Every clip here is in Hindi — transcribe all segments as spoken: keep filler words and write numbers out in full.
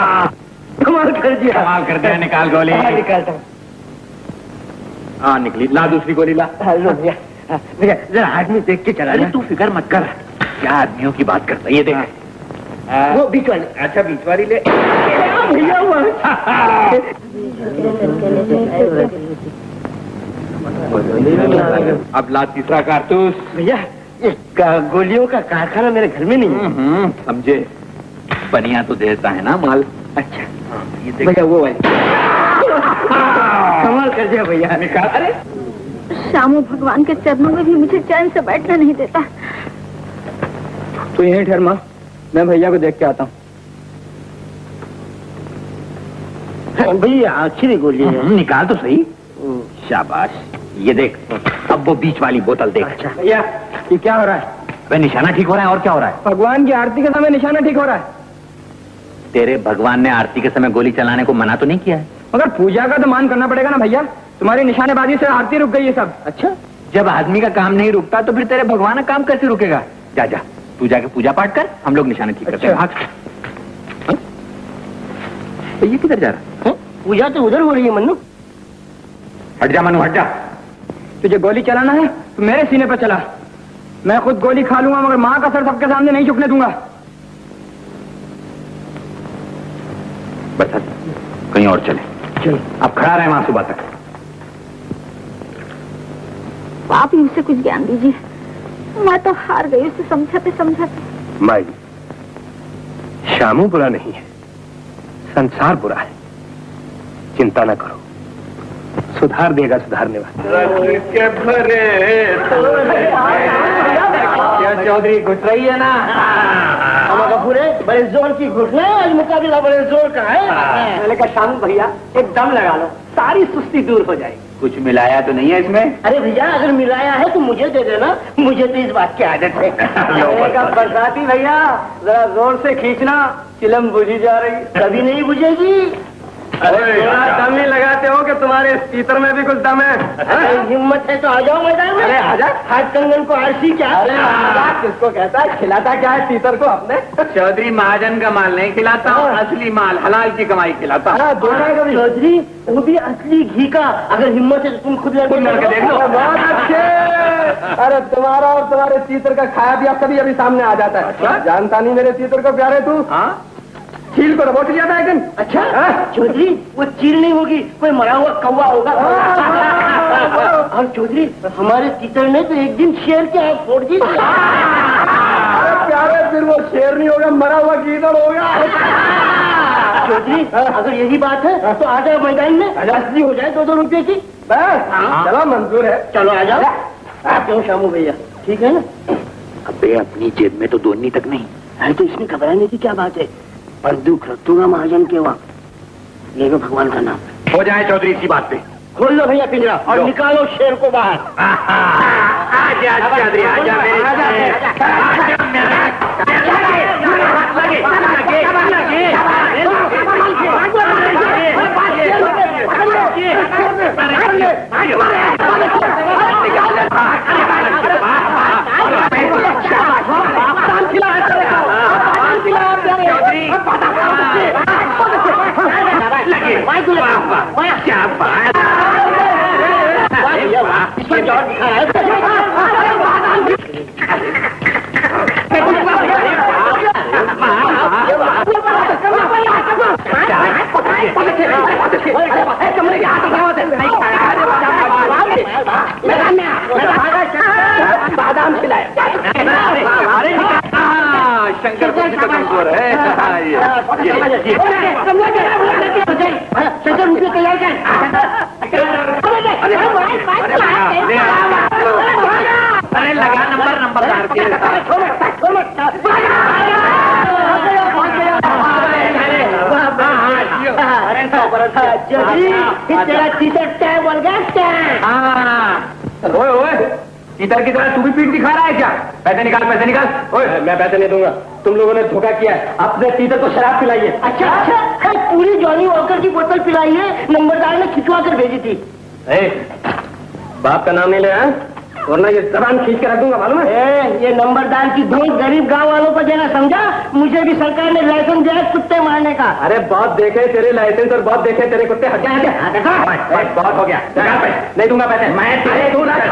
कमाल कर दिया, कमाल कर दिया। निकाल गोली। निकालता हूँ। हाँ निकली। ला दूसरी गोली ला। भैया भैया जरा आदमी देख के चला। अरे तू फिक्र मत कर, क्या आदमियों की बात करता है। ये देख वो बीच वाली। अच्छा बीच वाली ले भैया हुआ। अब ला तीसरा कारतूस। भैया ये गोलियों का कारखाना मेरे घर में नहीं है। समझे, बनिया तो देता है ना माल। अच्छा ये देख भैया वो वाली। कमाल कर दिया भैया। निकाल। अरे श्यामू भगवान के चरणों में भी मुझे चैन से बैठना नहीं देता। तो यहीं ठहर माँ, मैं भैया को देख के आता हूँ। भैया आखिरी गोली है। निकाल तो सही। शाबाश। ये देख, अब वो बीच वाली बोतल देख। अच्छा भैया ये क्या हो रहा है? वह निशाना ठीक हो रहा है। और क्या हो रहा है? भगवान की आरती के समय निशाना ठीक हो रहा है। तेरे भगवान ने आरती के समय गोली चलाने को मना तो नहीं किया है? मगर पूजा का तो मान करना पड़ेगा ना भैया। तुम्हारी निशानेबाजी से आरती रुक गई है सब। अच्छा जब आदमी का काम नहीं रुकता तो फिर तेरे भगवान का काम कैसे रुकेगा? जा जा तू जाके पूजा पाठ कर, हम लोग निशाने ठीक करते हैं। तो ये किधर जा रहा है? पूजा तो उधर हो रही है मन्नू। हट जा मनु, हट जा। तुझे गोली चलाना है तो मेरे सीने पर चला। मैं खुद गोली खा लूंगा मगर माँ का सर सबके सामने नहीं झुकने दूंगा। बस कहीं और चले। चल अब खड़ा रहे वहां सुबह तक। आप ही मुझसे कुछ ज्ञान दीजिए, मैं तो हार गई उसे समझाते समझाते। माई, श्यामू बुरा नहीं है, संसार बुरा है। चिंता न करो, सुधार देगा सुधारने वाला। क्या चौधरी घुस रही है ना? पूरे बड़े जोर की घुस रहे हैं। आज मुकाबला बड़े जोर का है। मैंने कहा शामू भैया एक दम लगा लो, सारी सुस्ती दूर हो जाएगी। कुछ मिलाया तो नहीं है इसमें? अरे भैया अगर मिलाया है तो मुझे दे देना, मुझे तो इस बात की आदत है। बरसाती भैया जरा जोर से खींचना, चिलम बुझी जा रही। कभी नहीं बुझेगी। दम ही लगाते हो कि तुम्हारे तीतर में भी कुछ दम है। हिम्मत है तो आ जाओ मैदान में। अरे आजा। हाथ कंगन को आरसी क्या? अरे किसको कहता है? खिलाता क्या है तीतर को अपने? चौधरी महाजन का माल नहीं खिलाता हूँ, असली माल हलाल की कमाई खिलाता हूँ। चौधरी वो भी असली घी का। अगर हिम्मत है तो तुम खुद लड़के देख लो। बहुत अच्छे। अरे तुम्हारा और तुम्हारे तीतर का खाया पिया कभी अभी सामने आ जाता है। जानता नहीं मेरे तीतर को प्यारे तू। चील को रोट लिया था एक दिन। अच्छा चौधरी वो चील नहीं होगी, कोई मरा हुआ कौवा होगा। और चौधरी हमारे तीतर ने तो एक दिन शेर के आँख फोड़ दी। अरे प्यारे फिर वो शेर नहीं होगा, मरा हुआ गीदड़ होगा। चौधरी अगर यही बात है तो आ जाओ मैदान में, असली हो जाए दो दो रुपये की। बस चलो मंजूर है। चलो आ जाओ। आप क्यों शामू भैया ठीक है ना? अबे अपनी जेब में तो दोनी तक नहीं। अरे तो इसमें घबराने की क्या बात है? बंदूक रख दूंगा महाजन के वक्त। ले लो भगवान का नाम। हो जाए चौधरी इसी बात पे। खोल लो भैया पिंजरा और निकालो शेर को बाहर। आजा चौधरी आजा बादाम खिलाया। शंकर तो कमजोर है। शंकर मुझे तैयार कर। अरे लगा नंबर नंबर तेरा तीतर बोल गया। ओए ओए तीतर की तरह तू भी पीठ दिखा रहा है क्या? पैसे निकाल पैसे निकाल। ओए मैं पैसे नहीं दूंगा, तुम लोगों ने धोखा किया है। अपने तीतर को शराब पिलाइए। अच्छा अच्छा पूरी जॉनी वॉकर की बोतल पिलाई है, नंबरदार ने खिंचवा कर भेजी थी। ए, बाप का नाम नहीं ले। वरना ये जबान खींच के रख दूंगा, मालूम है? ए, ये नंबरदार की धोख गरीब गांव वालों को देना समझा? मुझे भी सरकार ने लाइसेंस दिया है कुत्ते मारने का। अरे बहुत देखे तेरे लाइसेंस और बहुत देखे तेरे कुत्ते। हट जा, बहुत हो गया, नहीं दूंगा पैसे मैं। अरे तू ना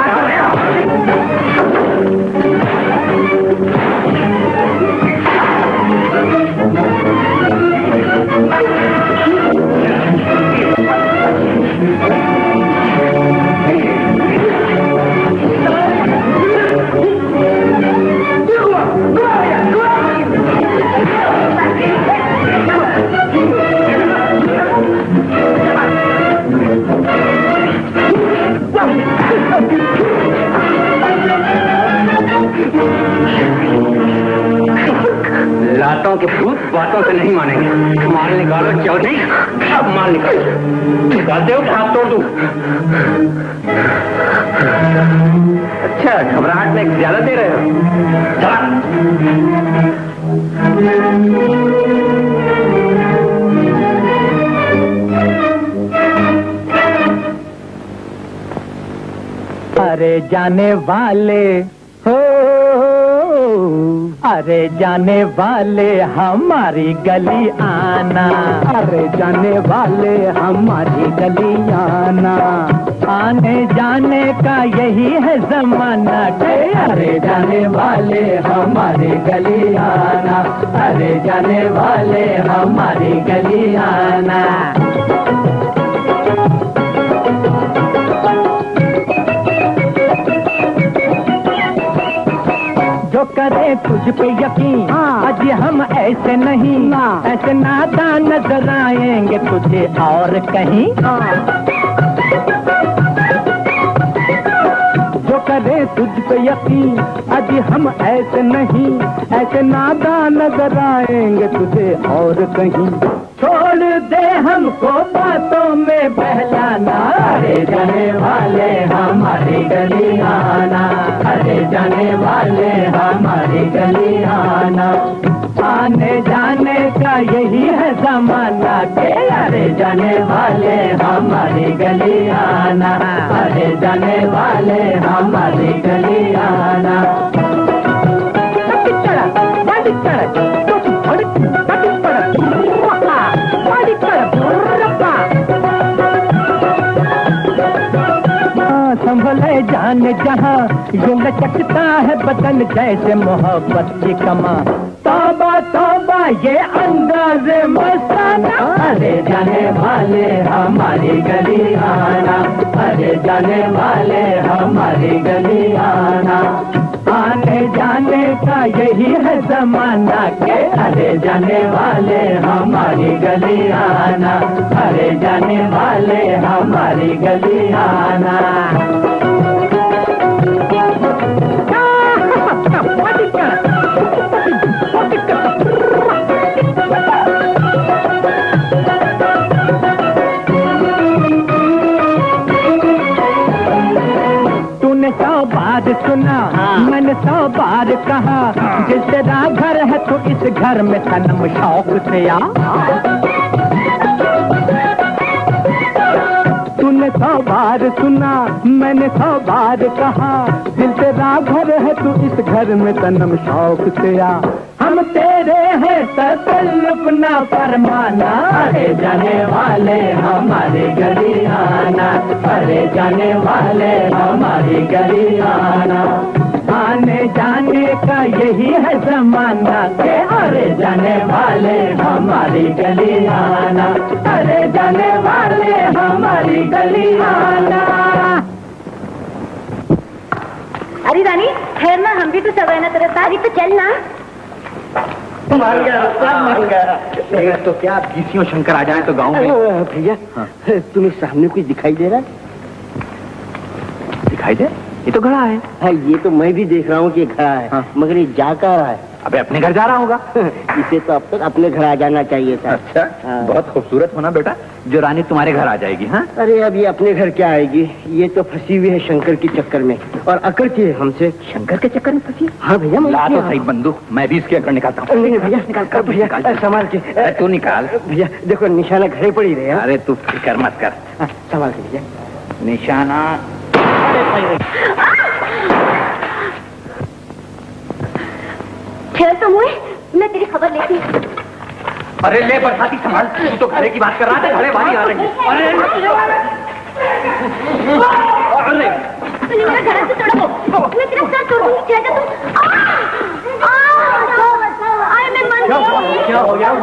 लातों के भूत बातों से नहीं मानेंगे। माल निकालो चौधरी, अब माल निकालो। निकालते हो हाथ तोड़ दूं। अच्छा, घबराहट में ज्यादा दे रहे हो। अरे जाने वाले हो, अरे जाने वाले हमारी गली आना, अरे जाने वाले हमारी गली आना, आने जाने का यही है जमाना के। अरे जाने वाले हमारी गली आना, अरे जाने वाले हमारी गली आना। जो करे तुझ पे यकीन, आज हम ऐसे नहीं, ऐसे नादान नजर आएंगे तुझे और कहीं। जो करे तुझ पे यकीन, आज हम ऐसे नहीं, ऐसे नादान नजर आएंगे तुझे और कहीं। छोड़ दे हमको बातों में बहलाना, अरे जाने वाले हमारी गली आना, अरे जाने वाले हमारी गली आना, आने जाने का यही है जमाना के। अरे जाने वाले हमारी गली आना, अरे जाने वाले हमारी गली आना। संभले जान जहाँ यूं लचकता है बदन जैसे मोहब्बत की कमा। तौबा तौबा ये अंदाज मस्ताना, अरे जाने वाले हमारी गली आना, अरे जाने वाले हमारी गली आना, आने जाने का यही है जमाना के। अरे जाने वाले हमारी गली आना, अरे जाने वाले हमारी गली आना। तूने सौ बार सुना, मैंने सौ बार कहा, जिस तेरा घर है तो इस घर में सनम शौक से आ। तूने सौ बार सुना, मैंने सौ बार कहा, दिल तेरा घर है तू इस घर में सनम शौक से आ। हम तेरे हैं तकल्लुफ ना फरमाना, अरे जाने वाले हमारी गली आना, अरे जाने वाले हमारी गली आना, आने जाने का यही है जमाना के। अरे जाने वाले हमारी गली आना, अरे जाने वाले हमारी गली आना। अरे रानी ठहरना, हम भी तो सब है ना तेरे साथ। अरे तो चलना। तो क्या बीसियों शंकर आ जाए तो गाँव में। भैया तुम्हें सामने कुछ दिखाई दे रहा है? दिखाई दे? ये तो घड़ा है। हाँ, ये तो मैं भी देख रहा हूँ कि घड़ा है। हाँ। मगर ये जा कहाँ रहा है? अबे अपने घर जा रहा होगा। इसे तो अब तक अपने घर आ जाना चाहिए था। अच्छा, हाँ। बहुत खूबसूरत होना बेटा, जो रानी तुम्हारे घर आ जाएगी। हाँ, अरे अब ये अपने घर क्या आएगी, ये तो फंसी हुई है शंकर के चक्कर में, और अकड़ की है हमसे। शंकर के चक्कर में फंसी? हाँ भैया, ला तो सही बंदूक, मैं भी इसकी अकड़ निकालता हूँ। नहीं भैया, निकाल भैया, संभाल के। तू निकाल भैया, देखो निशाना घरे पड़ी रहे। अरे तू फिक्र मत कर, संभाल के भैया। निशाना। श्यामू, मैं तेरी खबर लेती। अरे ले बरसाती संभाल, तू तो घरे की बात कर रहा था, घरे वाली आ रही है। अरे अरे तूने मेरा घर से तोड़ा, मैं तेरा सर तोड़ दूंगी। क्या तुम? आए मैं मन क्या हो गया?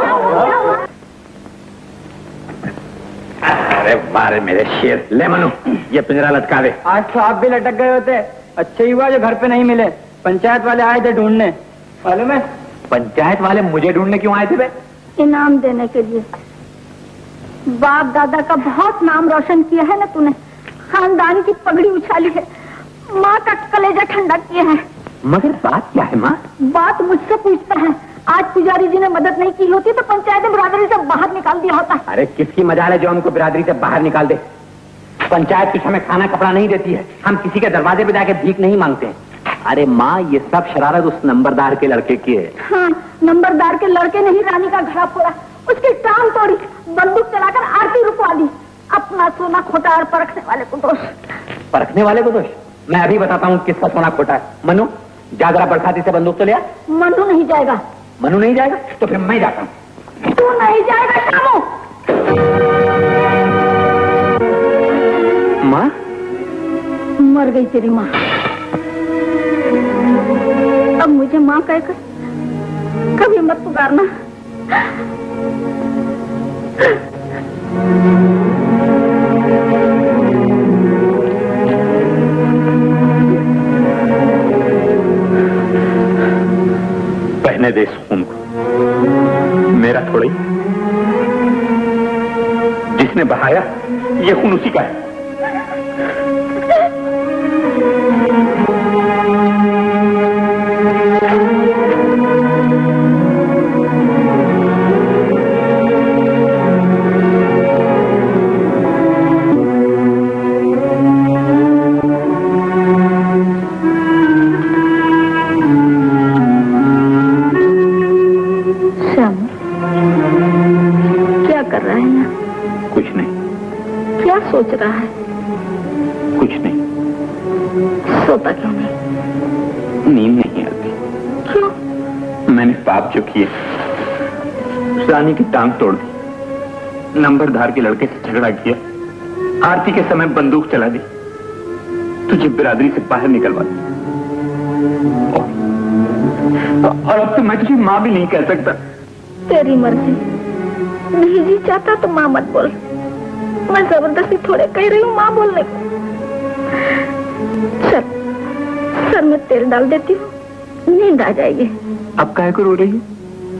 अरे बारे मेरे शेर, ले मनु ये पिंजरा लटका दे। आज तो आप भी लटक गए होते, अच्छे ही हुआ जो घर पे नहीं मिले। पंचायत वाले आए थे ढूंढने, मालूम है? पंचायत वाले मुझे ढूंढने क्यों आए थे बे? इनाम देने के लिए। बाप दादा का बहुत नाम रोशन किया है ना तूने, खानदान की पगड़ी उछाली है, माँ का कलेजा ठंडा किया है। मगर बात क्या है माँ? बात मुझसे पूछता है। आज पुजारी जी ने मदद नहीं की होती तो पंचायत ने बिरादरी से बाहर निकाल दिया होता। अरे किसकी मजाल है जो हमको बिरादरी से बाहर निकाल दे? पंचायत कुछ हमें खाना कपड़ा नहीं देती है, हम किसी के दरवाजे पे जाके भीख नहीं मांगते हैं। अरे माँ ये सब शरारत उस नंबरदार के लड़के की है। हाँ, नंबरदार के लड़के ने ही रानी का घड़ा फोड़ा, उसकी टांग तोड़ी, बंदूक चलाकर आरती रुकवा दी। अपना सोना खोटा और परखने वाले को दोष। परखने वाले को दोष? मैं अभी बताता हूँ किसका सोना खोटा है। मनु जा जरा बरसाती से बंदूक तो लिया। मनु नहीं जाएगा। मनु नहीं जाएगा तो फिर मैं जाता हूँ। तू नहीं जाएगा श्यामू। माँ मर गई तेरी माँ। अब मुझे माँ कहकर कभी मत पुकारना। बहने दे इस खून को, मेरा थोड़ी। जिसने बहाया ये खून उसी का है। सोच रहा है? कुछ नहीं। सोता क्यों नहीं? नींद नहीं आती। क्यों? मैंने पाप जो किए, रानी की टांग तोड़ दी, नंबरदार के लड़के से झगड़ा किया, आरती के समय बंदूक चला दी, तुझे बिरादरी से बाहर निकलवा दी। और अब तो मैं तुझे माँ भी नहीं कह सकता। तेरी मर्जी। नहीं जी चाहता तो माँ मत बोल। मैं जबरदस्ती थोड़े कह रही हूँ माँ बोलने को। चल सर में तेल डाल देती हूँ, नींद आ जाएगी। अब काहे को रो रही है?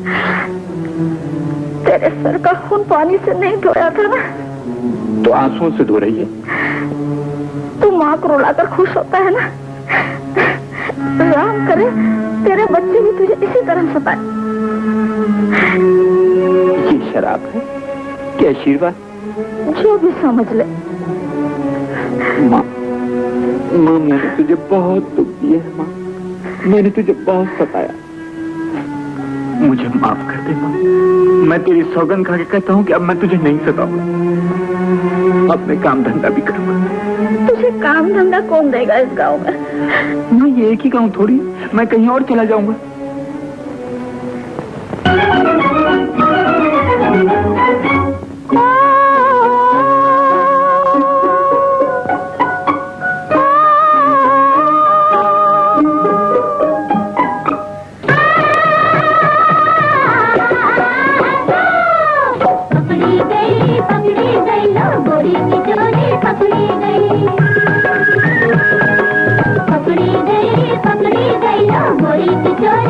तेरे सर का खून पानी से नहीं धोया था ना, तो आंसुओं से धो रही है। तू माँ को रुलाकर खुश होता है ना। राम करे तेरे बच्चे भी तुझे इसी तरह सताए। ये शराब है कि आशीर्वाद? जो भी समझ ले। माँ, माँ मैंने तुझे बहुत दुख दिया है। माँ मैंने तुझे बहुत सताया, मुझे माफ कर दे माँ। मैं तेरी सौगंध खा के कहता हूँ कि अब मैं तुझे नहीं सताऊंगा। अब मैं काम धंधा भी करूंगा। तुझे काम धंधा कौन देगा इस गांव में? मैं ये एक ही गाँव थोड़ी, मैं कहीं और चला जाऊंगा। पकड़ी गई, पकड़ी गई लो गोरी की चोरी।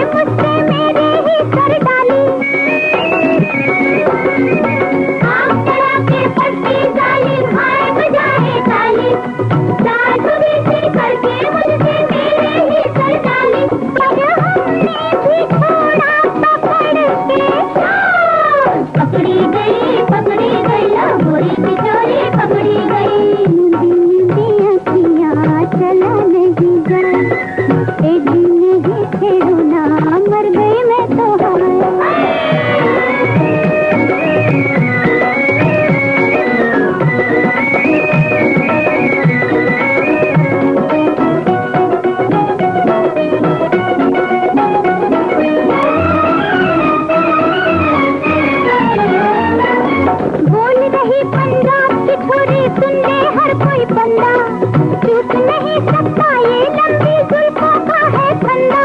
मुझसे मेरे ही सर डाली। आग चढ़ा के पट्टी डाली, हाय बजाए ताली। जादू बेटी करके मुझसे मेरे ही सर डाली। पर हमने भी छोड़ा पकड़ के, पकड़ी गई पकड़ी गई गोरी की चोरी पकड़ी गई। अखियाँ चला नहीं जा, ए दिन ही छेड़ो ना, मर गई मैं तो बोल रही पंजाब की छोरी, सुन ले हर कोई बंदा, चूक नहीं सकता ये लंबी जुल्फों का है फंदा।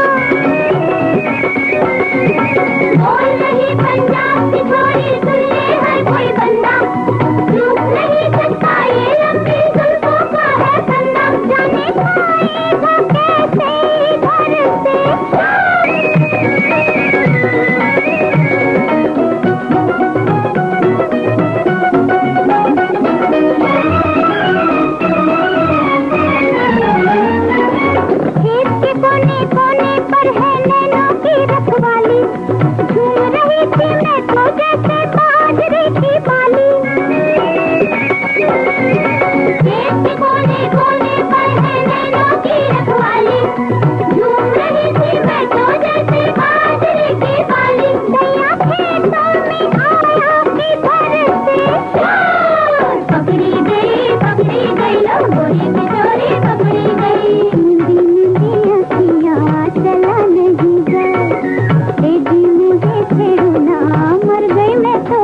बोल रही पंजाब की छोरी, सुन ले हर कोई बंदा, चूक नहीं सकता ये लंबी जुल्फों का है फंदा। जाने पाएगा कैसे घर से कोने कोने पर है नैनों की रखवाली, झूम रही थी मैं तो जैसे बाजरे की बाली। खेत के कोने कोने पर है नैनों की रखवाली, झूम रही थी मैं तो जैसे बाजरे की बाली। दैया खेतों में आया किधर से, पकड़ी गई पकड़ी गई लो गोरी की चोरी पकड़ी गई। चला नहीं जा, ए दिन ही छेड़ो ना, मर गई मैं तो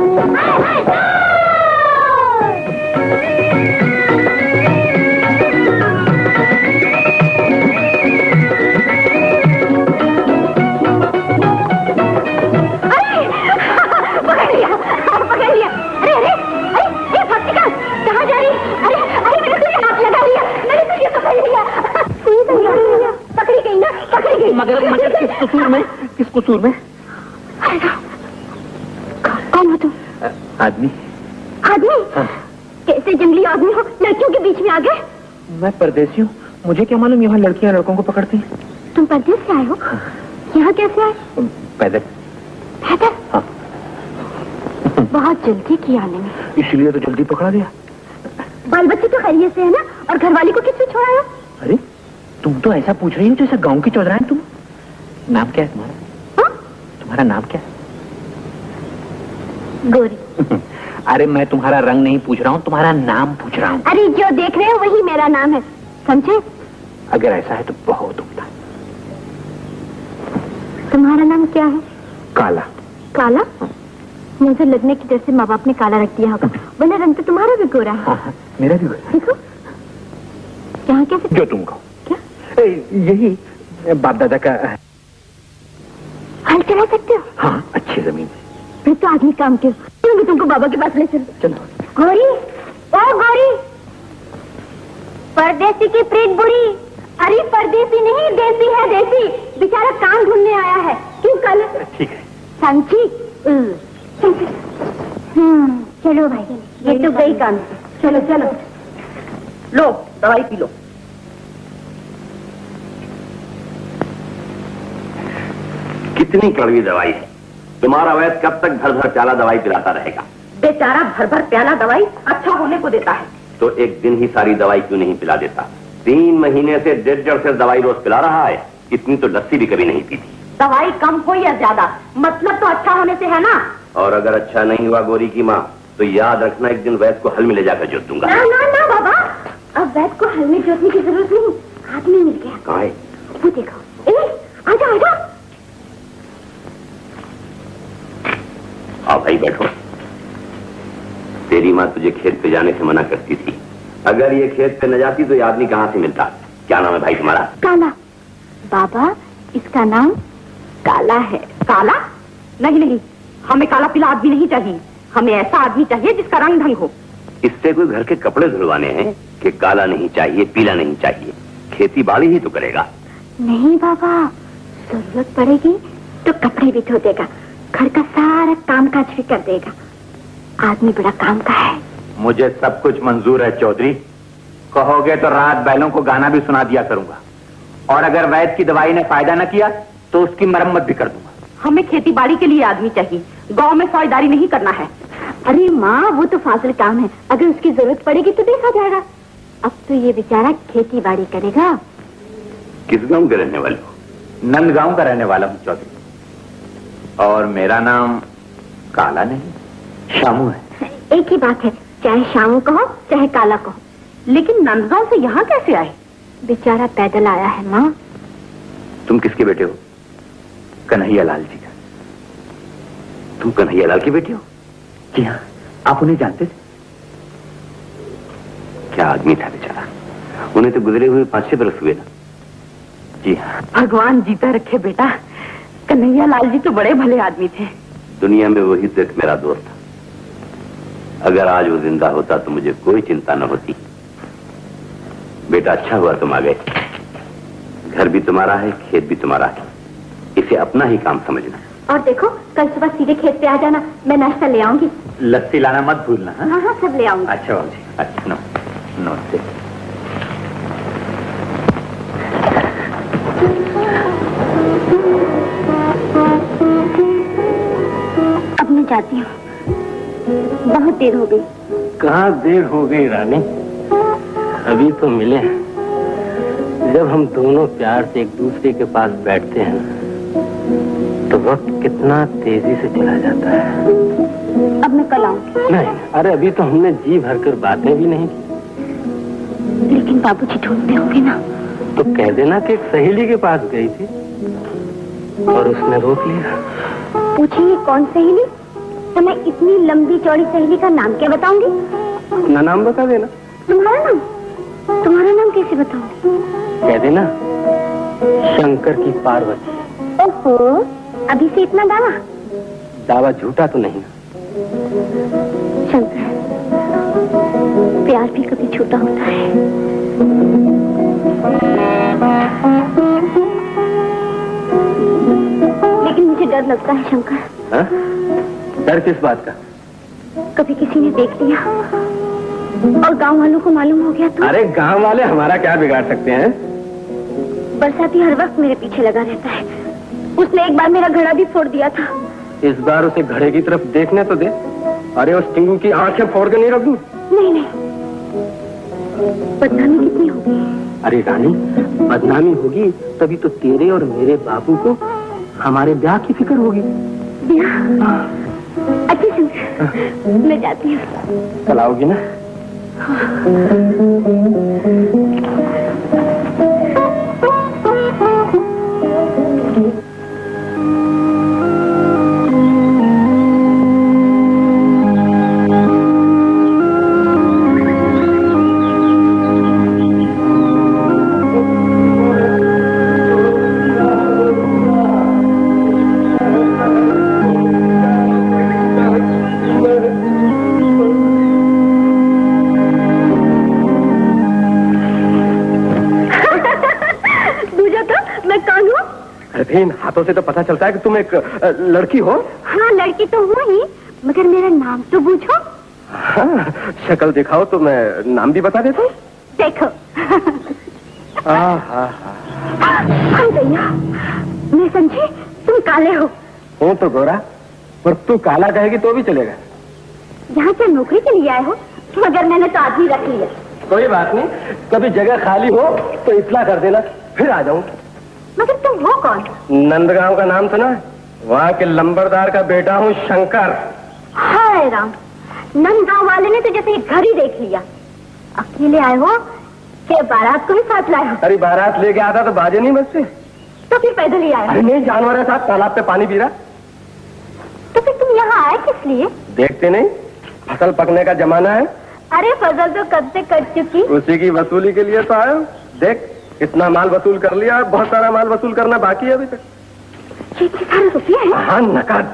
पकड़ लिया पकड़ लिया। अरे अरे अरे ये भक्तिका कहाँ जा रही? अरे अरे मैंने तुझे हाथ लगा लिया, मैंने तुझे पकड़ लिया। पकड़ी गई ना, पकड़ी गई। मगर मगर किस कसूर में, किस कसूर में? कौन हो तुम? आदमी। आदमी? हाँ। कैसे जंगली आदमी हो, लड़कियों के बीच में आ गए? मैं परदेसी हूँ, मुझे क्या मालूम यहाँ लड़कियाँ लड़कों को पकड़ती हैं। तुम परदेश से आए हो? यहाँ कैसे आए? पैदल। पैदल? हाँ। बहुत जल्दी की आने में। इसलिए तो जल्दी पकड़ा दिया। बाल बच्चे तो खैरियत से है ना, और घरवाली को किसने छोड़ाया? अरे तुम तो ऐसा पूछ रही हो जैसे गांव की चौधराइन तुम। नाम क्या है तुम्हारा? हा? तुम्हारा नाम क्या है? गोरी। अरे मैं तुम्हारा रंग नहीं पूछ रहा हूँ, तुम्हारा नाम पूछ रहा हूँ। अरे जो देख रहे हो वही मेरा नाम है, समझे? अगर ऐसा है तो बहुत उम्दा। तुम्हारा नाम क्या है? काला। काला? मुझे लगने की जैसे माँ बाप ने काला रख दिया होगा, वरना रंग तो तुम्हारा भी गोरा है। हाँ, हाँ, मेरा भी गोरा। देखो यहाँ कैसे? जो तुम कहो। क्या? यही बाप दादा का है। हल चला सकते हो? हाँ, अच्छी जमीन। फिर तो आदमी काम के तुम तुमको बाबा के पास ले चलो। चलो। गौरी, ओ गौरी, परदेसी की प्रीत बुरी। अरे परदेसी नहीं, देसी है देसी, बेचारा काम ढूंढने आया है। क्यों कल? ठीक है। समझी? हम्म, चलो भाई, ये तो गई काम। चलो चलो, लो दवाई पी लो। कितनी कड़वी दवाई है, तुम्हारा वैद्य कब तक भर भर प्याला दवाई पिलाता रहेगा? बेचारा भर भर प्याला दवाई अच्छा होने को देता है, तो एक दिन ही सारी दवाई क्यों नहीं पिला देता? तीन महीने से डेढ़ डेढ़ से दवाई रोज पिला रहा है, इतनी तो लस्सी भी कभी नहीं पीती। दवाई कम हो या ज्यादा, मतलब तो अच्छा होने से है ना। और अगर अच्छा नहीं हुआ गोरी की माँ, तो याद रखना एक दिन वैद्य को हल में ले जाकर जोत दूंगा। ना ना ना बाबा, अब वैद्य को हल में जोतने की जरूरत नहीं, आदमी मिल गया। कहाँ है? वो देखो। ए, आजा आजा। आओ भाई बैठो। तेरी माँ तुझे खेत पे जाने से मना करती थी, अगर ये खेत पे न जाती तो ये आदमी कहाँ से मिलता? क्या नाम है भाई तुम्हारा? काला। बाबा इसका नाम काला है। काला? नहीं नहीं, हमें काला पीला आदमी नहीं चाहिए, हमें ऐसा आदमी चाहिए जिसका रंग ढंग हो। इससे कोई घर के कपड़े धुलवाने हैं कि काला नहीं चाहिए पीला नहीं चाहिए? खेती बाड़ी ही तो करेगा। नहीं बाबा, जरूरत पड़ेगी तो कपड़े भी धो देगा, घर का सारा काम काज भी कर देगा। आदमी बड़ा काम का है। मुझे सब कुछ मंजूर है चौधरी। कहोगे तो रात बैलों को गाना भी सुना दिया करूंगा, और अगर वैद्य की दवाई ने फायदा न किया तो उसकी मरम्मत भी कर दूंगा। हमें खेती बाड़ी के लिए आदमी चाहिए, गांव में फौजदारी नहीं करना है। अरे माँ, वो तो फाजिल काम है, अगर उसकी जरूरत पड़ेगी तो देखा जाएगा। अब तो ये बेचारा खेती बाड़ी करेगा। किस गांव के रहने वाले हो? नंदगांव का रहने वाला हूँ चौधरी, और मेरा नाम काला नहीं शामू है। एक ही बात है, चाहे शामू कहो चाहे काला कहो। लेकिन नंदगांव से यहाँ कैसे आए? बेचारा पैदल आया है माँ। तुम किसके बेटे हो? कन्हैया लाल जी का। तुम कन्हैया लाल की बेटी हो? जी हाँ। आप उन्हें जानते थे? क्या आदमी था बेचारा, उन्हें तो गुजरे हुए पांच छह बरस हुए ना। जी हाँ। भगवान जीता रखे बेटा, कन्हैया लाल जी तो बड़े भले आदमी थे। दुनिया में वही तो एक मेरा दोस्त था। अगर आज वो जिंदा होता तो मुझे कोई चिंता न होती। बेटा अच्छा हुआ तुम आ गए। घर भी तुम्हारा है, खेत भी तुम्हारा है, इसे अपना ही काम समझना। और देखो, कल सुबह सीधे खेत पे आ जाना, मैं नाश्ता ले आऊंगी। लस्सी लाना मत भूलना। हाँ हाँ हाँ, सब ले आऊंगी। अच्छा बाबू जी, अच्छा नो नमस्ते। अब मैं जाती हूँ, बहुत देर हो गई। कहाँ देर हो गई रानी, अभी तो मिले हैं। जब हम दोनों प्यार से एक दूसरे के पास बैठते हैं तो वक्त कितना तेजी से चला जाता है। अब मैं कल आऊंगी। नहीं, अरे अभी तो हमने जी भरकर बातें भी नहीं की। लेकिन बाबूजी ढूंढते होंगे ना। तो कह देना कि एक सहेली के पास गई थी और उसने रोक लिया। पूछेंगे कौन सहेली, तो मैं इतनी लंबी चौड़ी सहेली का नाम क्या बताऊंगी? अपना नाम बता देना। तुम्हारा नाम? तुम्हारा नाम कैसे बताऊंगी? कह देना शंकर की पार्वती। ओहो, अभी से इतना दावा? दावा झूठा तो नहीं ना? शंकर, प्यार भी कभी झूठा होता है। लेकिन मुझे डर लगता है शंकर। हा? डर किस बात का? कभी किसी ने देख लिया और गांव वालों को मालूम हो गया तो? अरे गांव वाले हमारा क्या बिगाड़ सकते हैं? बरसाती हर वक्त मेरे पीछे लगा रहता है। उसने एक बार मेरा घड़ा भी फोड़ दिया था। इस बार उसे घड़े की तरफ देखने तो दे। अरे उस टिंगू की आंखें फोड़ के नहीं रख दूं? नहीं नहीं, बदनामी कितनी होगी। अरे रानी, बदनामी होगी तभी तो तेरे और मेरे बाबू को हमारे ब्याह की फिक्र होगी। ब्याह? अच्छा शंकर, मैं जाती हूँ। कल आओगी ना? हाथों से तो पता चलता है कि तुम एक लड़की हो। हाँ, लड़की तो हूँ ही, मगर मेरा नाम तो पूछो। हाँ, शक्ल दिखाओ तो मैं नाम भी बता देता हूँ। देखो। हाँ हाँ हाँ भैया, मैं समझी तुम काले हो। हूँ तो गोरा, पर तू काला कहेगी तो भी चलेगा। यहाँ क्या नौकरी के लिए आए हो? मगर मैंने तो आदमी रख लिया। कोई बात नहीं, कभी जगह खाली हो तो इत्तला कर देना, फिर आ जाऊँ। मगर तुम हो कौन? नंदगांव का नाम सुना? वहाँ के लंबरदार का बेटा हूँ शंकर। हाय राम, नंदगांव वाले ने तो जैसे एक घर ही देख लिया। अकेले आए हो कि बारात को भी साथ लाए हो? अरे बारात लेके आता तो बाजे नहीं बचते। तो फिर पैदल ही आए? अरे नहीं, जानवर है साथ, तालाब पे पानी पी रहा। तो फिर तुम यहाँ आए किस लिए? देखते नहीं, फसल पकने का जमाना है। अरे फसल तो कब से कट चुकी। उसी की वसूली के लिए तो आया। देख, इतना माल वसूल कर लिया, बहुत सारा माल वसूल करना बाकी है अभी तक। ये सारे रुपये हैं? हाँ, नकद।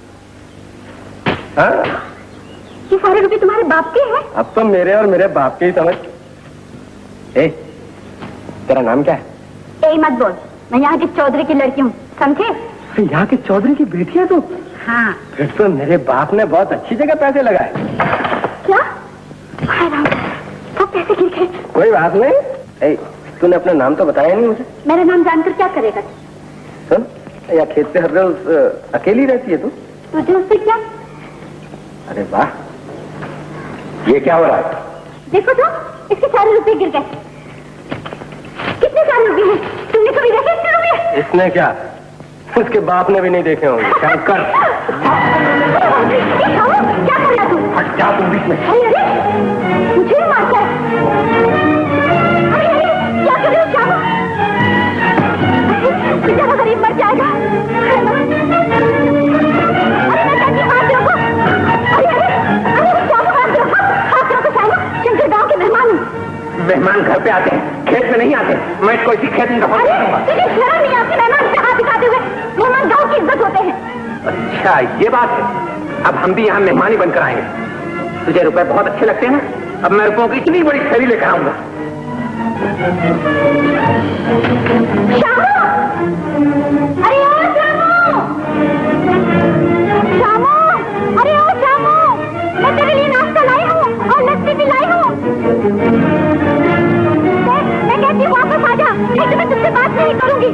हाँ? ये सारे रुपये तुम्हारे बाप के हैं? अब तो मेरे और मेरे बाप के ही समझ। ए, तेरा नाम क्या है? ए मत बोल, मैं यहाँ की चौधरी की लड़की हूँ। समझे? यहाँ के चौधरी की बेटी है तू? हाँ। फिर तो मेरे बाप ने बहुत अच्छी जगह पैसे लगाए। क्या? हाय राम, सब पैसे गिर गए। कोई बात नहीं। ए, तूने अपना नाम तो बताया नहीं मुझे। मेरा नाम जानकर क्या करेगा? सुन, या खेत पे हर रोज अकेली रहती है तू? तुझे उससे क्या? अरे वाह, ये क्या हो रहा है? देखो तो, इसके सारे रुपए गिर गए। कितने सारे रुपए हैं? तुमने कभी देखे इसके रुपए? इसने क्या, उसके बाप ने भी नहीं देखे होंगे। शंकर, क्या कर रहा तू? हट जा तू बीच में। अरे अरे, मुझे भी मारता है। अरे अरे, क्या कर रहे हो श्यामा? बेचारा गरीब मर जाएगा। अरे मैं कैसे मार दूंगा? अरे अरे, अरे श्यामा मार दूंगा। आप करो तो श्यामा, शंकर गांव के मेहमान हूँ। मेहमान घर पे आते हैं, खेत में नहीं आते। मैं इसको इसी खेत में दफा कर दूंगा। तुझे शर्म नहीं आती मेहमान से हाथ दिखाते हुए? मेहमान गांव की इज्जत होते हैं। अच्छा, ये बात है। अब हम भी यहाँ मेहमान ही बनकर आएंगे। तुझे रुपए बहुत अच्छे लगते हैं ना? अब मैं रुपयों की इतनी बड़ी थैली लेकर आऊंगा। श्यामू! अरे ओ श्यामू! श्यामू! अरे ओ श्यामू! मैं तेरे लिए नाश्ता लाई हूँ और लस्सी भी लाई हूँ। मैं, मैं कहती हूँ वापस आ जा, नहीं तो मैं तुझसे बात नहीं करूंगी।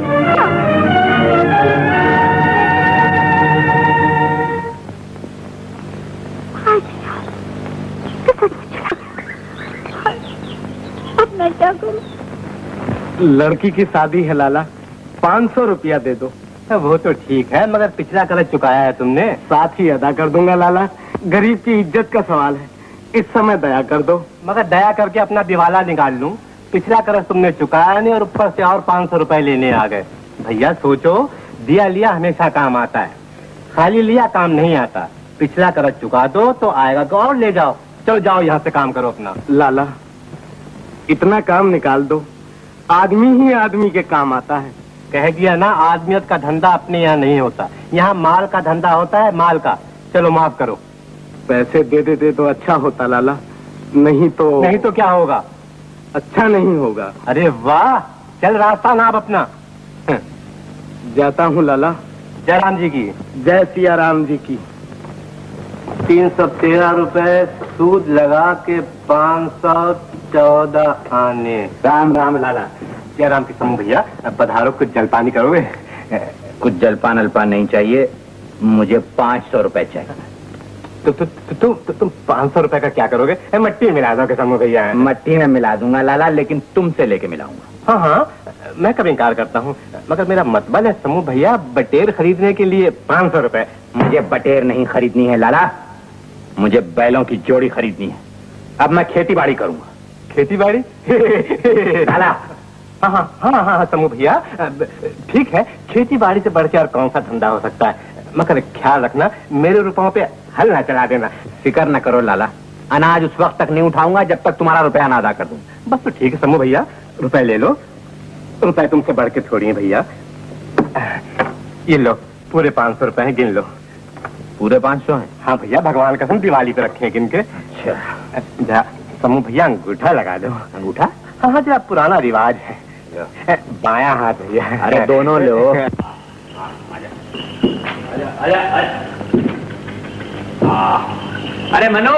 अब मैं क्या करूं? लड़की की शादी है लाला, पाँच सौ रुपया दे दो। वो तो ठीक है, मगर पिछला कर्ज चुकाया है तुमने। साथ ही अदा कर दूंगा लाला, गरीब की इज्जत का सवाल है। इस समय दया कर दो। मगर दया करके अपना दिवाला निकाल लूं। पिछला कर्ज तुमने चुकाया नहीं और ऊपर से और पाँच सौ रुपए लेने आ गए। भैया सोचो, दिया लिया हमेशा काम आता है, खाली लिया काम नहीं आता। पिछला कर्ज चुका दो तो आएगा तो और ले जाओ। चलो जाओ, यहाँ से काम करो अपना। लाला, इतना काम निकाल दो, आदमी ही आदमी के काम आता है। कह दिया ना, आदमियत का धंधा अपने यहाँ नहीं होता, यहाँ माल का धंधा होता है, माल का। चलो माफ करो। पैसे दे देते तो अच्छा होता लाला, नहीं तो नहीं तो क्या होगा? अच्छा नहीं होगा। अरे वाह, चल रास्ता नाप अपना। जाता हूँ लाला। जय राम जी की जय सिया राम जी की। तीन सौ तेरह रुपए सूद लगा के पाँच सौ चौदह आने। राम राम लाला। जय राम की समूह भैया, पधारो, कुछ जलपानी करोगे? कुछ जलपान अल्पान नहीं चाहिए, मुझे पाँच सौ रुपए चाहिए। तो तु, तु, तु, तु, तुम पाँच सौ रुपए का क्या करोगे? ए, मट्टी मिला दो के समूह भैया। मट्टी में मिला दूंगा लाला, लेकिन तुमसे लेके मिलाऊंगा। हाँ हाँ, मैं कभी इनकार करता हूँ, मगर मेरा मतबल है समूह भैया, बटेर खरीदने के लिए पाँच सौ रुपए। मुझे बटेर नहीं खरीदनी है लाला, मुझे बैलों की जोड़ी खरीदनी है। अब मैं खेती बाड़ी करूंगा। खेती बाड़ी? लाला, हाँ हाँ हाँ हाँ समूह भैया, ठीक है, खेती बाड़ी से बढ़ के और कौन सा धंधा हो सकता है। मगर ख्याल रखना, मेरे रुपयों पे हल ना चला देना। फिक्र न करो लाला, अनाज उस वक्त तक नहीं उठाऊंगा जब तक तुम्हारा रुपया ना अदा कर दूं। बस तो ठीक है समूह भैया, रुपए ले लो। रुपए तुमसे बढ़ के थोड़ी है भैया। ये लो, पूरे पाँच सौ रुपए हैं, गिन लो। पूरे पाँच सौ हैं? हाँ भैया, भगवान कसम दिवाली पे रखे हैं गिन के। अच्छा समूह भैया, अंगूठा लगा दो। अंगूठा? हाँ हाँ, जरा पुराना रिवाज है। बाया हाथ भैया। अरे दोनों लो। अरे मनु,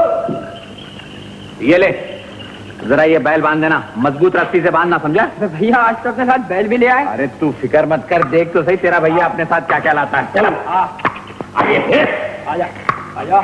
ये ले, जरा ये बैल बांध देना, मजबूत रस्सी से बांधना, समझा? भैया आज तो अपने साथ बैल भी ले आए। अरे तू फिक्र मत कर, देख तो सही तेरा भैया अपने साथ क्या क्या लाता है। चलो आइए, आजा आजा।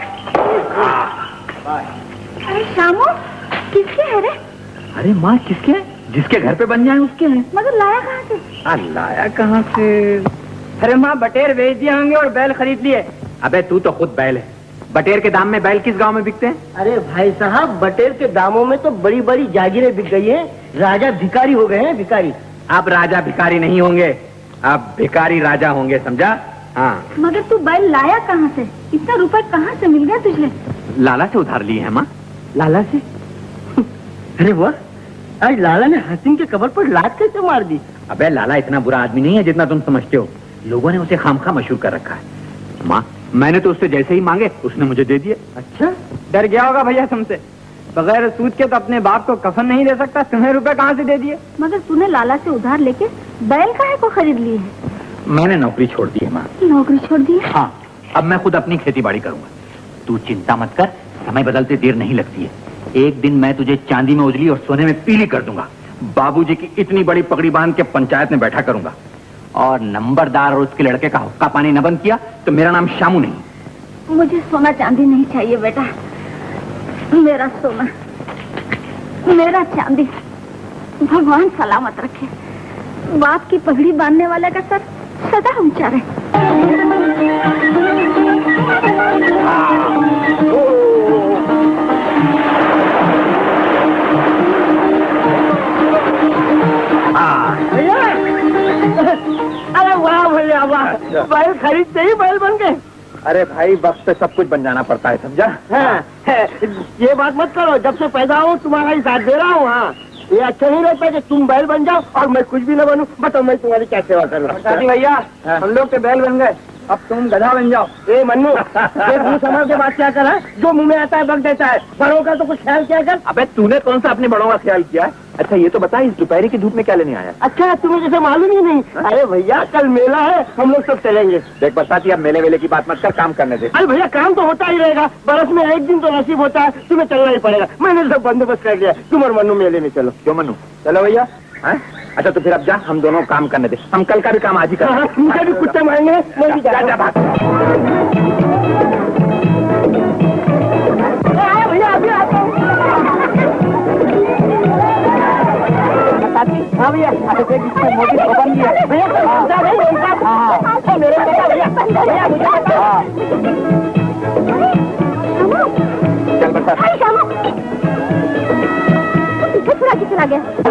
अरे श्यामू, किसके है रे? अरे माँ, किसके हैं? जिसके घर पे बन जाए उसके हैं। मगर लाया कहाँ से? आ, लाया कहाँ से? अरे माँ, बटेर बेच दिए होंगे और बैल खरीद लिए। अबे तू तो खुद बैल है, बटेर के दाम में बैल किस गांव में बिकते हैं? अरे भाई साहब, बटेर के दामों में तो बड़ी बड़ी जागीरें बिक गई हैं, राजा भिखारी हो गए हैं, भिखारी। अब राजा भिखारी नहीं होंगे, अब भिखारी राजा होंगे, समझा? हाँ। मगर तू बैल लाया कहाँ से? इतना रुपए कहाँ से मिल गया तुझे? लाला से उधार लिए हैं माँ। लाला से? अरे वाह, आज लाला ने हसीन के कबर पर लात कैसे मार दी? अबे लाला इतना बुरा आदमी नहीं है जितना तुम समझते हो, लोगों ने उसे खामखा मशहूर कर रखा है। माँ, मैंने तो उससे जैसे ही मांगे उसने मुझे दे दिए। अच्छा, डर गया होगा भैया तुमसे। बगैर सूद के तो अपने बाप को कफन नहीं दे सकता, तुम्हें रुपए कहाँ से दे दिए? मगर तूने लाला से उधार लेके बैल काहे को खरीद लिए है? मैंने नौकरी छोड़ दी है माँ। नौकरी छोड़ दी? हाँ, अब मैं खुद अपनी खेती बाड़ी करूंगा। तू चिंता मत कर, समय बदलते देर नहीं लगती है। एक दिन मैं तुझे चांदी में उजली और सोने में पीली कर दूंगा। बाबूजी की इतनी बड़ी पगड़ी बांध के पंचायत में बैठा करूंगा। और नंबरदार और उसके लड़के का हुक्का पानी न बंद किया तो मेरा नाम शामू नहीं। मुझे सोना चांदी नहीं चाहिए बेटा। मेरा सोना, मेरा चांदी भगवान सलामत रखे। बाप की पगड़ी बांधने वाले का सर सदा ऊंचा रहे। अरे वाह भैया वाह, बैल खरीदते ही बैल बन गए। अरे भाई, वक्त पे सब कुछ बन जाना पड़ता है, समझा? हाँ, ये बात मत करो, जब से पैदा हूँ तुम्हारा ही साथ दे रहा हूँ। हाँ, ये अच्छा नहीं रहता कि तुम बैल बन जाओ और मैं कुछ भी न बनूं। बताओ मैं तुम्हारी क्या सेवा करूँ? भैया, हम लोग के बैल बन गए, अब तुम गधा बन जाओ। ए मन्नू, ये मुंह संभाल के बात क्या कर रहा है? जो मुंह में आता है बक देता है। बड़ों का तो कुछ ख्याल क्या कर। अबे तूने कौन सा अपने बड़ों का ख्याल किया है? अच्छा ये तो बता, इस दोपहर की धूप में क्या लेने आया? अच्छा, तुम्हें जैसे मालूम ही नहीं। अरे भैया, कल मेला है, हम लोग सब चलेंगे। देख बरसाती, अब मेले वेले की बात मत कर, काम करने दे। अरे भैया, काम तो होता ही रहेगा, बरस में एक दिन तो नसीब होता है, तुम्हें चलना ही पड़ेगा। मैंने सब बंदोबस्त कर लिया, तुम और मन्नू मेले में चलो। क्यों मन्नू? चलो भैया। हाँ? अच्छा तो फिर अब जा, हम दोनों काम करने दे। हम कल का भी काम आज ही करेंगे। मुझे भी कुत्ते मारेंगे, मैं भी जा जा भाग। भैया अभी आते हैं। हाँ भैया, मोदी बन गया भैया। हाँ, मेरे बेटा भैया, भैया मुझे बता। चल बता। कितना कितना गया?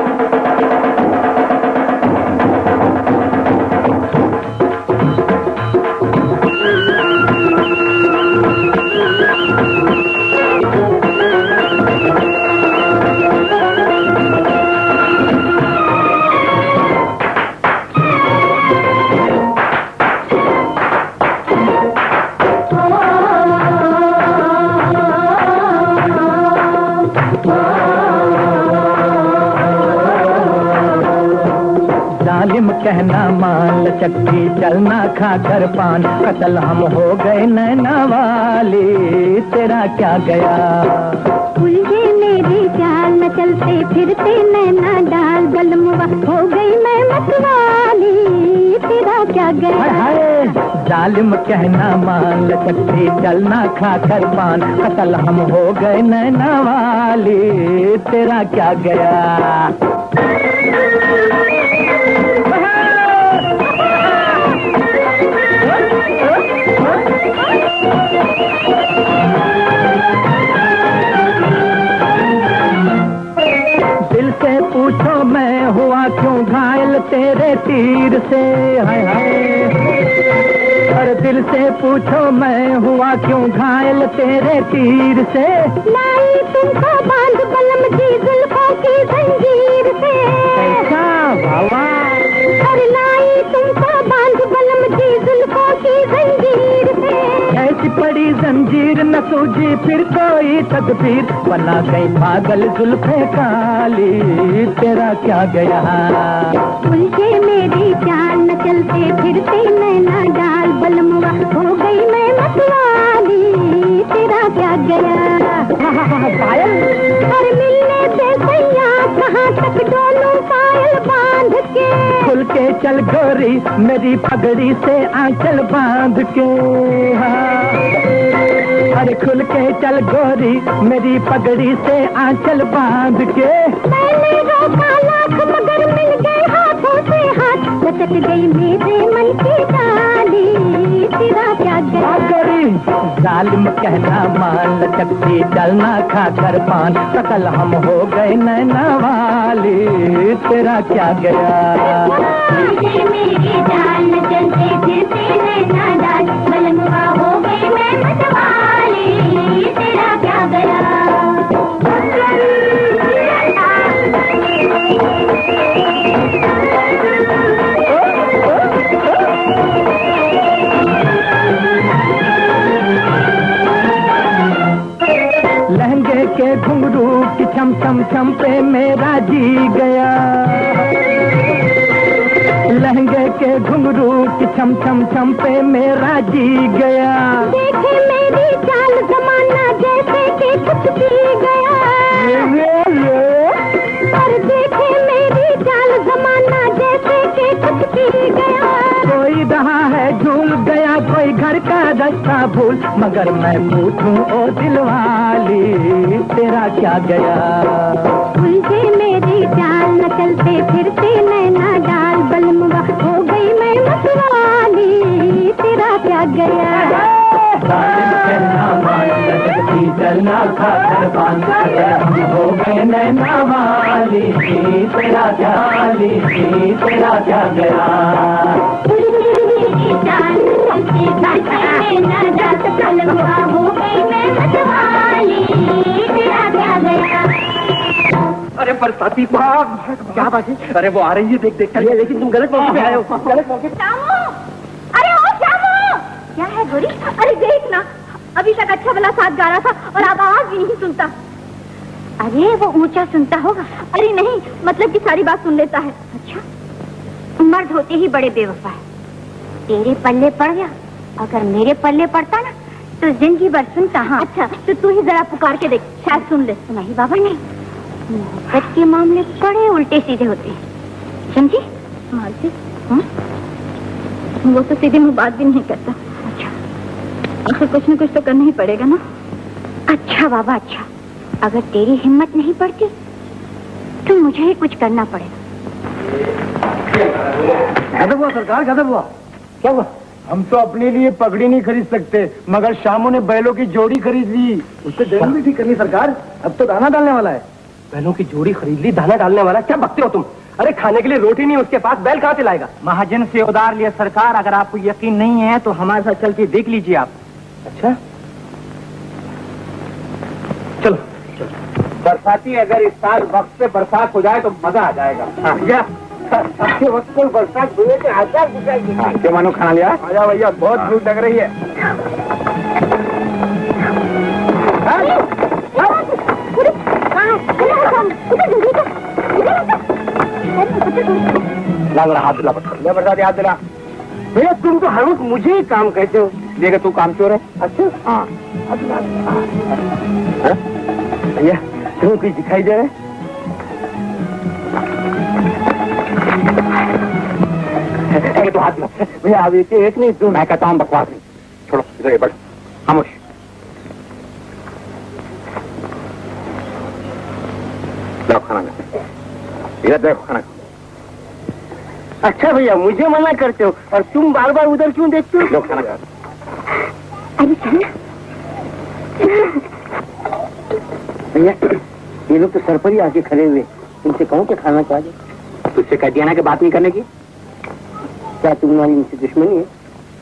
कहना मान चक्की चलना खाकर पान, कतल हम हो गए नैना वाली, तेरा क्या गया? उलझे मेरे जाल न चलते फिरते नैना डाल, बलमुआ हो गई मैं मतवाली, तेरा क्या गया? जालिम कहना मान चक्की चलना खाकर पान, कतल हम हो गए नैना वाली, तेरा क्या गया? दिल से पूछो मैं हुआ क्यों घायल तेरे तीर से, हाय हाय। और दिल से पूछो मैं हुआ क्यों घायल तेरे तीर से, लाई तुमको बांध बलम जी जुल्फों की जंजीर से। कैसा बाबा? और लाई तुमको बांध बलम जी जुल्फों की जंजीर से। ऐसी पड़ी जंजीर न सूझी फिर कोई तदबीर, बना गई पागल जुल्फे काली, तेरा क्या गया? उलझे मेरी चाल न चलते फिरते नैना डाल, बलमुआ हो गई मैं मतवाली, तेरा क्या गया? और मिलने से सैया कहाँ तक डोलूं पायल बांध के, खुल के चल गोरी मेरी पगड़ी से आंचल बांध के, अरे खुल के चल गोरी मेरी पगड़ी से आंचल बांध के। मैंने रोका लाख मगर मिल गए हाथों से हाथ, लचक गई मेरे मन की डाली, तेरा क्या गया? गोरी जालिम कहना मान चक्की चलना खाकर पान, कतल हम हो गए नैना वाली, तेरा क्या गया? मेरी जान चलते फिरते नैना डाल, बलमुआ हो गई मैं मतवाली, तेरा क्या गया? लहंगे के घुंघरू की छम छम छम पे मेरा जी गया, लहंगे के घुंघरू की छम छम छम पे मेरा जी गया। देखे मेरी चाल जमाना जैसे कि कुछ पी गया। पर देखे मेरी चाल जमाना जैसे कि कुछ पी गया। कोई रहा है झूल गया, कोई घर का रास्ता भूल, मगर मैं पूछूं ओ दिलवाली तेरा क्या गया। उलझे मेरी चाल न चलते फिरते नैना डाल, बलमुआ हो गई मैं मतवाली तेरा क्या गया। चलना खाकर पान हम हो गए नैना वाली तेरा क्या वाली तेरा क्या गया। अरे बरसाती भाग। क्या बात है? अरे वो आ रही है, देख देख कर। लेकिन तुम गलत मौके पे आए हो, गलत मौके। श्यामू, अरे ओ श्यामू, क्या है गोरी? अरे देख ना, अभी तक अच्छा भला साथ गा रहा था और अब आवाज भी नहीं सुनता। अरे वो ऊंचा सुनता होगा। अरे नहीं, मतलब कि सारी बात सुन लेता है। अच्छा, मर्द होते ही बड़े बेवफा है। तेरे पल्ले पड़ गया, अगर मेरे पल्ले पड़ता ना तो जिंदगी भर सुनता। हाँ अच्छा, तो तू ही जरा पुकार के देख, शायद सुन ले। नहीं बाबा नहीं, मोहब्बत के मामले बड़े उल्टे सीधे होते हैं, समझी? मालती, वो तो सीधे मुंह बात भी नहीं करता। अच्छा, आखिर कुछ न कुछ तो करना ही पड़ेगा ना। अच्छा बाबा अच्छा, अगर तेरी हिम्मत नहीं पड़ती तो मुझे ही कुछ करना पड़ेगा। गजब हुआ सरकार, गजब हुआ। क्या हुआ? हम तो अपने लिए पगड़ी नहीं खरीद सकते, मगर शामों ने बैलों की जोड़ी खरीद ली। उससे डेरी भी ठीक करनी सरकार, अब तो दाना डालने वाला है। बैलों की जोड़ी खरीद ली, दाना डालने वाला? क्या बकते हो तुम? अरे खाने के लिए रोटी नहीं उसके पास, बैल कहाँ से लाएगा? महाजन से उधार लिया सरकार, अगर आपको यकीन नहीं है तो हमारे साथ चल के देख लीजिए आप। अच्छा चलो। बरसाती अगर इस साल वक्त पे बरसात हो जाए तो मजा आ जाएगा। हाँ। वक्त को बरसात हुए तो आचार दिखाई। मानो खाना लिया? आजा भैया, बहुत भूख लग रही है। हाथ दिला बरसाती, हाथ दिला। भैया तुम तो हर वक्त मुझे ही काम कहते हो, देखा तू काम चोर है। अच्छा हाँ भैया, तुम्हें कुछ दिखाई दे रहा है? तो हाथ में भैया, अब एक एक नहीं दो। मैं कहता हूँ बकवास नहीं, छोड़ो इधर बढ़, खामोश। लो खाना इधर देखो, खाना। अच्छा भैया, मुझे मना करते हो और तुम बार बार उधर क्यों देखते हो? लो खाना खा। अरे चल भैया, ये लोग तो सर पर ही आके खड़े हुए, तुमसे कहूँ कि खाना खा जाए। तुझसे कह दिया ना कि बात नहीं करने की। क्या तुम्हारी उनसे दुश्मनी है?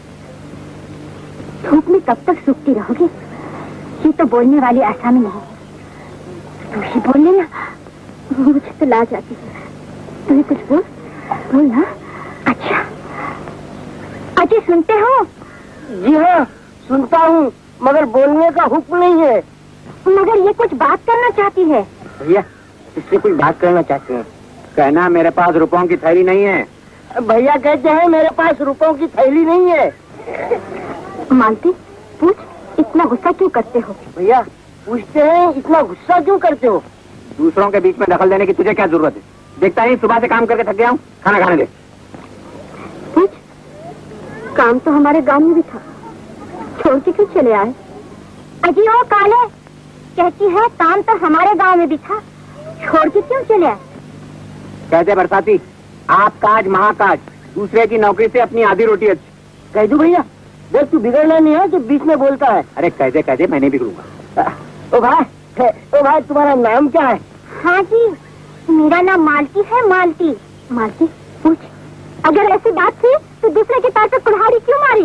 धूप में कब तक सूखती रहोगी? ये तो बोलने वाली आसामी नहीं, तू ही बोल लेना, मुझे तो लाज आती है। तू ही कुछ बोल बोल ना। अच्छा अजय, सुनते हो? जी हाँ सुनता हूँ, मगर बोलने का हुक्म नहीं है। मगर ये कुछ बात करना चाहती है। भैया इससे कुछ बात करना चाहते हैं। कहना मेरे पास रुपयों की थैली नहीं है। भैया कहते हैं मेरे पास रुपयों की थैली नहीं है। मालती पूछ, इतना गुस्सा क्यों करते हो? भैया पूछते हैं इतना गुस्सा क्यों करते हो? दूसरों के बीच में दखल देने की तुझे क्या जरूरत है? देखता नहीं सुबह से काम करके थक गया हूँ, खाना खाने दे। पूछ, काम तो हमारे गांव में भी था, छोड़ के क्यों चले आए? अजी ओ काले, कहती है काम तो हमारे गांव में भी था, छोड़ के क्यों चले आए? कहते बरसाती, आप काज महाकाज, दूसरे की नौकरी से अपनी आधी रोटी अच्छी। कह दू भैया, देख तू बिगड़ना नहीं है जो बीच में बोलता है। अरे कह दे कह दे, मैं नहीं बिगड़ूंगा। ओ भाई, ओ भाई तुम्हारा नाम क्या है? हाँ जी, मेरा नाम मालती है, मालती। मालती पूछ, अगर ऐसी बात थी तो दूसरे के पैर पे कुल्हाड़ी क्यों मारी?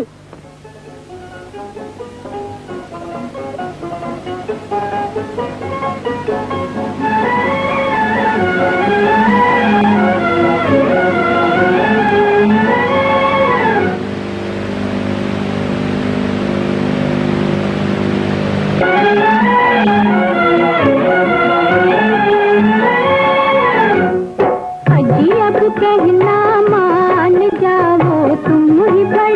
अजी अब कहना मान जाओ, तुम ही बड़े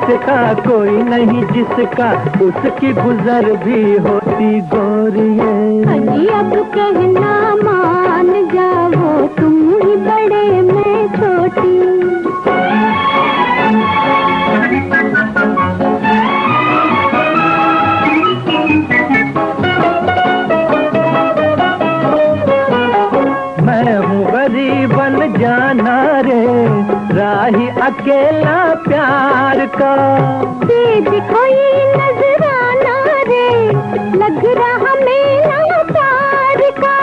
रास्ता कोई नहीं जिसका उसकी गुजर भी होती गोरिये। अजी अब कहना मान जाओ, तुम ही बड़े मैं छोटी। मैं हूँ गरीबन जाना रे, राही अकेला प्यार का। तेज कोई नजराना रे, लग रहा मेरा प्यार का।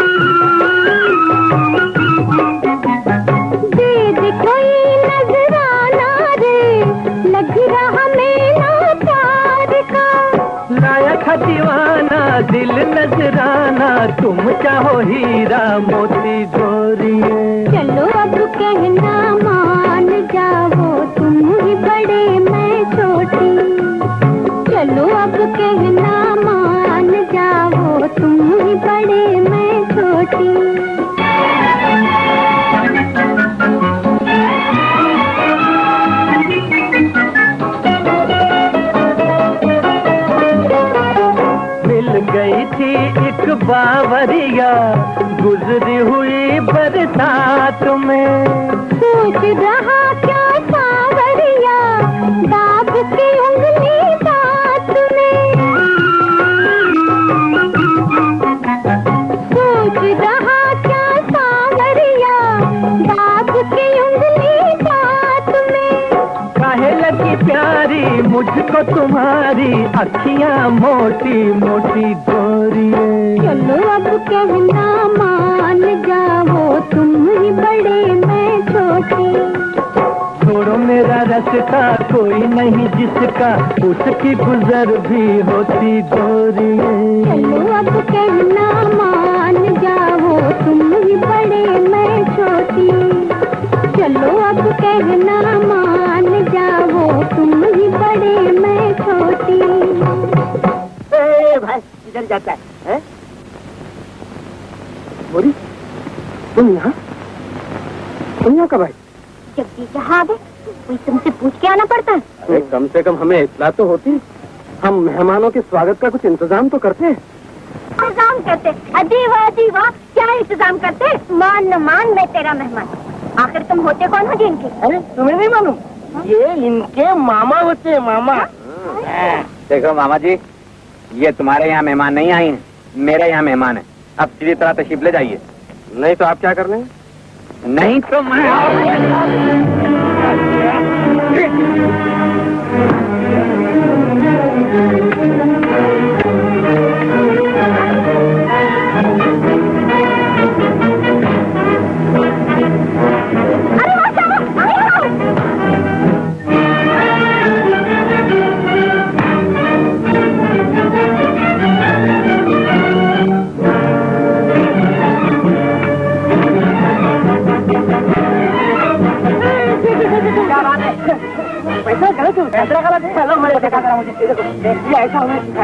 तेज कोई नजराना रे, लग रहा मेरा प्यार का। लायक दीवाना दिल नजराना, तुम चाहो हीरा मोती गोरिये। चलो अब कहना मान जाओ, तुम ही बड़े मैं छोटी। चलो अब कहना मान जाओ, तुम ही बड़े मैं छोटी। मिल गई थी एक बावरिया, गुजरी हुई बरसात में। सोच रहा क्या सावरिया, दाब की उंगली दांत में। सोच रहा क्या सावरिया, दाब की उंगली दांत में। काहे लगी प्यारी मुझको तुम्हारी अखियां मोटी मोटी गोरिये। चलो अब कहना मान जाओ, तुम ही बड़े मैं छोटी। छोड़ो मेरा रास्ता कोई नहीं जिसका उसकी गुजर भी होती गोरिये। चलो अब कहना मान जाओ, तुम ही बड़े मैं छोटी। चलो अब कहना मान जाओ, तुम ही बड़े मैं छोटी। ए भाई इधर जाता है, है? बोरी तुम यहाँ तुम यहाँ कब आई? जब जी कहा आगे कोई तुमसे पूछ के आना पड़ता है। अरे कम से कम हमें इत्तला तो होती। हम मेहमानों के स्वागत का कुछ इंतजाम तो करते हैं। इंतजाम करते? अजी वाह अजी वाह, क्या इंतजाम करते? मान न मान मैं तेरा मेहमान। आखिर तुम होते कौन हो जी इनके? अरे तुम्हें नहीं मालूम? ये इनके मामा होते हैं, मामा। देखो मामा जी, ये तुम्हारे यहाँ मेहमान नहीं आए हैं, मेरे यहाँ मेहमान है। अब सीधी तरह तशरीफ ले जाइए। नहीं तो आप क्या कर लेंगे? नहीं तो मैं पैसा गलत है, पैसा गलत है। चलो मैं देखा करा मुझे, देखो ये ऐसा हमें सिखाया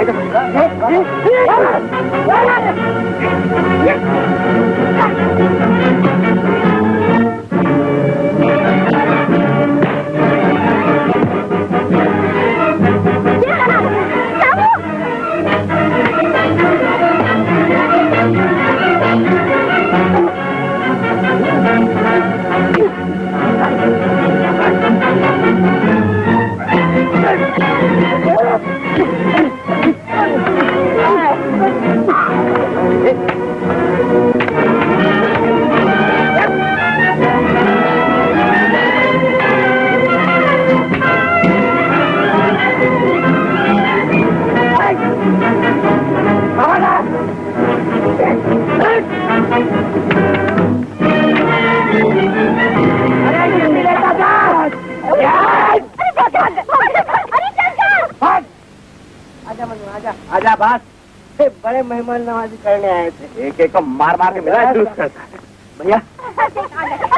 आजा बात। बड़े मेहमान नवाजी करने आए थे, एक एक को मार मार के मिला जूस करता है भैया।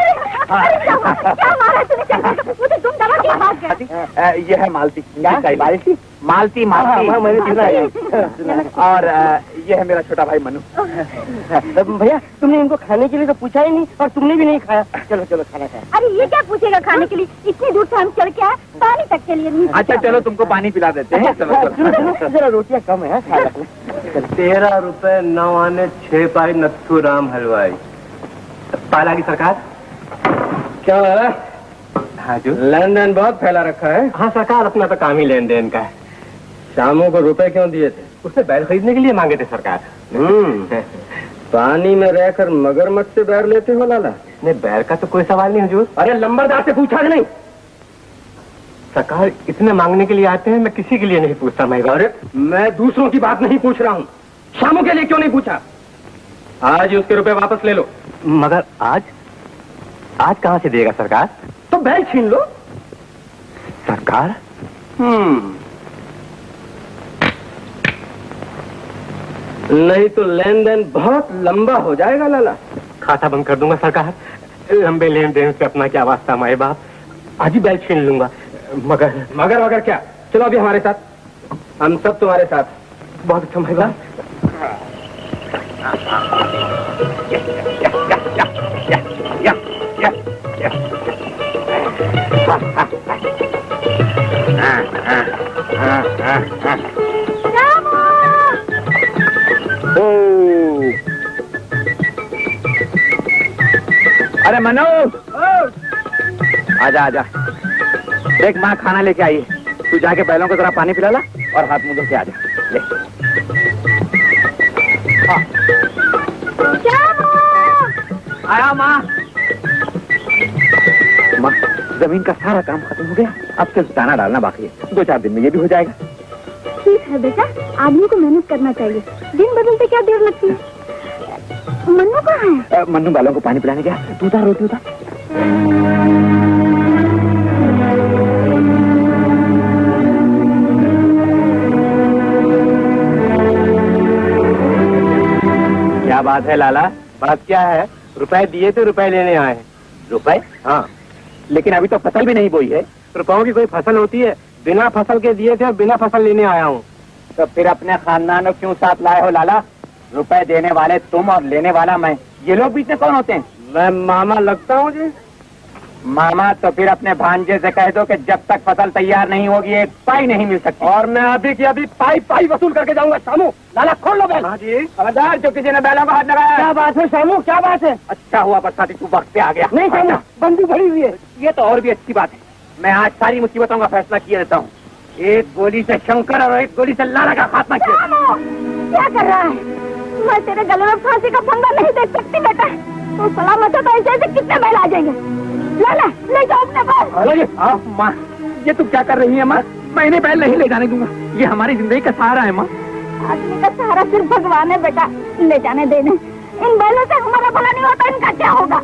अरे क्या हुआ? क्या मारा तूने? चल मुझे तुम दबा के भाग गया। ये है मालती। मालती मालती मालती मैंने सुना है। और ये है मेरा छोटा भाई मनु। भैया तुमने इनको खाने के लिए तो पूछा ही नहीं और तुमने भी नहीं खाया। चलो चलो खाना खाए। अरे ये क्या पूछेगा खाने के लिए? इतनी दूर से हम चल के आए, पानी तक के लिए नहीं। अच्छा चलो तुमको पानी पिला देते हैं। चलो चलो जरा रोटियां कम है, खा रखना। तेरह रुपए नौ आने छह पाई नथु राम हलवाई। पाला की सरकार क्या है? हाँ जो लेन देन बहुत फैला रखा है। हाँ सरकार, अपना तो काम ही लेन देन का है। शामों को रुपए क्यों दिए थे? उसने बैल खरीदने के लिए मांगे थे सरकार। हम्म पानी में रहकर मगरमच्छ से बैर लेते हो लाला? नहीं, बैल का तो कोई सवाल नहीं हुजूर। अरे लंबरदार से पूछा कि नहीं? सरकार इतने मांगने के लिए आते हैं, मैं किसी के लिए नहीं पूछता। मैं अरे मैं दूसरों की बात नहीं पूछ रहा हूँ, शामों के लिए क्यों नहीं पूछा? आज ही उसके रुपए वापस ले लो। मगर आज आज कहाँ से देगा सरकार? तो बैल छीन लो। सरकार हम्म नहीं तो लेन देन बहुत लंबा हो जाएगा लाला। खाता बंद कर दूंगा सरकार। लंबे लेन देन से अपना क्या वास्ता माए बाप। आज ही बैल छीन लूंगा। मगर मगर मगर क्या? चलो अभी हमारे साथ, हम सब तुम्हारे साथ। बहुत अच्छा माए बाप। अरे मनु, आजा आजा। देख माँ खाना लेके आई है, तू जाके बैलों को जरा पानी पिला ला और हाथ मुंह धो के आजा। ले आया माँ। माँ जमीन का सारा काम खत्म हो गया, अब सिर्फ दाना डालना बाकी है। दो चार दिन में ये भी हो जाएगा। ठीक है बेटा, आदमी को मेहनत करना चाहिए। दिन बदलते क्या देर लगती है। मन्नू कहाँ है? मन्नू बालों को पानी पिलाने गया। तू उतार रोटी उतार। क्या बात है लाला? बात क्या है? रुपए दिए तो रुपए लेने आए हैं। रुपए? हाँ, लेकिन अभी तो फसल भी नहीं बोई है। रुपयों की कोई फसल होती है? बिना फसल के दिए थे और बिना फसल लेने आया हूँ। तो फिर अपने खानदान को क्यों साथ लाए हो लाला? रुपए देने वाले तुम और लेने वाला मैं। ये लोग बीच में कौन होते हैं? मैं मामा लगता हूँ जी। मामा तो फिर अपने भांजे से कह दो कि जब तक फसल तैयार नहीं होगी एक पाई नहीं मिल सकती। और मैं अभी की अभी पाई पाई वसूल करके जाऊंगा। शामू लाला खोल लो बैल। हाँ जी। खबरदार जो किसी ने बैलों का हाथ लगाया। क्या बात है शामू, क्या बात है? अच्छा हुआ बरसाती तू वक्त पे आ गया। नहीं शामू, बंदूक भरी हुई है। ये तो और भी अच्छी बात है। मैं आज सारी मुसीबतों का फैसला किए देता हूँ। एक गोली से शंकर और एक गोली से लाला का खात्मा किया। क्या कर रहा है? मैं तेरे गले में फांसी का फंदा नहीं देख सकती बेटा। तो सलामत है तो ऐसे ऐसे कितने बैल आ जाएंगे। लाला ले जाओ अपने बैल। माँ ये तू क्या कर रही है माँ? मैं इन्हें बैल नहीं ले जाने दूंगा। ये हमारी जिंदगी का सहारा है माँ। आदमी का सहारा सिर्फ भगवान है बेटा। ले जाने देने। इन बैलों से हमारा भला नहीं होता, इनका क्या होगा?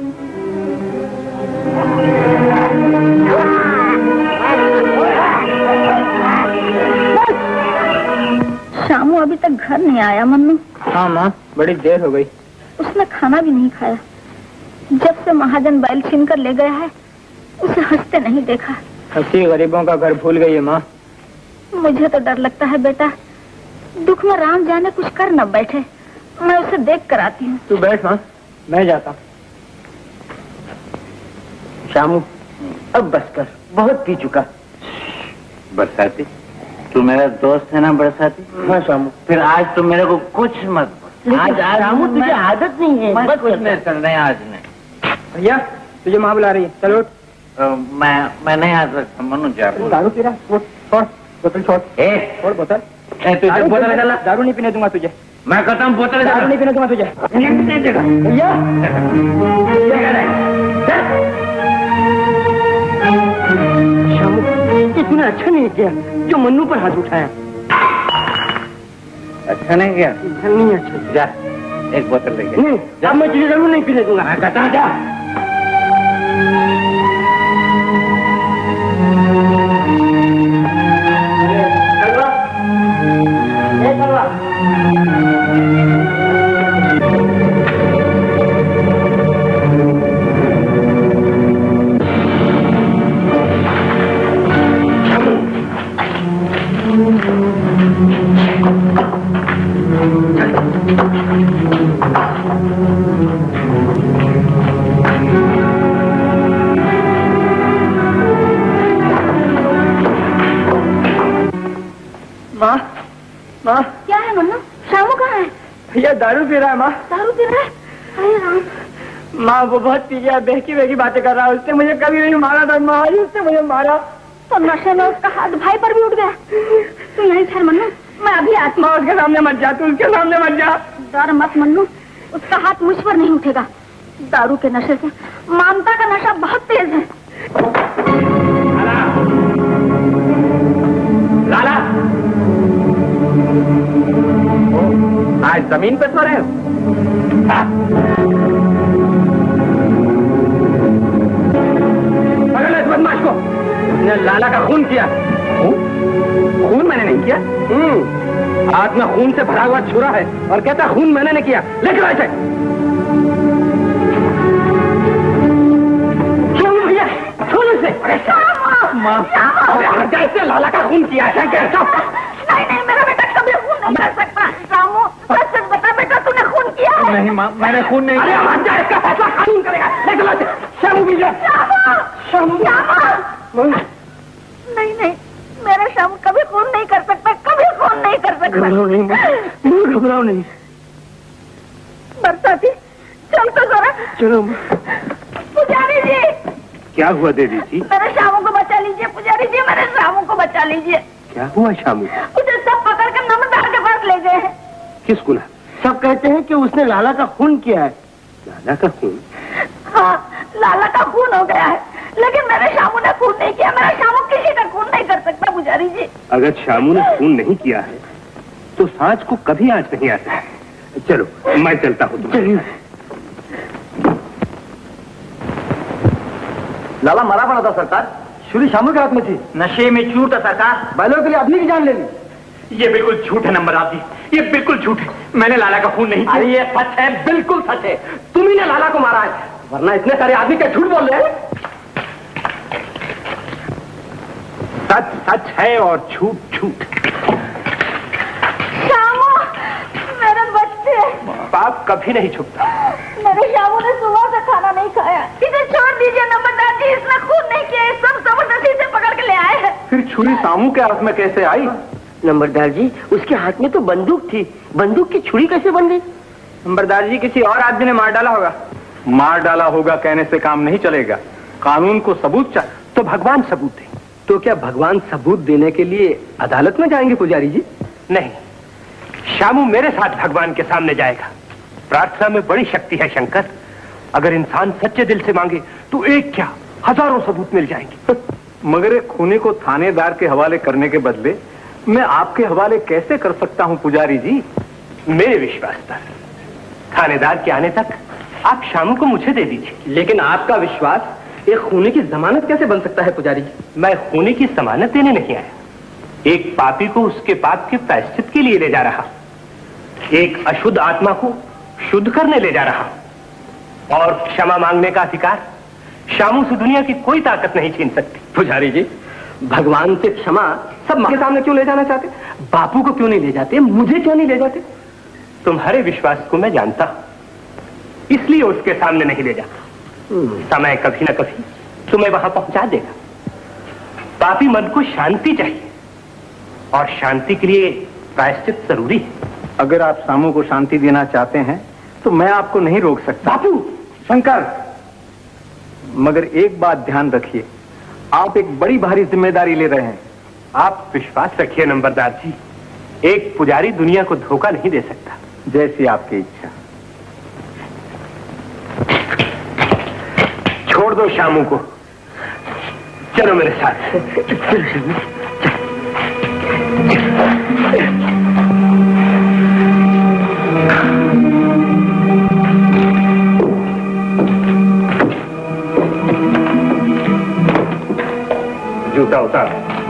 शामू अभी तक घर नहीं आया। मन्नू? हाँ माँ, बड़ी देर हो गई। उसने खाना भी नहीं खाया। जब से महाजन बैल छीन कर ले गया है, उसे हंसते नहीं देखा। हंसी गरीबों का घर भूल गई है माँ। मुझे तो डर लगता है बेटा, दुख में राम जाने कुछ कर न बैठे। मैं उसे देख कर आती हूँ। तू बैठ माँ, मैं जाता हूँ। शामू अब बस कर, बहुत पी चुका। बरसाती, तू मेरा दोस्त है ना बरसाती? हाँ शामू। फिर आज तो मेरे को कुछ मत बोल। आज आज शामू तुझे आदत नहीं है। बस बस कुछ नहीं करना है आज नहीं। भैया तुझे माँ बुला रही है, चलो। अ, मैं मैं नहीं आ सकता मनु जा। दारू पी रहा? छोड़ छोड़ बोतल, छोड़ ए छोड़ बोतल। ए, तुझे दारू बोतल पीने- डाला? दारू नहीं पीने दूंगा तुझे। मैं कहता हूँ बोतल दारू नहीं पीने दूंगा तुझे। भैया शामू, ये तूने अच्छा नहीं किया जो मन्नू पर हाथ उठाया। अच्छा नहीं किया? नहीं अच्छा। जा एक बोतल लेके। नहीं, अब मैं तुझे जरूर नहीं पीने दूंगा। मैं कहता हूँ जा। माँ, माँ क्या है मन्नू? शामू कहाँ है? भैया दारू पी रहा है माँ। दारू पी रहा है? अरे राम। माँ वो बहुत पी गया, बहकी बहकी बातें कर रहा है। उसने मुझे कभी नहीं मारा था माँ, उसने मुझे मारा। तो नशे में उसका हाथ भाई पर भी उठ गया। तू यहीं ठहर मन्नू, मैं अभी आती हूँ। माँ उसके सामने मत जा, तू उसके सामने मत जा। डर मत मन्नू, उसका हाथ मुझ पर नहीं उठेगा। दारू के नशे से ममता का नशा बहुत तेज है। लाला, आज जमीन पे सो रहे हो? पकड़ लो इस बदमाश को। उसने लाला का खून किया। खून? खून मैंने नहीं किया। हम्म, हाथ में खून से भरा हुआ छुरा है और कहता खून मैंने नहीं किया। लेकर ऐसे छोड़ भैया, छोड़ इसे। माँ, कैसे लाला का खून किया है? कैसा? नहीं नहीं, मेरा बेटा कभी खून नहीं कर सकता। रामू, सच सच बता बेटा, तूने खून किया है? नहीं माँ, मैंने खून नहीं किया। अरे जा, इसका फैसला कानून करेगा। ले चलो इसे। शामू भी जा। शामू, शामू। नहीं नहीं, मेरा शामू कभी खून नहीं कर सकता, कभी खून नहीं कर सकता। घबराओ नहीं माँ, घबराओ नहीं। बरसाती, चल तो जरा। चलो। पुजारी जी। क्या हुआ देवी जी? मेरे शामू को बचा लीजिए पुजारी जी, मेरे शामू को बचा लीजिए। क्या हुआ शामू? उसे सब पकड़ कर नमदार के पास ले गए हैं। किसको? ला? सब कहते हैं कि उसने लाला का खून किया है। लाला का खून? हाँ, लाला का खून हो गया है, लेकिन मेरे शामू ने खून नहीं किया। मेरा शामू किसी का खून नहीं कर सकता पुजारी जी। अगर शामू ने खून नहीं किया है तो सांच को कभी आंच नहीं आता। चलो मैं चलता हूँ। चलिए। लाला मरा पड़ा था सरकार, छुरी शामू के हाथ में थी। नशे में चूर था सरकार, बैलों के लिए अपनी की जान ले ली। ये बिल्कुल झूठ है नंबरदार जी, ये बिल्कुल झूठ है। मैंने लाला का खून नहीं किया। अरे ये सच है, बिल्कुल सच है। तुम ही ने लाला को मारा है, वरना इतने सारे आदमी क्या झूठ बोल रहे हैं? सच सच है और झूठ झूठ। शामू, मेरे बच्चे। पाप कभी नहीं छुपता। मेरे शामू ने सुबह से खाना नहीं खाया। इसे छोड़ दीजिए नंबरदार जी, इसने खून नहीं किया। सब जबरदस्ती से पकड़ के ले आए हैं। फिर छुरी शामू के हाथ में कैसे आई? नंबरदार जी, उसके हाथ में तो बंदूक थी, बंदूक की छुरी कैसे बन गई? नंबरदार जी, किसी और आदमी ने मार डाला होगा। मार डाला होगा कहने से काम नहीं चलेगा, कानून को सबूत चाहिए। तो भगवान सबूत दे। तो क्या भगवान सबूत देने के लिए अदालत में जाएंगे पुजारी जी? नहीं, शामू मेरे साथ भगवान के सामने जाएगा। प्रार्थना में बड़ी शक्ति है शंकर। अगर इंसान सच्चे दिल से मांगे तो एक क्या हजारों सबूत मिल जाएंगे। मगर एक खूनी को थानेदार के हवाले करने के बदले मैं आपके हवाले कैसे कर सकता हूं पुजारी जी? मेरे विश्वास पर थानेदार के आने तक आप शामू को मुझे दे दीजिए। लेकिन आपका विश्वास एक खूनी की जमानत कैसे बन सकता है पुजारी जी? मैं खूनी की जमानत देने नहीं आया, एक पापी को उसके पाप के प्रायश्चित के लिए ले जा रहा, एक अशुद्ध आत्मा को शुद्ध करने ले जा रहा। और क्षमा मांगने का अधिकार शामू से दुनिया की कोई ताकत नहीं छीन सकती। पुजारी जी, भगवान से क्षमा सब मां के सामने क्यों ले जाना चाहते? बापू को क्यों नहीं ले जाते? मुझे क्यों नहीं ले जाते? तुम्हारे विश्वास को मैं जानता हूं, इसलिए उसके सामने नहीं ले जाता। समय कभी ना कभी तुम्हें वहां पहुंचा देगा। पापी मन को शांति चाहिए और शांति के लिए प्रायश्चित जरूरी है। अगर आप शामू को शांति देना चाहते हैं तो मैं आपको नहीं रोक सकता। बापू, शंकर, मगर एक बात ध्यान रखिए, आप एक बड़ी भारी जिम्मेदारी ले रहे हैं। आप विश्वास रखिए नंबरदार जी, एक पुजारी दुनिया को धोखा नहीं दे सकता। जैसी आपकी इच्छा। छोड़ दो शामू को, चलो मेरे साथ। जूता उतार।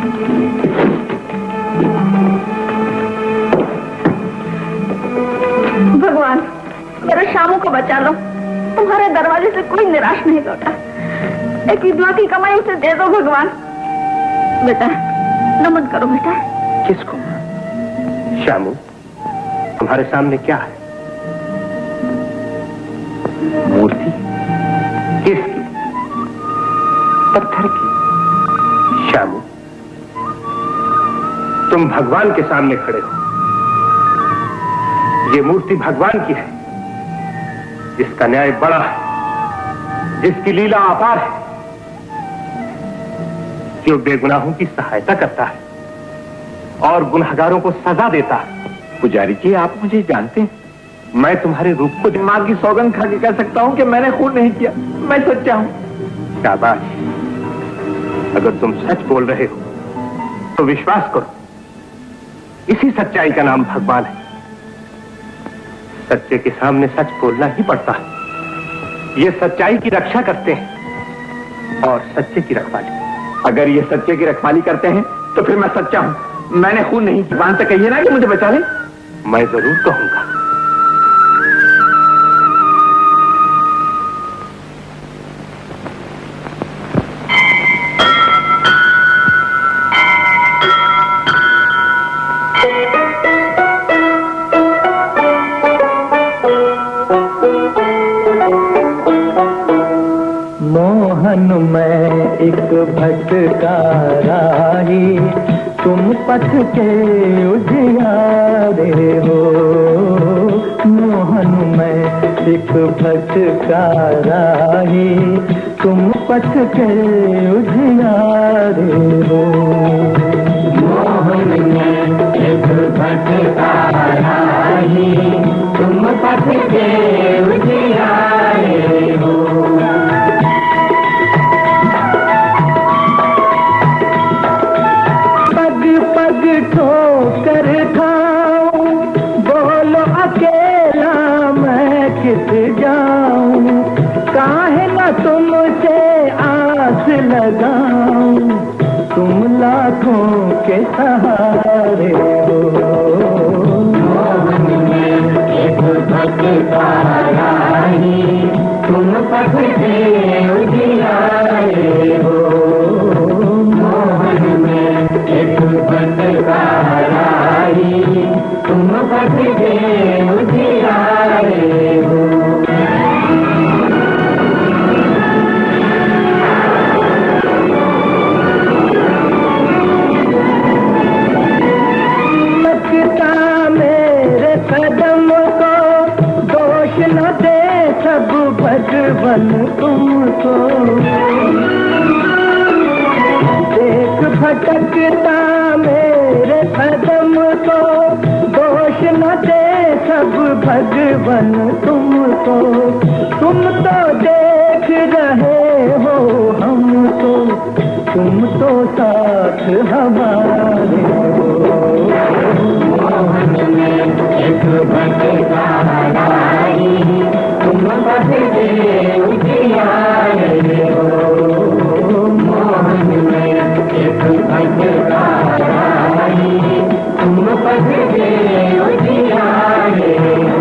भगवान, मेरे शामू को बचा लो। तुम्हारे दरवाजे से कोई निराश नहीं लौटा। एक विधवा की कमाई उसे दे दो भगवान। बेटा, नमन करो बेटा। किसको? शामू, तुम्हारे सामने क्या है? मूर्ति? किसकी? पत्थर की। श्यामू, तुम भगवान के सामने खड़े हो। ये मूर्ति भगवान की है, जिसका न्याय बड़ा है, जिसकी लीला अपार है, जो बेगुनाहों की सहायता करता है और गुनहगारों को सजा देता है। पुजारी जी, आप मुझे जानते हैं? मैं तुम्हारे रूप को मां की सौगंध खा के कह सकता हूं कि मैंने खून नहीं किया, मैं सच्चा हूं। शाबाश, अगर तुम सच बोल रहे हो तो विश्वास करो, इसी सच्चाई का नाम भगवान है। सच्चे के सामने सच बोलना ही पड़ता है। ये सच्चाई की रक्षा करते हैं और सच्चे की रखवाली। अगर ये सच्चे की रखवाली करते हैं तो फिर मैं सच्चा हूं, मैंने खून नहीं किया। भगवान से कहिए ना कि मुझे बचा ले। मैं जरूर कहूंगा। मोहन मैं एक भटका राही, तुम पथ के उजियारे हो। मोहन मैं एक भटका राही, तुम पथ के उजियारे हो। मोहन मैं एक भटका राही, तुम पथ के उजियारे हो। ठोकर खाऊं, बोलो अकेला मैं किस जाऊं। काहे न तुमसे आस लगाऊं, तुम लाखों के सहारे हो। मोहन में एक भटका राही, तुम पथ के उजियारे हो। मोहन में एक भटका राही, तुम पथ के उजियारे हो। लगता मेरे कदम को दोष न दे सब भगवन तुमको। देख भटकता मेरे कदम को दोष न दे सब भगवन तुमको। तुम तो देख रहे हो हमको, तुम तो साथ हमारे हो। मोहन में एक भटका राही, तुम पथ के उजियारे हो। मोहन में एक भटका राही, तुम पथ के उजियारे हो।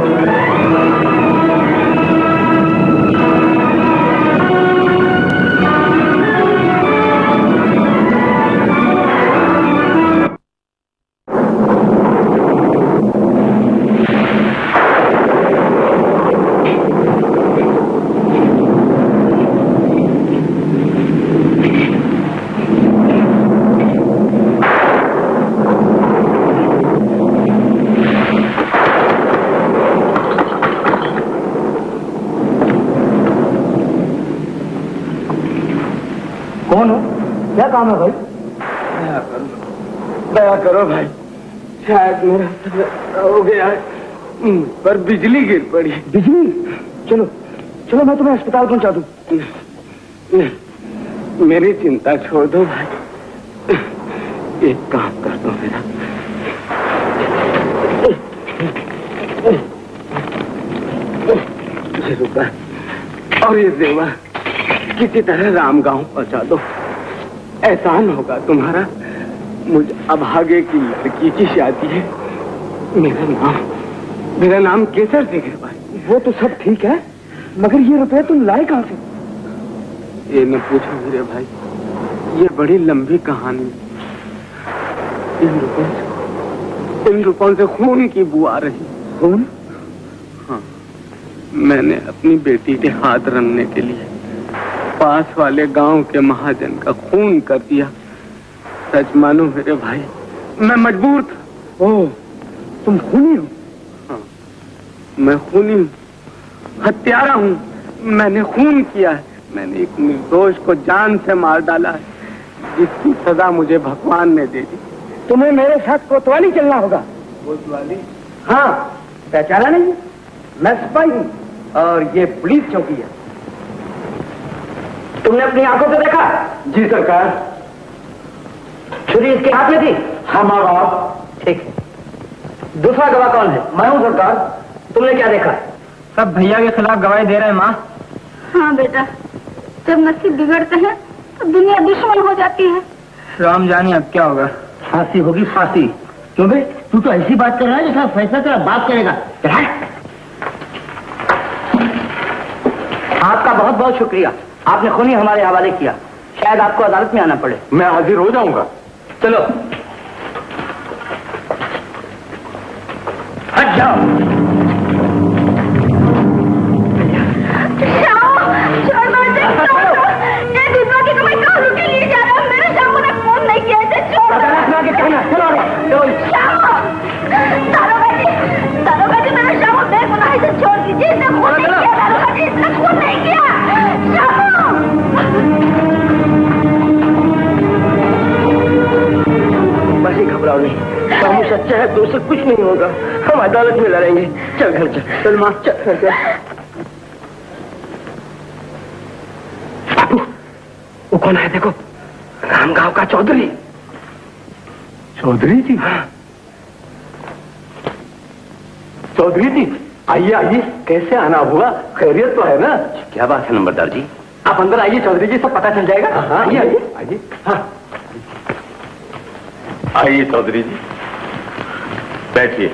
कौन हो? क्या काम है भाई? दया करो, दया करो भाई, शायद मेरा सर हो गया है, पर बिजली गिर पड़ी। बिजली? चलो चलो मैं तुम्हें अस्पताल पहुंचा दूं। मेरी चिंता छोड़ दो भाई, एक काम कर दो मेरा। ये रुपया और ये जेवर किसी तरह राम गांव पहुंचा दो, एहसान होगा तुम्हारा। मुझे अभागे की लड़की की शादी है। मेरा नाम मेरा नाम केसर सिंह है भाई। वो तो सब ठीक है, मगर ये रुपए तुम लाए कहां से? ये न पूछो मेरे भाई, ये बड़ी लंबी कहानी। इन रुपयों से इन रुपयों से खून की बू आ रही। खून? हाँ, मैंने अपनी बेटी के हाथ रंगने के लिए पास वाले गांव के महाजन का खून कर दिया। सच मानो मेरे भाई, मैं मजबूर था। ओह, तुम खूनी हो? हाँ, मैं खूनी हूँ, हत्यारा हूँ। मैंने खून किया है। मैंने एक निर्दोष को जान से मार डाला है, जिसकी सजा मुझे भगवान ने दे दी। तुम्हें मेरे साथ कोतवाली चलना होगा। कोतवाली? हाँ, पहचाना नहीं? मैं सिपाही हूँ और ये पुलिस चौकी है। तुमने अपनी आंखों से देखा? जी सरकार। छुरी इसके हाथ में थी? हाँ माँ बाप। ठीक है। दूसरा गवाह कौन है? मैं हूँ सरकार। तुमने क्या देखा? सब भैया के खिलाफ गवाही दे रहे हैं माँ। हाँ बेटा, जब नसीब बिगड़ते हैं तो दुनिया दुश्मन हो जाती है। राम जाने अब क्या होगा। फांसी होगी, फांसी। क्यों बे, तू तो ऐसी बात कर रहा है जैसा फैसला तेरा बाप करेगा। आपका बहुत बहुत शुक्रिया, आपने खूनी हमारे हवाले किया। शायद आपको अदालत में आना पड़े। मैं हाजिर हो जाऊंगा। चलो हट जाओ। छोड़ मत दे, ये दीपा की कमाई कहाँ लुटी लिए जा रहा है? मेरे शाम ने फोन नहीं किया, इसे छोड़। कहना चलो दारोगा जी, दारोगा जी, मेरा शाम बेगुनाह इसे छोड़ दीजिए। इसने खून नहीं किया दारोगा जी, इसने खून नहीं किया। बस ही घबराओ नहीं, शामू सच्चा है तो उसे कुछ नहीं होगा। हम अदालत में लड़ेंगे। चल घर चल। चल माँ, चल घर चल। बाबू, वो कौन है देखो? राम गांव का चौधरी। चौधरी जी? चौधरी जी, आइए आइए। कैसे आना हुआ? खैरियत तो है ना? क्या बात है नंबरदार जी? आप अंदर आइए चौधरी जी, सब पता चल जाएगा। हाँ, आइए आइए आइए। हाँ आइए चौधरी जी, बैठिए।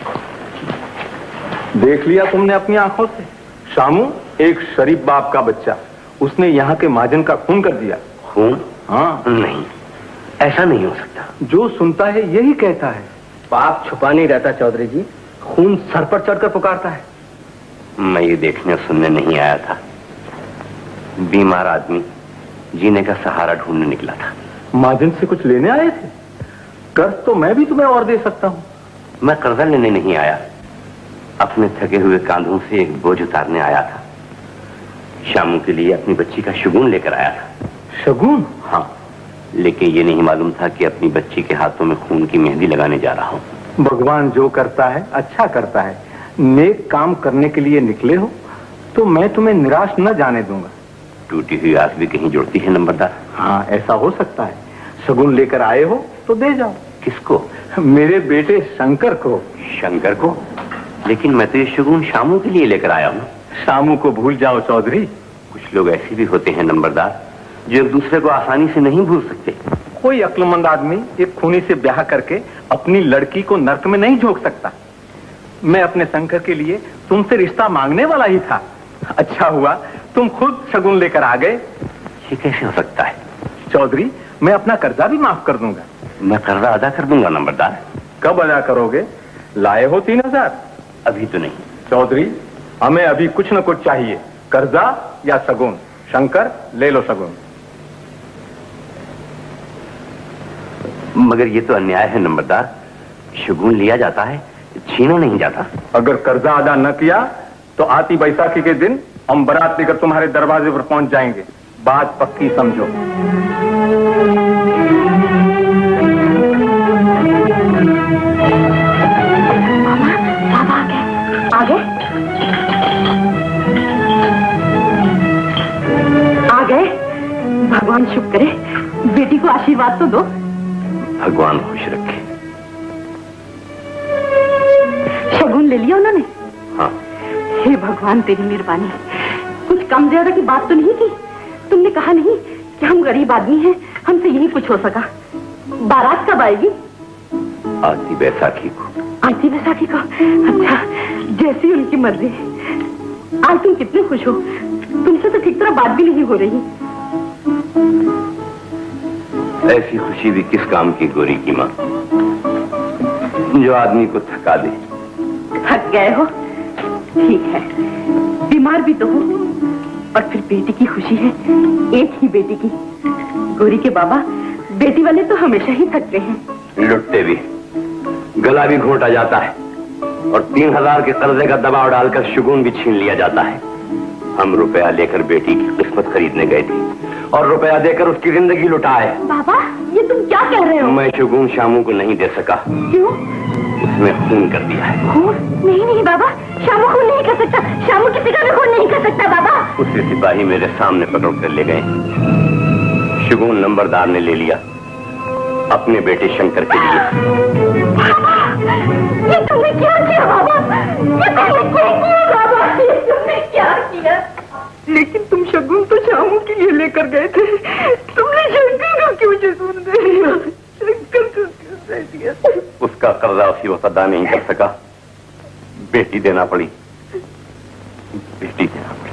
देख लिया तुमने अपनी आंखों से? शामू एक शरीफ बाप का बच्चा, उसने यहाँ के महाजन का खून कर दिया। खून? हाँ। नहीं, ऐसा नहीं हो सकता। जो सुनता है यही कहता है। पाप छुपा नहीं रहता चौधरी जी, खून सर पर चढ़कर पुकारता है। मैं ये देखने और सुनने नहीं आया था। बीमार आदमी जीने का सहारा ढूंढने निकला था। महाजन से कुछ लेने आए थे? कर्ज तो मैं भी तुम्हें और दे सकता हूँ। मैं कर्जा लेने नहीं आया, अपने थके हुए कांधों से एक बोझ उतारने आया था। शामू के लिए अपनी बच्ची का शगुन लेकर आया था। शगुन? हाँ, लेकिन ये नहीं मालूम था कि अपनी बच्ची के हाथों में खून की मेहंदी लगाने जा रहा हूँ। भगवान जो करता है अच्छा करता है। नेक काम करने के लिए निकले हो तो मैं तुम्हें निराश न जाने दूंगा। टूटी हुई आस भी कहीं जुड़ती है नंबरदार। हाँ, ऐसा हो सकता है। शगुन लेकर आए हो तो दे जाओ। किसको? मेरे बेटे शंकर को। शंकर को? लेकिन मैं तो ये शगुन शामू के लिए लेकर आया हूँ। शामू को भूल जाओ चौधरी। कुछ लोग ऐसे भी होते हैं नंबरदार, जो एक दूसरे को आसानी से नहीं भूल सकते। कोई अक्लमंद आदमी एक खूनी से ब्याह करके अपनी लड़की को नर्क में नहीं झोंक सकता। मैं अपने शंकर के लिए तुमसे रिश्ता मांगने वाला ही था। अच्छा हुआ तुम खुद शगुन लेकर आ गए। ये कैसे हो सकता है? चौधरी, मैं अपना कर्जा भी माफ कर दूंगा। मैं कर्जा अदा कर दूंगा नंबरदार। कब अदा करोगे? लाए हो तीन हजार? अभी तो नहीं। चौधरी, हमें अभी कुछ न कुछ चाहिए, कर्जा या शगुन। शंकर, ले लो शगुन। मगर ये तो अन्याय है नंबरदार। शगुन लिया जाता है, छीना नहीं जाता। अगर कर्जा अदा न किया तो आती बैसाखी के दिन हम बारात लेकर तुम्हारे दरवाजे पर पहुंच जाएंगे। बात पक्की समझो। मामा, साहब आ गए। आ गए? आ गए? भगवान शुक्र करे, बेटी को आशीर्वाद तो दो। भगवान खुश रखे। शगुन ले लिया उन्होंने? हाँ। हे भगवान, तेरी मेहरबानी। कुछ कम ज्यादा की बात तो नहीं की? तुमने कहा नहीं कि हम गरीब आदमी हैं, हमसे यही कुछ हो सका। बारात कब आएगी? आती बैसाखी को। आती बैसाखी को? अच्छा, जैसी उनकी मर्जी। आज तुम कितने खुश हो, तुमसे तो ठीक तरह बात भी नहीं हो रही। ऐसी खुशी भी किस काम की गोरी की माँ, जो आदमी को थका दे। थक गए हो? ठीक है, बीमार भी तो हो, और फिर बेटी की खुशी है, एक ही बेटी की। गौरी के बाबा, बेटी वाले तो हमेशा ही थकते हैं। लुटते भी, गला भी घोटा जाता है, और तीन हजार के कर्जे का दबाव डालकर शुगुन भी छीन लिया जाता है। हम रुपया लेकर बेटी की किस्मत खरीदने गए थे, और रुपया देकर उसकी जिंदगी लुटाए। बाबा, ये तुम क्या कह रहे हो? मैं शुगुन शामू को नहीं दे सका। क्यों? उसने खून कर दिया है। खून? नहीं नहीं बाबा, शामू खून नहीं कर सकता। शामू किसी का भी खून नहीं कर सकता बाबा। उसे सिपाही मेरे सामने पकड़ कर ले गए। शुगुन नंबरदार ने ले लिया अपने बेटे शंकर के लिए। बाबा, ये तुमने क्या किया बाबा? ये तुमने क्या किया बाबा? ये तुमने क्या किया? लेकिन तुम शगुन तो शामू के लिए लेकर गए थे, तुमने शंकर को क्यों शगुन दे दिया? शंकर को क्यों दे दिया? उसका कर्जा उसी वक्त अदा नहीं कर सका, बेटी देना पड़ी, बेटी देना पड़ी।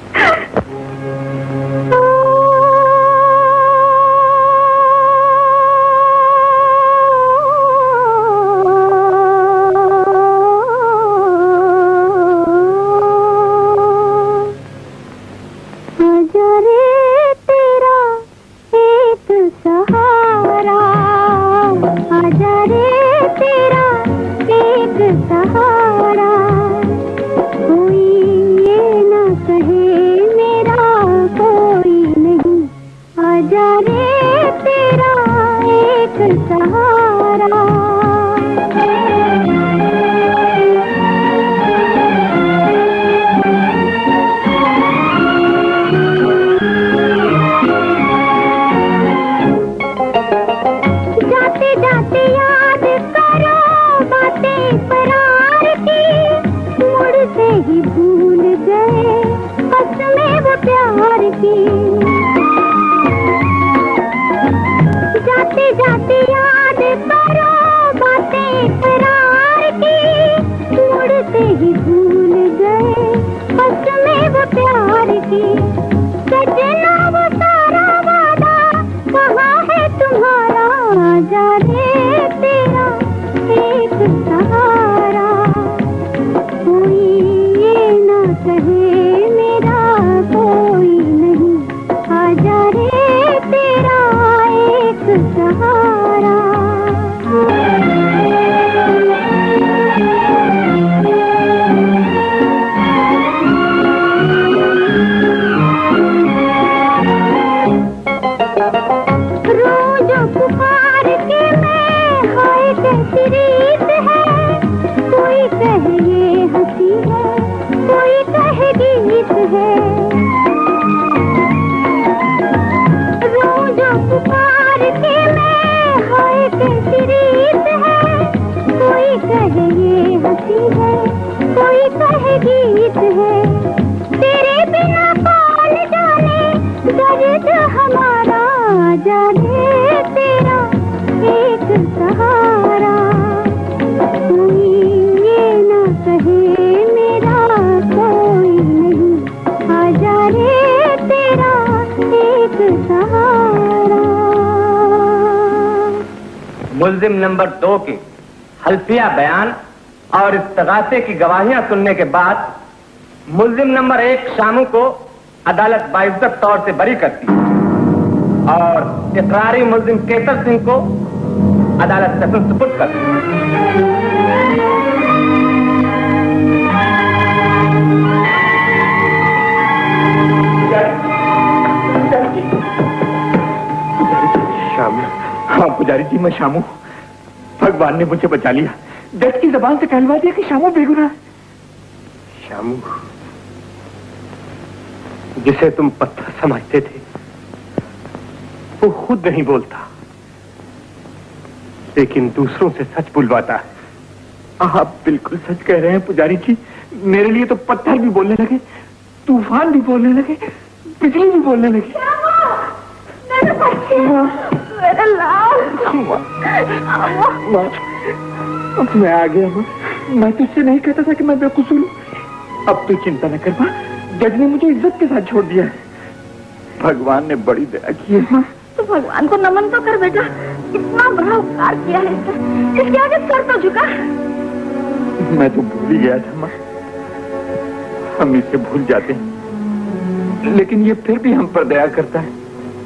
मुल्जिम नंबर दो के हल्फिया बयान और इस्तगासे की गवाहियां सुनने के बाद मुल्जिम नंबर एक शामू को अदालत बाइज्जत तौर से बरी करती है और इकरारी मुल्जिम केसर सिंह को अदालत से सुपुर्द करती है। हाँ पुजारी जी, मैं शामू, भगवान ने मुझे बचा लिया। जज की जबान से कहलवा दिया कि शामू बेगुनाह। शामू, जिसे तुम पत्थर समझते थे, वो खुद नहीं बोलता, लेकिन दूसरों से सच बुलवाता है। आप बिल्कुल सच कह रहे हैं पुजारी जी। मेरे लिए तो पत्थर भी बोलने लगे, तूफान भी बोलने लगे, बिजली भी बोलने लगी। मेरे बच्चे, मेरा लाल। मैं आ गया माँ। मैं तुझसे नहीं कहता था कि मैं बेकसूर हूँ। अब तू चिंता न कर माँ, जज ने मुझे इज्जत के साथ छोड़ दिया है। भगवान ने बड़ी दया की है माँ। तो भगवान को नमन तो कर बेटा, इतना बड़ा उपकार किया है इसने, इसके आगे सर तो झुका। मैं तो भूल ही गया था माँ। हम इसे भूल जाते हैं, लेकिन ये फिर भी हम पर दया करता है।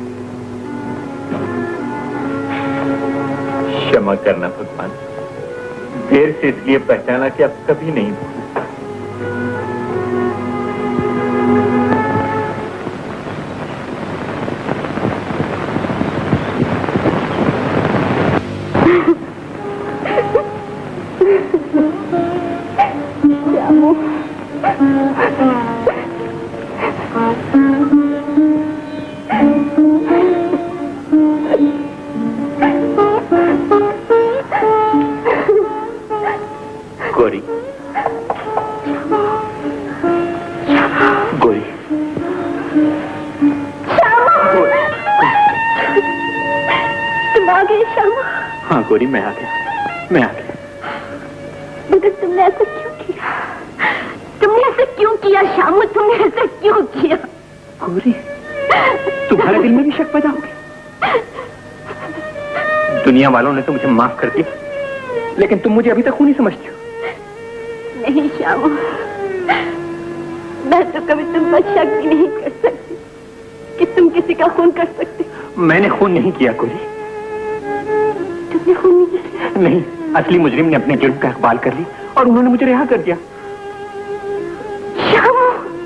क्षमा करना भगवान, देर से इसलिए पहचाना कि अब कभी नहीं भूल। गोरी, गोरी, तुम आ गए श्यामा? हाँ गोरी, मैं आ गया, मैं आ गया। मगर तुमने ऐसा क्यों किया? तुमने ऐसा क्यों किया श्यामा? तुमने ऐसा क्यों किया? गोरी, तुम्हारे दिल में भी शक पैदा हो गया? दुनिया वालों ने तो मुझे माफ कर दिया, लेकिन तुम मुझे अभी तक खूनी समझती हो। नहीं श्यामा, मैं तो कभी तुम पर शक भी नहीं कर सकती कि तुम किसी का खून कर सकते। मैंने खून नहीं किया गोरी। तुमने खून नहीं किया? नहीं, असली मुजरिम ने अपने जुर्म का इकबाल कर ली और उन्होंने मुझे रिहा कर दिया। श्यामा,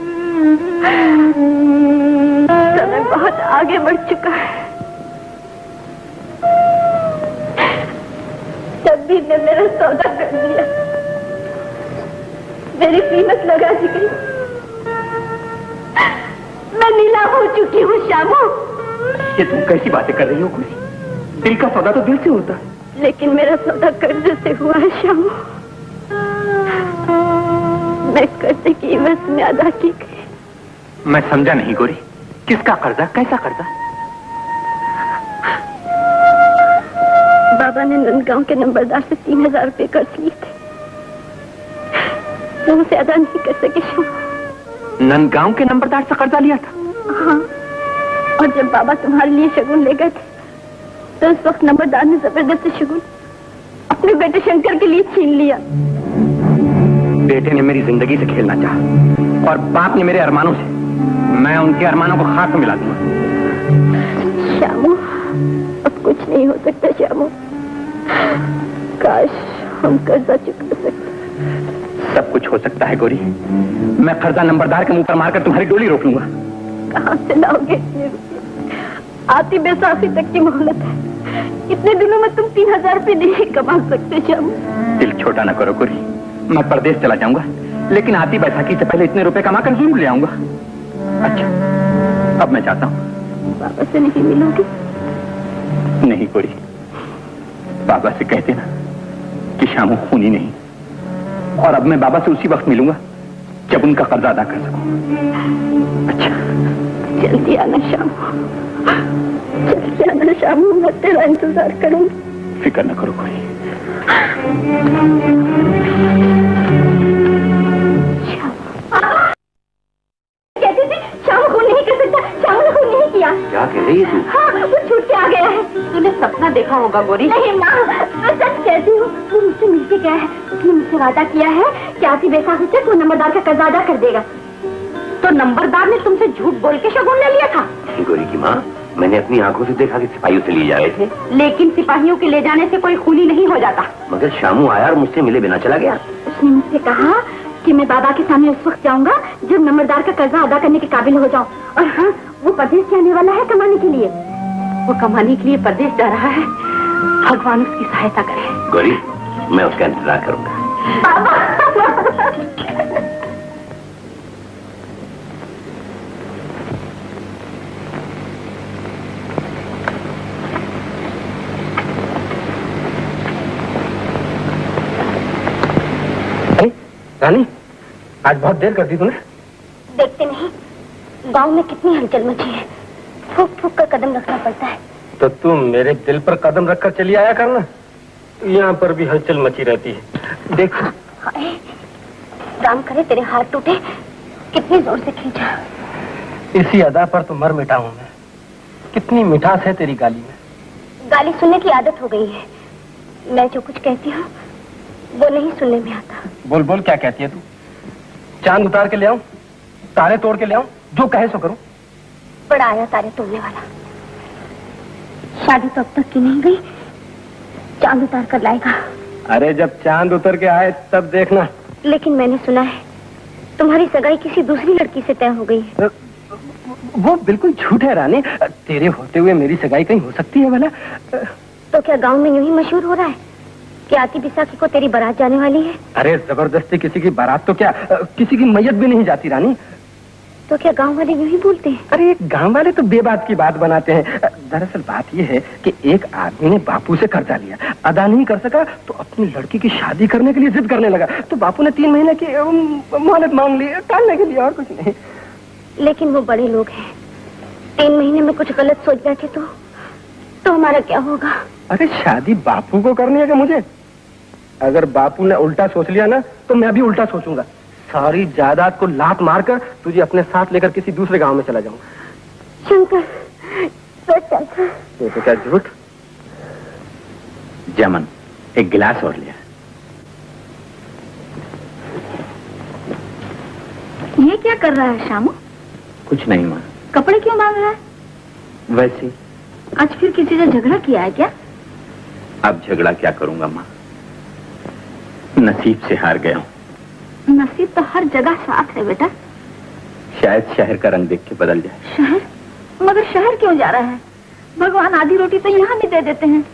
समय बहुत आगे बढ़ चुका है। तब भी ने मेरा सौदा कर दिया, मेरी कीमत लगा दी गई, मैं नीलाम हो चुकी हूँ श्यामू। ये तुम कैसी बातें कर रही हो गोरी? दिल का सौदा तो दिल से होता है। लेकिन मेरा सौदा कर्ज से हुआ है श्यामू। मैं कर्ज की इवज में अदा की गई। मैं समझा नहीं गोरी, किसका कर्जा, कैसा कर्जा? बाबा ने नंदगांव के नंबरदार से तीन हजार रुपए कर्ज लिए थे, वो उसे अदा नहीं कर सके श्यामू। नंदगांव के नंबरदार से कर्जा लिया था? हाँ, और जब बाबा तुम्हारे लिए शगुन ले गए थे तो उस वक्त नंबरदार ने जबरदस्ती शगुन अपने बेटे शंकर के लिए छीन लिया। बेटे ने मेरी जिंदगी से खेलना चाहा और बाप ने मेरे अरमानों से। मैं उनके अरमानों को खाक में मिला दूंगा। श्यामू, अब कुछ नहीं हो सकता श्यामू। काश हम कर्जा चुका सकते। सब कुछ हो सकता है गोरी। मैं कर्जा नंबरदार के मुंह पर मारकर तुम्हारी डोली रोक लूंगा। कहाँ से लाओगे इतने रुपये? आती बैसाखी तक की मोहलत है। इतने दिनों में तुम तीन हजार रुपये नहीं कमा सकते श्यामू। दिल छोटा ना करो गोरी, मैं परदेश चला जाऊंगा, लेकिन आती बैसाखी से पहले इतने रुपए कमाकर जरूर ले आऊंगा। अच्छा, अब मैं चाहता हूँ। बाबा से नहीं मिलोगे? नहीं गोरी, बाबा से कह देना कि श्यामू खूनी नहीं, और अब मैं बाबा से उसी वक्त मिलूंगा जब उनका कर्जा अदा कर सकूं। अच्छा, जल्दी आना श्यामू, जल्दी आना श्यामू, मैं तेरा इंतजार करूंगी। फिक्र न करो कोई। कहते थे श्यामू खून नहीं कर सकता, श्यामू ने खून नहीं किया। क्या कह रही है तू? हाँ, वो छूट के आ गया है। तूने सपना देखा होगा गोरी। नहीं माँ, मैं सच कहती हूँ, वो मुझसे मिलके गया है। उसने मुझसे वादा किया है कि आती बैसाखी तक वो नंबरदार का कर्जा अदा कर देगा। तो नंबरदार ने तुमसे झूठ बोल के शगुन ले लिया था? गोरी की माँ, मैंने अपनी आंखों से देखा कि सिपाहियों से लिए जा रहे थे। लेकिन सिपाहियों के ले जाने से कोई खूनी नहीं हो जाता। मगर शामू आया और मुझसे मिले बिना चला गया। उसने मुझसे कहा कि मैं बाबा के सामने उस वक्त जाऊंगा जब नंबरदार का कर्जा अदा करने के काबिल हो जाऊं। और हाँ, वो परदेश जाने वाला है कमाने के लिए। वो कमाने के लिए परदेश जा रहा है, भगवान उसकी सहायता करे। गौरी, मैं उसका इंतजार करूंगा। बाबा रानी, आज बहुत देर कर दी तूने। देखते नहीं, गांव में कितनी हलचल मची है। फूक फूक कर कदम रखना पड़ता है। तो तुम मेरे दिल पर कदम रखकर चली आया करना। यहाँ पर भी हलचल मची रहती है। देख, हाय, राम करे तेरे हाथ टूटे, कितनी जोर से खींचा। इसी अदा पर तो मर मिटा हूं मैं। कितनी मिठास है तेरी गाली में। गाली सुनने की आदत हो गई है। मैं जो कुछ कहती हूँ वो नहीं सुनने में आता। बोल बोल, क्या कहती है तू? चांद उतार के ले आऊं, तारे तोड़ के ले आऊं, जो कहे सो करूं। बड़ा आया तारे तोड़ने वाला। शादी तो अब तक की नहीं गई, चांद उतार कर लाएगा। अरे जब चांद उतर के आए तब देखना। लेकिन मैंने सुना है तुम्हारी सगाई किसी दूसरी लड़की से तय हो गई है। वो बिल्कुल झूठ है रानी। तेरे होते हुए मेरी सगाई कहीं हो सकती है भला? तो क्या गांव में यूं ही मशहूर हो रहा है कि आती बिसाखी को तेरी बारात जाने वाली है? अरे जबरदस्ती किसी की बारात तो क्या, किसी की मैयत भी नहीं जाती रानी। तो क्या गांव वाले यूं ही बोलते हैं? अरे गांव वाले तो बेबात की बात बनाते हैं। दरअसल बात यह है कि एक आदमी ने बापू से कर्जा लिया, अदा नहीं कर सका तो अपनी लड़की की शादी करने के लिए जिद करने लगा, तो बापू ने तीन महीने की मोहलत मांग ली टालने के लिए, और कुछ नहीं। लेकिन वो बड़े लोग हैं, तीन महीने में कुछ गलत सोच बैठे तो तो हमारा क्या होगा? अरे शादी बापू को करनी है कि मुझे? अगर बापू ने उल्टा सोच लिया ना तो मैं भी उल्टा सोचूंगा। सारी जायदाद को लात मारकर तुझे अपने साथ लेकर किसी दूसरे गांव में चला जाऊंगा। शंकर, तो चल। ये तो क्या झूठ। जमन, एक गिलास और लिया। ये क्या कर रहा है शामू? कुछ नहीं माँ। कपड़े क्यों बांध रहा है? वैसे। आज फिर किसी से झगड़ा किया है क्या? अब झगड़ा क्या करूंगा माँ, नसीब से हार गया हूँ। नसीब तो हर जगह साथ है बेटा। शायद शहर का रंग देख के बदल जाए। शहर? मगर शहर क्यों जा रहा है? भगवान आधी रोटी तो यहाँ भी दे देते हैं।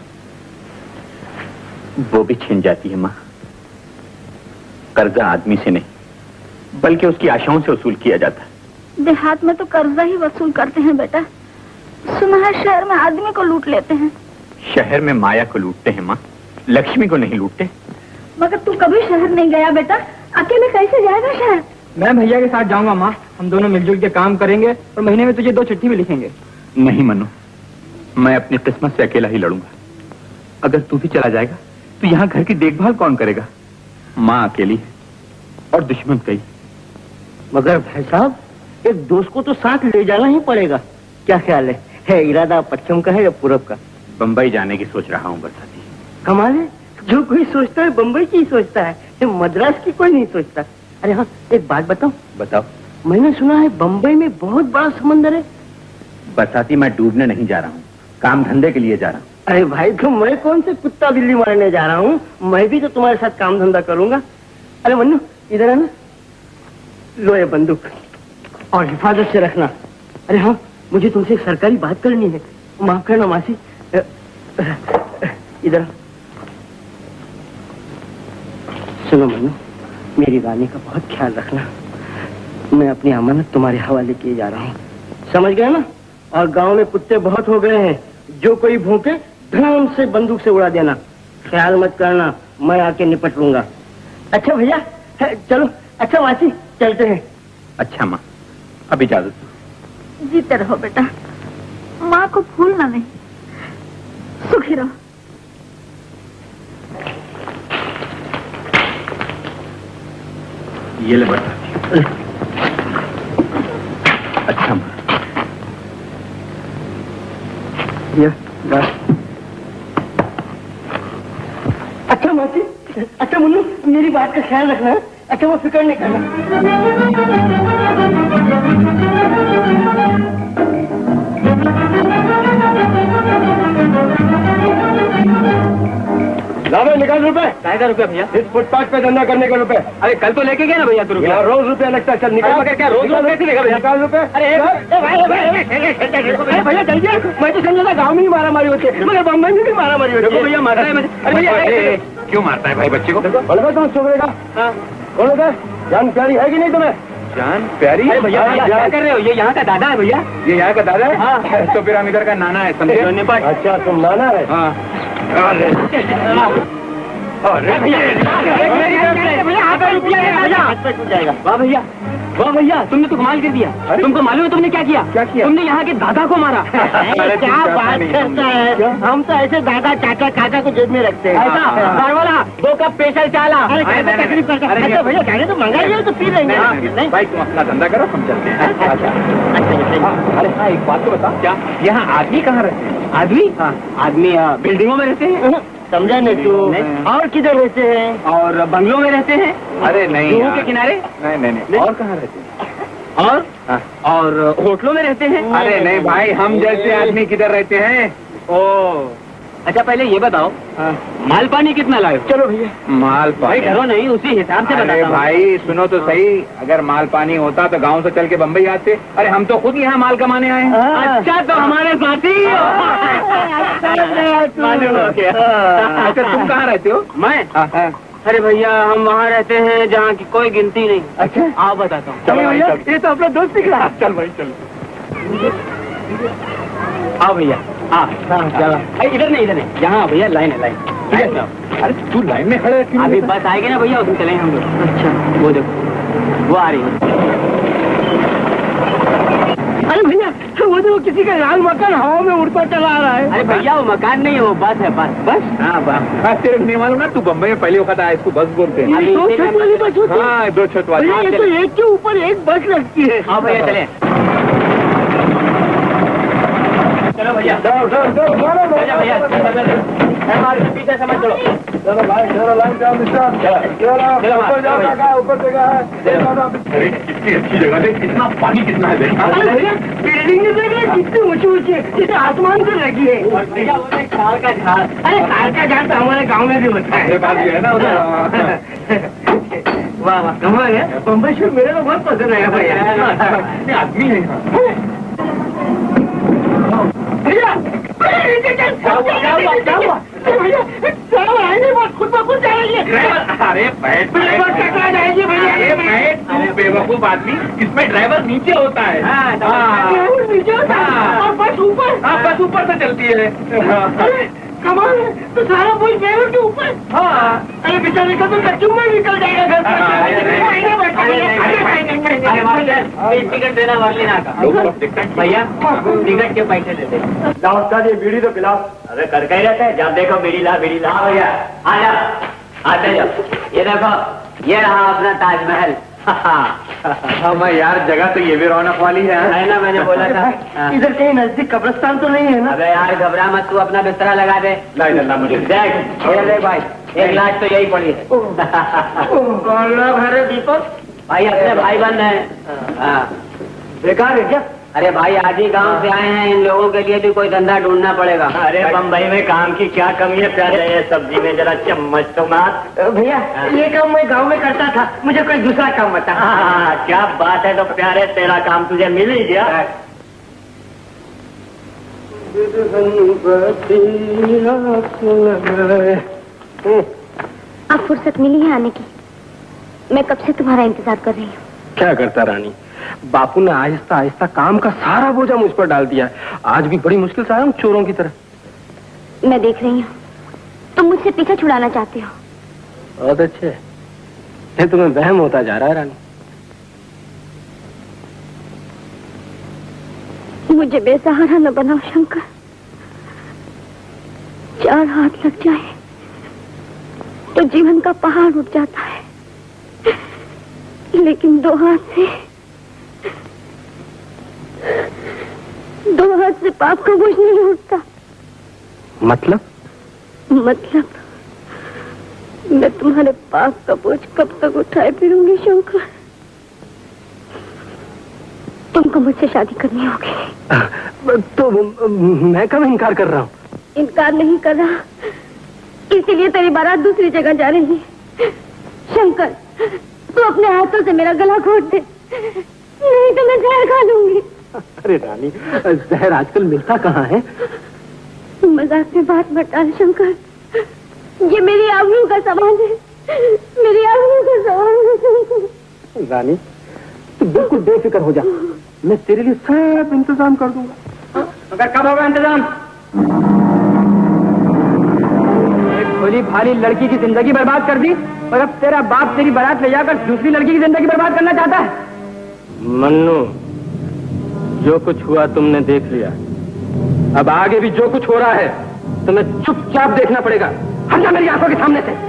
वो भी छिन जाती है माँ। कर्जा आदमी से नहीं बल्कि उसकी आशाओं से वसूल किया जाता है। देहात में तो कर्जा ही वसूल करते हैं बेटा। सुना है शहर में आदमी को लूट लेते हैं। शहर में माया को लूटते हैं माँ, लक्ष्मी को नहीं लूटते। मगर तू कभी शहर नहीं गया बेटा, अकेले कैसे जाएगा शहर? मैं भैया के साथ जाऊंगा माँ, हम दोनों मिलजुल के काम करेंगे और महीने में तुझे दो चिट्ठी भी लिखेंगे। नहीं मनु, मैं अपनी किस्मत से अकेला ही लड़ूंगा। अगर तू भी चला जाएगा तो यहाँ घर की देखभाल कौन करेगा? माँ अकेली है और दुश्मन कई। मगर भाई साहब, एक दोस्त को तो साथ ले जाना ही पड़ेगा। क्या ख्याल है, है इरादा पश्चिम का है या पूरब का? बंबई जाने की सोच रहा हूँ बरसाती। कमाल है, जो कोई सोचता है बंबई की सोचता है, ये मद्रास की कोई नहीं सोचता। अरे हाँ, एक बात बताओ। बताओ। मैंने सुना है बंबई में बहुत बड़ा समंदर है। बरसाती, मैं डूबने नहीं जा रहा हूँ, काम धंधे के लिए जा रहा हूँ। अरे भाई, तो मैं कौन से कुत्ता बिल्ली मारने जा रहा हूँ? मैं भी तो तुम्हारे साथ काम धंधा करूंगा। अरे मन्नू, इधर है ना, लो ये बंदूक और हिफाजत से रखना। अरे हाँ, मुझे तुमसे एक सरकारी बात करनी है। माफ करना मासी। इधर सुनो मन्नू, मेरी रानी का बहुत ख्याल रखना। मैं अपनी अमानत तुम्हारे हवाले किए जा रहा हूँ, समझ गए ना? और गांव में कुत्ते बहुत हो गए हैं, जो कोई भूखे धड़ाम से बंदूक से उड़ा देना। ख्याल मत करना, मैं आके निपट लूंगा। अच्छा भैया, चलो। अच्छा मासी, चलते हैं। अच्छा माँ, अब इजाजत। जीते रहो बेटा, माँ को भूलना नहीं। सुखी रहो। ये ले बरसाती। अच्छा माँ। ये बस। अच्छा मासी, अच्छा मुन्नू, मेरी बात का ख्याल रखना। अच्छा, वो फिक्र नहीं करना। लावे निकाल रुपए। क्या रुपए भैया? इस फुटपाथ पे धंधा करने के रुपए। अरे कल तो लेके गया ना भैया तू रुपया। रोज रुपया लगता है। चल निकाल। क्या रोज रोज कैसे लेगा भैया? निकाल रुपए। अरे भैया चलिए, मैं तो समझा था गाँव में ही मारा मारी होती है, मगर बम्बई में भी मारा मारी होती है। भैया मारता है। अरे भैया क्यों मारता है भाई बच्चे को? बलवा तुम छोकरे का बोलो सर, जान प्यारी है कि नहीं तुम्हें? जान प्यारी? अरे भैया क्या कर रहे हो? ये यहाँ का दादा है भैया। ये यहाँ का दादा है? हाँ। तो फिर हम इधर का नाना है, समझे? अच्छा, तुम नाना है? हाँ। वाह भैया, वाह भैया, तुमने तो कमाल कर दिया। तुमको मालूम है तुमने क्या किया? क्या किया? तुमने यहाँ के दादा को मारा। क्या बात करता है? हम तो ऐसे दादा चाचा काका को जेब में रखते हैं। ऐसा वाला दो कप स्पेशल चाला। तकलीफ करता है। अच्छा भैया, कहने तो मंगा लिया तो पी लेंगे। भाई तुम अपना धंधा करो, हम चलते हैं। अच्छा। अरे हाँ, एक बात तो बता, क्या यहाँ आदमी कहाँ रहते हैं? आदमी? हाँ, आदमी बिल्डिंगों में रहते हैं। समझा नहीं तू? और किधर रहते हैं? और बंगलों में रहते हैं। अरे नहीं जुहू के किनारे। नहीं नहीं नहीं और कहाँ रहते हैं? और हाँ। और होटलों में रहते हैं। अरे नहीं भाई, हम जैसे आदमी किधर रहते हैं? ओ अच्छा, पहले ये बताओ माल पानी कितना लाए? चलो भैया। माल भाई पानी? डरो नहीं, उसी हिसाब से अरे बताता हूँ। भाई सुनो तो सही, अगर माल पानी होता तो गांव से चल के बम्बई आते। अरे हम तो खुद यहाँ माल कमाने आए हैं। अच्छा तो हमारे साथी मालूम हो गया। अच्छा तुम कहाँ रहते हो? मैं हाँ, हाँ। अरे भैया हम वहाँ रहते हैं जहाँ की कोई गिनती नहीं। अच्छा आओ बताता हूँ। चलो भैया, ये तो अपना दोस्त निकला। चल भाई चल। आओ भैया हाँ चलो। इधर नहीं इधर नहीं, यहाँ भैया लाइन है लाइन। इधर जाओ। अरे तू लाइन में खड़े क्यों? अभी बस आएगी ना भैया, उसमें चलेंगे हम लोग। अच्छा वो देखो वो आ रही है। अरे भैया वो देखो किसी का लाल मकान हवा में उड़ता चला आ रहा है। अरे भैया वो मकान नहीं है, वो बस है बस। बस हाँ बस। हाँ तेरे नहीं मालूम ना, तू बम्बई में पहले वक्त आया, इसको बस बोलते हैं। ये दो छत वाली बस होती है। हाँ दो छत वाली। भैया ये तो एक के ऊपर एक बस लगती है। हाँ भैया चले। चलो भैया जाओ जाओ जाओ चलो चलो भैया हमारे पीछे समझ चलो। चलो भाई चलो लाइन जाओ मिस्टर। चलो ऊपर जाओ काका, ऊपर जगह है। अरे कितनी अच्छी जगह है, कितना पानी कितना है देख। अरे भैया बिल्डिंग देख रहे कितनी ऊंची ऊंची है, जैसे आसमान से लगी है। भैया वो एक खाल का झाड़। अरे कार का झाड़ तो हमारे गांव में भी होता है। मेरे पास भी है ना उधर। वाह वाह कमाल है। बम्बई शहर मेरे को बहुत पसंद आया भैया। आदमी है भैया खुद ब खुद जा रही है। अरे बैठ ड्राइवर टकरा जाएगी भैया। अरे बैठ तू बेवकूफ आदमी, इसमें ड्राइवर नीचे होता है। हाँ, ड्राइवर नीचे होता है और बस ऊपर। हाँ बस ऊपर से चलती है। अरे कमाल है, तो सारा बोझ ड्राइवर के ऊपर। हाँ अरे बेचारे का तो कच्चू में निकल जाएगा घर पर। टिकट देना वर्लिना का भैया, टिकट के पैसे दे दे। लाओ उसका ये बीड़ी तो पिलाओ। अरे कर ही रहते हैं, जब देखो बीड़ी ला बीड़ी ला। भैया आ जा आते जाओ। ये देखो ये रहा अपना ताजमहल। हाँ मैं यार, जगह तो ये भी रौनक वाली है। है ना, मैंने बोला था। इधर कहीं नजदीक कब्रिस्तान तो नहीं है ना? अबे यार घबरा मत, तू अपना बिस्तरा लगा दे। लाई डल्ला मुझे देख ये देख भाई, एक लाश तो यही पड़ी है। कौन लोग है दीपक? भाई अपने भाई बंद है। हाँ बेकार है क्या? अरे भाई आज ही गांव से आए हैं, इन लोगों के लिए भी कोई धंधा ढूंढना पड़ेगा। अरे बम्बई में काम की क्या कमी है प्यारे? ये सब्जी में जरा चम्मच तो मार। भैया ये काम मैं गांव में करता था, मुझे कोई दूसरा काम बता। हाँ क्या बात है, तो प्यारे तेरा काम तुझे मिल ही गया। अब फुर्सत मिली है आने की, मैं कब से तुम्हारा इंतजार कर रही हूँ। क्या करता रानी, बापू ने आहिस्ता आहिस्ता काम का सारा बोझा मुझ पर डाल दिया है। आज भी बड़ी मुश्किल से आया हूँ चोरों की तरह। मैं देख रही हूँ तुम मुझसे पीछा छुड़ाना चाहते हो। बहुत अच्छे, ये तुम्हें वहम होता जा रहा है रानी। मुझे बेसहारा न बनाओ शंकर। चार हाथ लग जाए तो जीवन का पहाड़ उठ जाता है, लेकिन दो हाथ से दो हाथ से पाप का बोझ नहीं उठता। मतलब? मतलब मैं तुम्हारे पाप का बोझ कब तक उठाए फिरूंगी शंकर। तुमको मुझसे शादी करनी होगी। तो मैं कब इनकार कर रहा हूँ? इनकार नहीं कर रहा, इसीलिए तेरी बारात दूसरी जगह जा रही है। शंकर तू अपने हाथों से मेरा गला घोट दे, नहीं तो मैं जहर खा लूंगी। अरे रानी, जहर आजकल मिलता कहाँ है? मजाक में बात मत डाल शंकर, ये मेरी आबरू का सवाल है, मेरी आबरू का सवाल है। रानी तू बिल्कुल बेफिक्र हो जा, मैं तेरे लिए सब इंतजाम कर दूंगा। मगर कब होगा इंतजाम? एक भोली भाली लड़की की जिंदगी बर्बाद कर दी और अब तेरा बाप तेरी बारात ले जाकर दूसरी लड़की की जिंदगी बर्बाद करना चाहता है। मन्नू, जो कुछ हुआ तुमने देख लिया, अब आगे भी जो कुछ हो रहा है तुम्हें चुपचाप देखना पड़ेगा। हट जा मेरी आंखों के सामने से।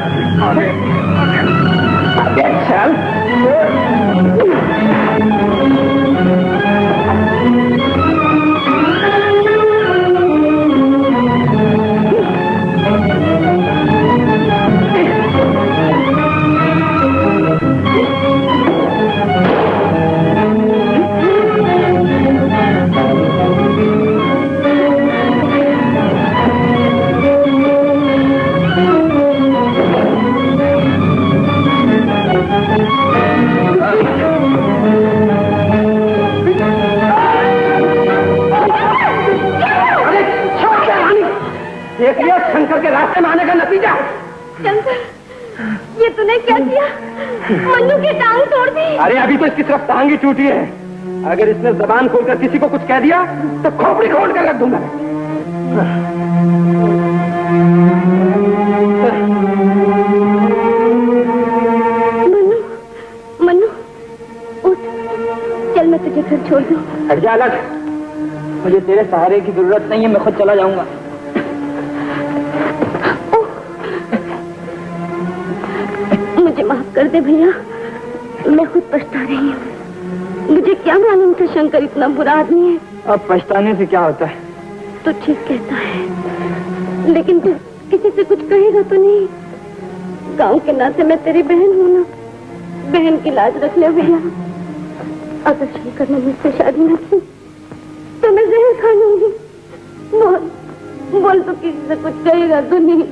चल करके रास्ते में आने का नतीजा। चंद्र, ये तूने क्या किया? मन्नू की टांग तोड़ दी। अरे अभी तो इसकी सिर्फ टांग ही टूटी है। अगर इसने जबान खोलकर किसी को कुछ कह दिया तो खोपड़ी खोल कर रख दूंगा। मन्नू, मन्नू, उठ, चल मैं तुझे घर छोड़ दूं। हट जा अलग, मुझे तेरे सहारे की जरूरत नहीं है, मैं खुद चला जाऊंगा। मुझे माफ कर दे भैया, मैं खुद पछता रही हूँ। मुझे क्या मालूम था शंकर इतना बुरा आदमी है। अब पछताने से क्या होता है? तो ठीक कहता है, लेकिन तू किसी से कुछ कहेगा तो नहीं? गांव के नाते मैं तेरी बहन हूँ ना, बहन की लाज रख ले भैया। अगर शंकर ने मुझसे शादी न की तो मैं जहर खा लूंगी। बोल, बोल तो किसी से कुछ कहेगा तो नहीं?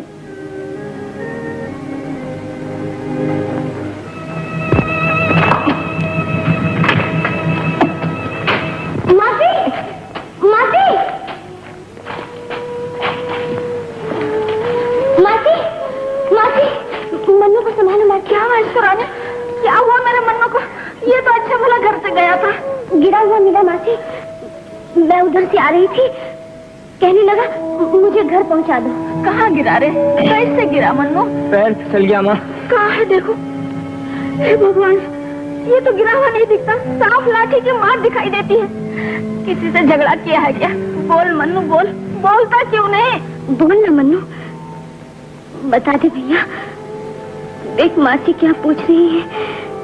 मासी, मासी, मासी, मासी, मन्नू को संभालो। माँ क्या हुआ इसको? राजा क्या हुआ मेरे मन्नू को? ये तो अच्छा भला घर से गया था, गिरा हुआ मिला। मासी, मैं उधर से आ रही थी, कहने लगा मुझे घर पहुंचा दो। कहाँ गिरा रे? कैसे गिरा मन्नू? पैर फिसल गया माँ। कहाँ है देखो? हे भगवान, ये तो गिरा हुआ नहीं दिखता, साफ लाठी की मार दिखाई देती है। किसी से झगड़ा किया है क्या? बोल मन्नू बोल, बोलता क्यों नहीं? बोल ना मन्नू, बता दे भैया। देख मासी क्या पूछ रही है।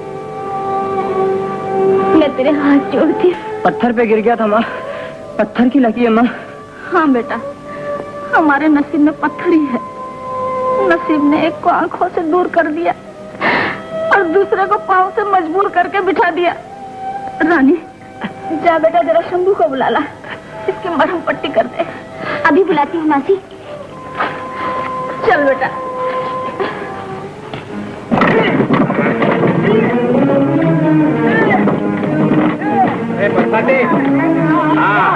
मैं तेरे हाथ जोड़ती। पत्थर पे गिर गया था माँ, पत्थर की लगी है माँ। हाँ बेटा, हमारे नसीब में पत्थर ही है। नसीब ने एक को आंखों से दूर कर दिया और दूसरे को पांव से मजबूर करके बिठा दिया। रानी जा बेटा, जरा शंभू को बुला ला, इसकी मरहम पट्टी कर दे। अभी बुलाती हूँ मासी। चल बेटा। बरसाती, हाँ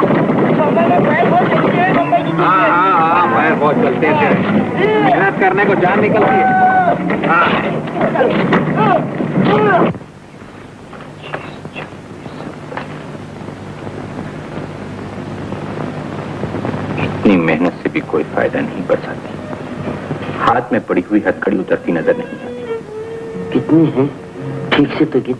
हाँ हाँ हाँ पैर बहुत चलते थे, मेहनत करने को जान निकलती है। हाँ इतनी मेहनत से भी कोई फायदा नहीं बरसाती। हाथ में पड़ी हुई हथकड़ी उतरती नजर नहीं आती। कितनी है? ठीक से तो गिन।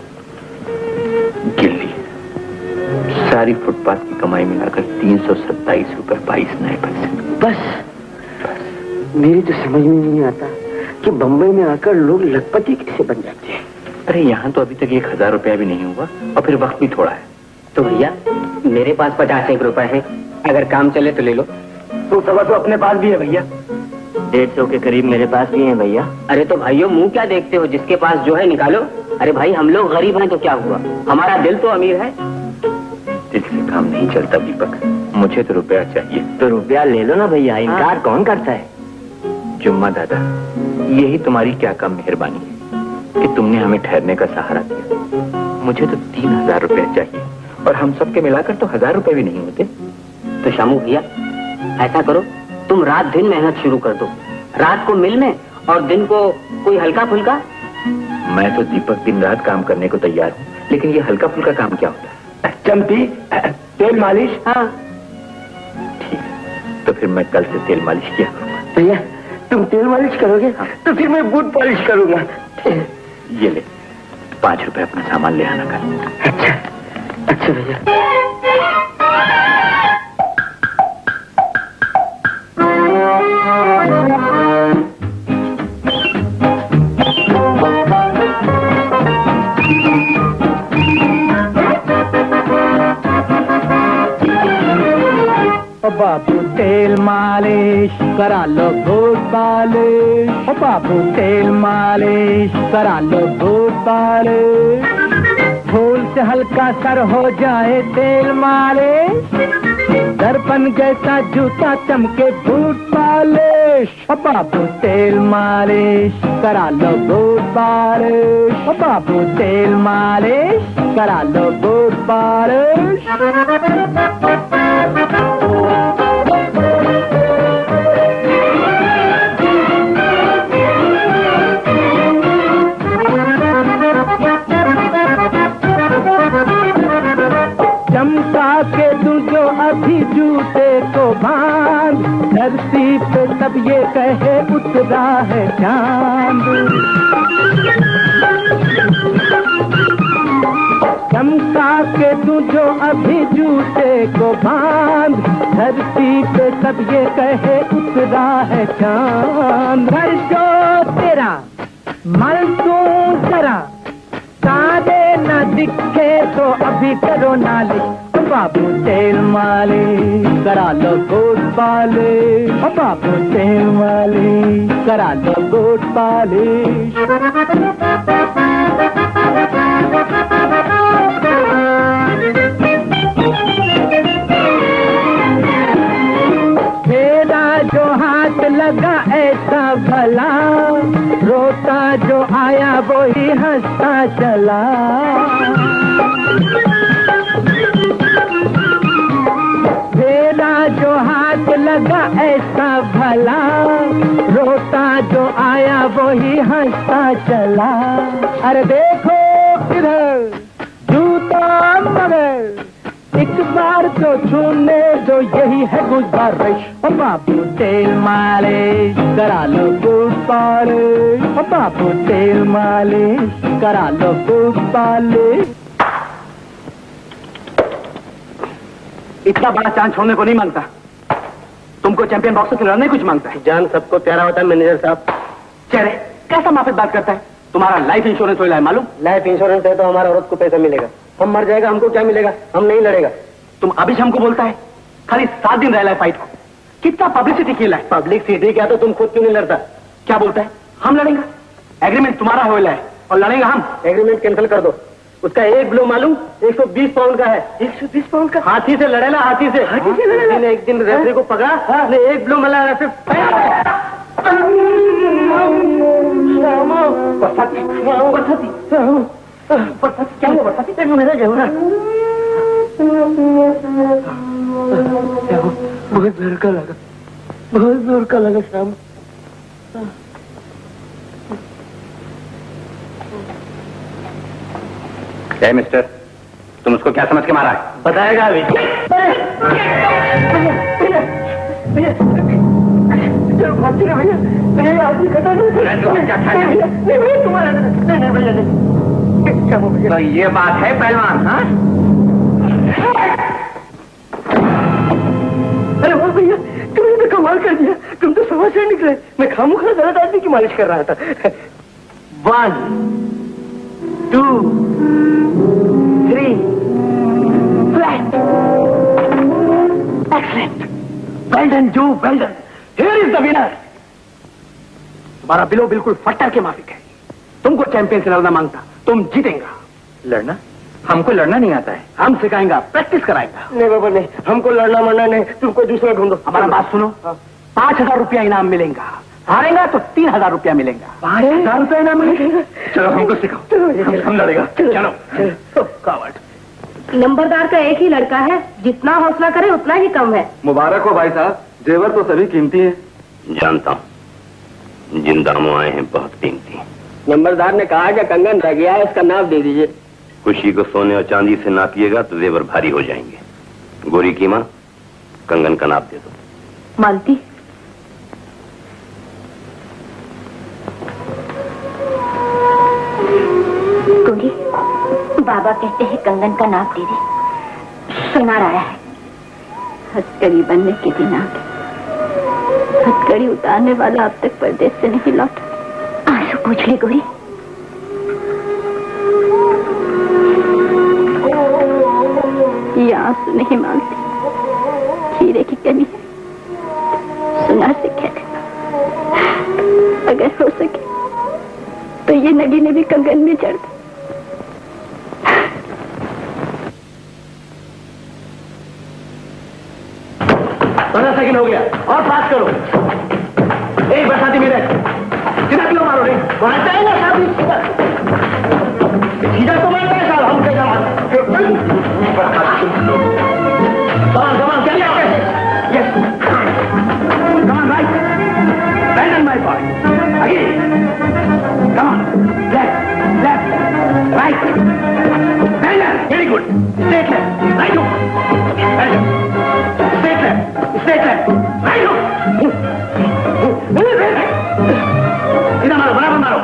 गिन ली। सारी फुटपाथ की कमाई मिलाकर तीन सौ सत्ताईस रुपए बाईस नए पैसे। बस, बस मेरी तो समझ में नहीं आता कि बंबई में आकर लोग लखपति कैसे बन जाते हैं। अरे यहाँ तो अभी तक एक हजार रुपया भी नहीं हुआ और फिर वक्त भी थोड़ा है। तो भैया मेरे पास पचास एक रुपए है, अगर काम चले तो ले लो। तो सवा तो अपने पास भी है भैया। डेढ़ सौ के करीब मेरे पास भी है भैया। अरे तो भाइयों मुंह क्या देखते हो, जिसके पास जो है निकालो। अरे भाई हम लोग गरीब हैं तो क्या हुआ, हमारा दिल तो अमीर है। दिल से काम नहीं चलता दीपक, मुझे तो रुपया चाहिए। तो रुपया ले लो ना भैया, इनकार कौन करता है। जुम्मा दादा, यही तुम्हारी क्या कम मेहरबानी है कि तुमने हमें ठहरने का सहारा दिया। मुझे तो तीन हजार रुपया चाहिए और हम सबके मिलाकर तो हजार रुपए भी नहीं होते। तो शामू भैया ऐसा करो, तुम रात दिन मेहनत शुरू कर दो। रात को मिल में और दिन को कोई हल्का फुल्का। मैं तो दीपक दिन रात काम करने को तैयार हूँ, लेकिन ये हल्का फुल्का काम क्या होता है? चमती, तेल मालिश। हाँ ठीक है, तो फिर मैं कल से तेल मालिश किया करूँगा। भैया तुम तेल मालिश करोगे? हाँ। तो फिर मैं बूट पॉलिश करूंगा। ये ले पांच रुपए अपना सामान ले आना कल। अच्छा अच्छा भैया। ओ बाबू तेल मालिश करा लो बूट पालिश। ओ बाबू तेल मालिश करा लो बूट पालिश। फूल से हल्का सर हो जाए तेल मालिश। दर्पण जैसा जूता चमके बूट पालिश। ओ बाबू तेल मालिश करा लो बूट पालिश। ओ बाबू तेल मालिश करा लो बूट पालिश। कहे उतरा है चांद। चमका के तू जो अभी जूते को बांध, धरती पे सब ये कहे उतरा है चांद। घर जो तेरा मल तू जरा, तारे न दिखे तो अभी करो नालिश। बाबू तेल मालिश करा लो गोट पालिश, बाबू तेल मालिश करा लो गोट पालिश। तेरा जो हाथ लगा ऐसा भला, रोता जो आया वो ही हंसता चला। तेरा जो हाथ लगा ऐसा भला, रोता जो आया वो ही हंसता चला। अरे देखो इधर जूता मगर, एक बार तो छूने दो यही है गुजारिश। बाबू तेल मालिश करा लो गुड पालिश, बाबू तेल मालिश करा लो गुड पालिश। इतना बड़ा चांस छोड़ने को नहीं मांगता, तुमको चैंपियन बॉक्सर से लड़ने कुछ मांगता है। जान सबको प्यारा होता है मैनेजर साहब। चेहरे कैसा माफिक बात करता है। तुम्हारा लाइफ इंश्योरेंस हो मालूम? लाइफ इंश्योरेंस है तो हमारा औरत को पैसा मिलेगा, हम मर जाएगा हमको क्या मिलेगा, हम नहीं लड़ेगा। तुम अभी हमको बोलता है खाली सात दिन रह फाइट को, कितना पब्लिसिटी खेला है। पब्लिसिटी क्या तो तुम खुद क्यों नहीं लड़ता? क्या बोलता है हम लड़ेंगे? एग्रीमेंट तुम्हारा हो है और लड़ेंगे हम। एग्रीमेंट कैंसिल कर दो। उसका एक ब्लो मालूम एक सौ बीस पाउंड का है। एक सौ बीस पाउंड का? हाथी से लड़ेला, हाथी से। हाथी से लड़ेला? ने एक दिन रेफरी को पकड़ा, उसने एक ब्लो मला ऐसे बरसाती बरसाती बरसाती क्या हुआ? बरसाती मेरा क्या हुआ? बहुत जोर का लगा, बहुत जोर का लगा शाम। क्या मिस्टर, तुम उसको क्या समझ के मारा है? बताएगा अभी। भैया भैया आदमी खड़ा नहीं भैया तुम्हारा नहीं भैया नहीं। तो ये बात है पहलवान? हाँ अरे वाह भैया, तुमने तो कमाल कर दिया, तुम तो समझ से निकले। मैं खामोखा गलत आदमी की मालिश कर रहा था। One two three flat. Excellent, well done जो, well done. Here is the winner. तुम्हारा बिलो बिल्कुल फट्टर के माफिक है। तुमको चैंपियन से लड़ना मांगता, तुम जीतेगा। लड़ना? हमको लड़ना नहीं आता है। हम सिखाएंगा, प्रैक्टिस कराएंगा। नहीं बाबा नहीं, हमको लड़ना मरना नहीं, तुमको दूसरा ढूंढो। हमारा बात सुनो, पांच हजार रुपया इनाम मिलेगा, हारेगा तो तीन हजार रुपया मिलेगा। पांच हजार रुपया इनाम मिलेगा? चलो हमको सिखाओ, हम, हम लड़ेगा। चलो। कावड़। नंबरदार का एक ही लड़का है, जितना हौसला करे उतना ही कम है। मुबारक हो भाई साहब, जेवर तो सभी कीमती है। जानता हूँ, जिन दामों आए हैं बहुत कीमती हैं। नंबरदार ने कहा कि कंगन रह गया है, इसका नाप दे दीजिए। खुशी को सोने और चांदी से नापिएगा तो जेवर भारी हो जाएंगे। गोरी कीमा, कंगन का नाप दे दो। मानती। गोरी, बाबा कहते हैं कंगन का नाप दे दे। सुनार आया है, हथकड़ी बनने के दिन आ गए। हथकड़ी उतारने वाला अब तक परदेश से नहीं लौटा। आंसू पूछ ले गोरी। ये आंसू नहीं मांगते, हीरे की कमी है। सुनार से कह देना, अगर हो सके तो ये नगीने भी कंगन में चढ़ दे। पंद्रह सेकंड हो गया और पास करो। एक बरसाती मेरे सीधा क्यों मारो? नहीं मारता है ना साहब, सीधा तो मारता है साहब। हम कैसा कमान कमान क्या यस कमान राइट बैंडन my boy again come on left left right बैंडन very good straight left right बैंडन straight left straight left right इधर मारो, बराबर मारो।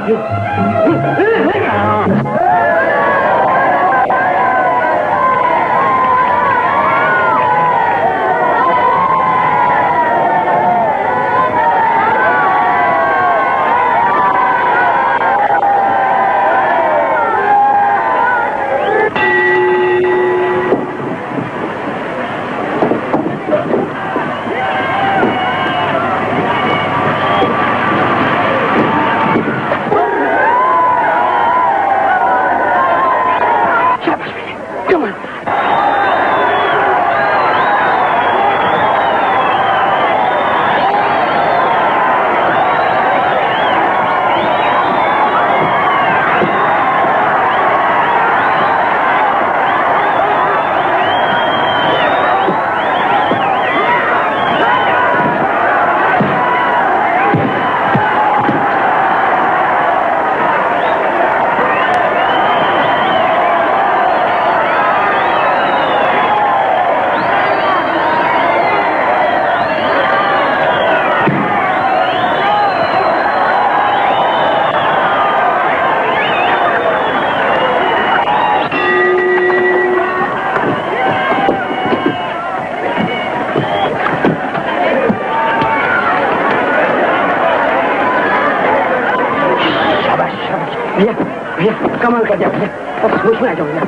कमाल कर दिया भैया, बस होश में आ जाओ भैया।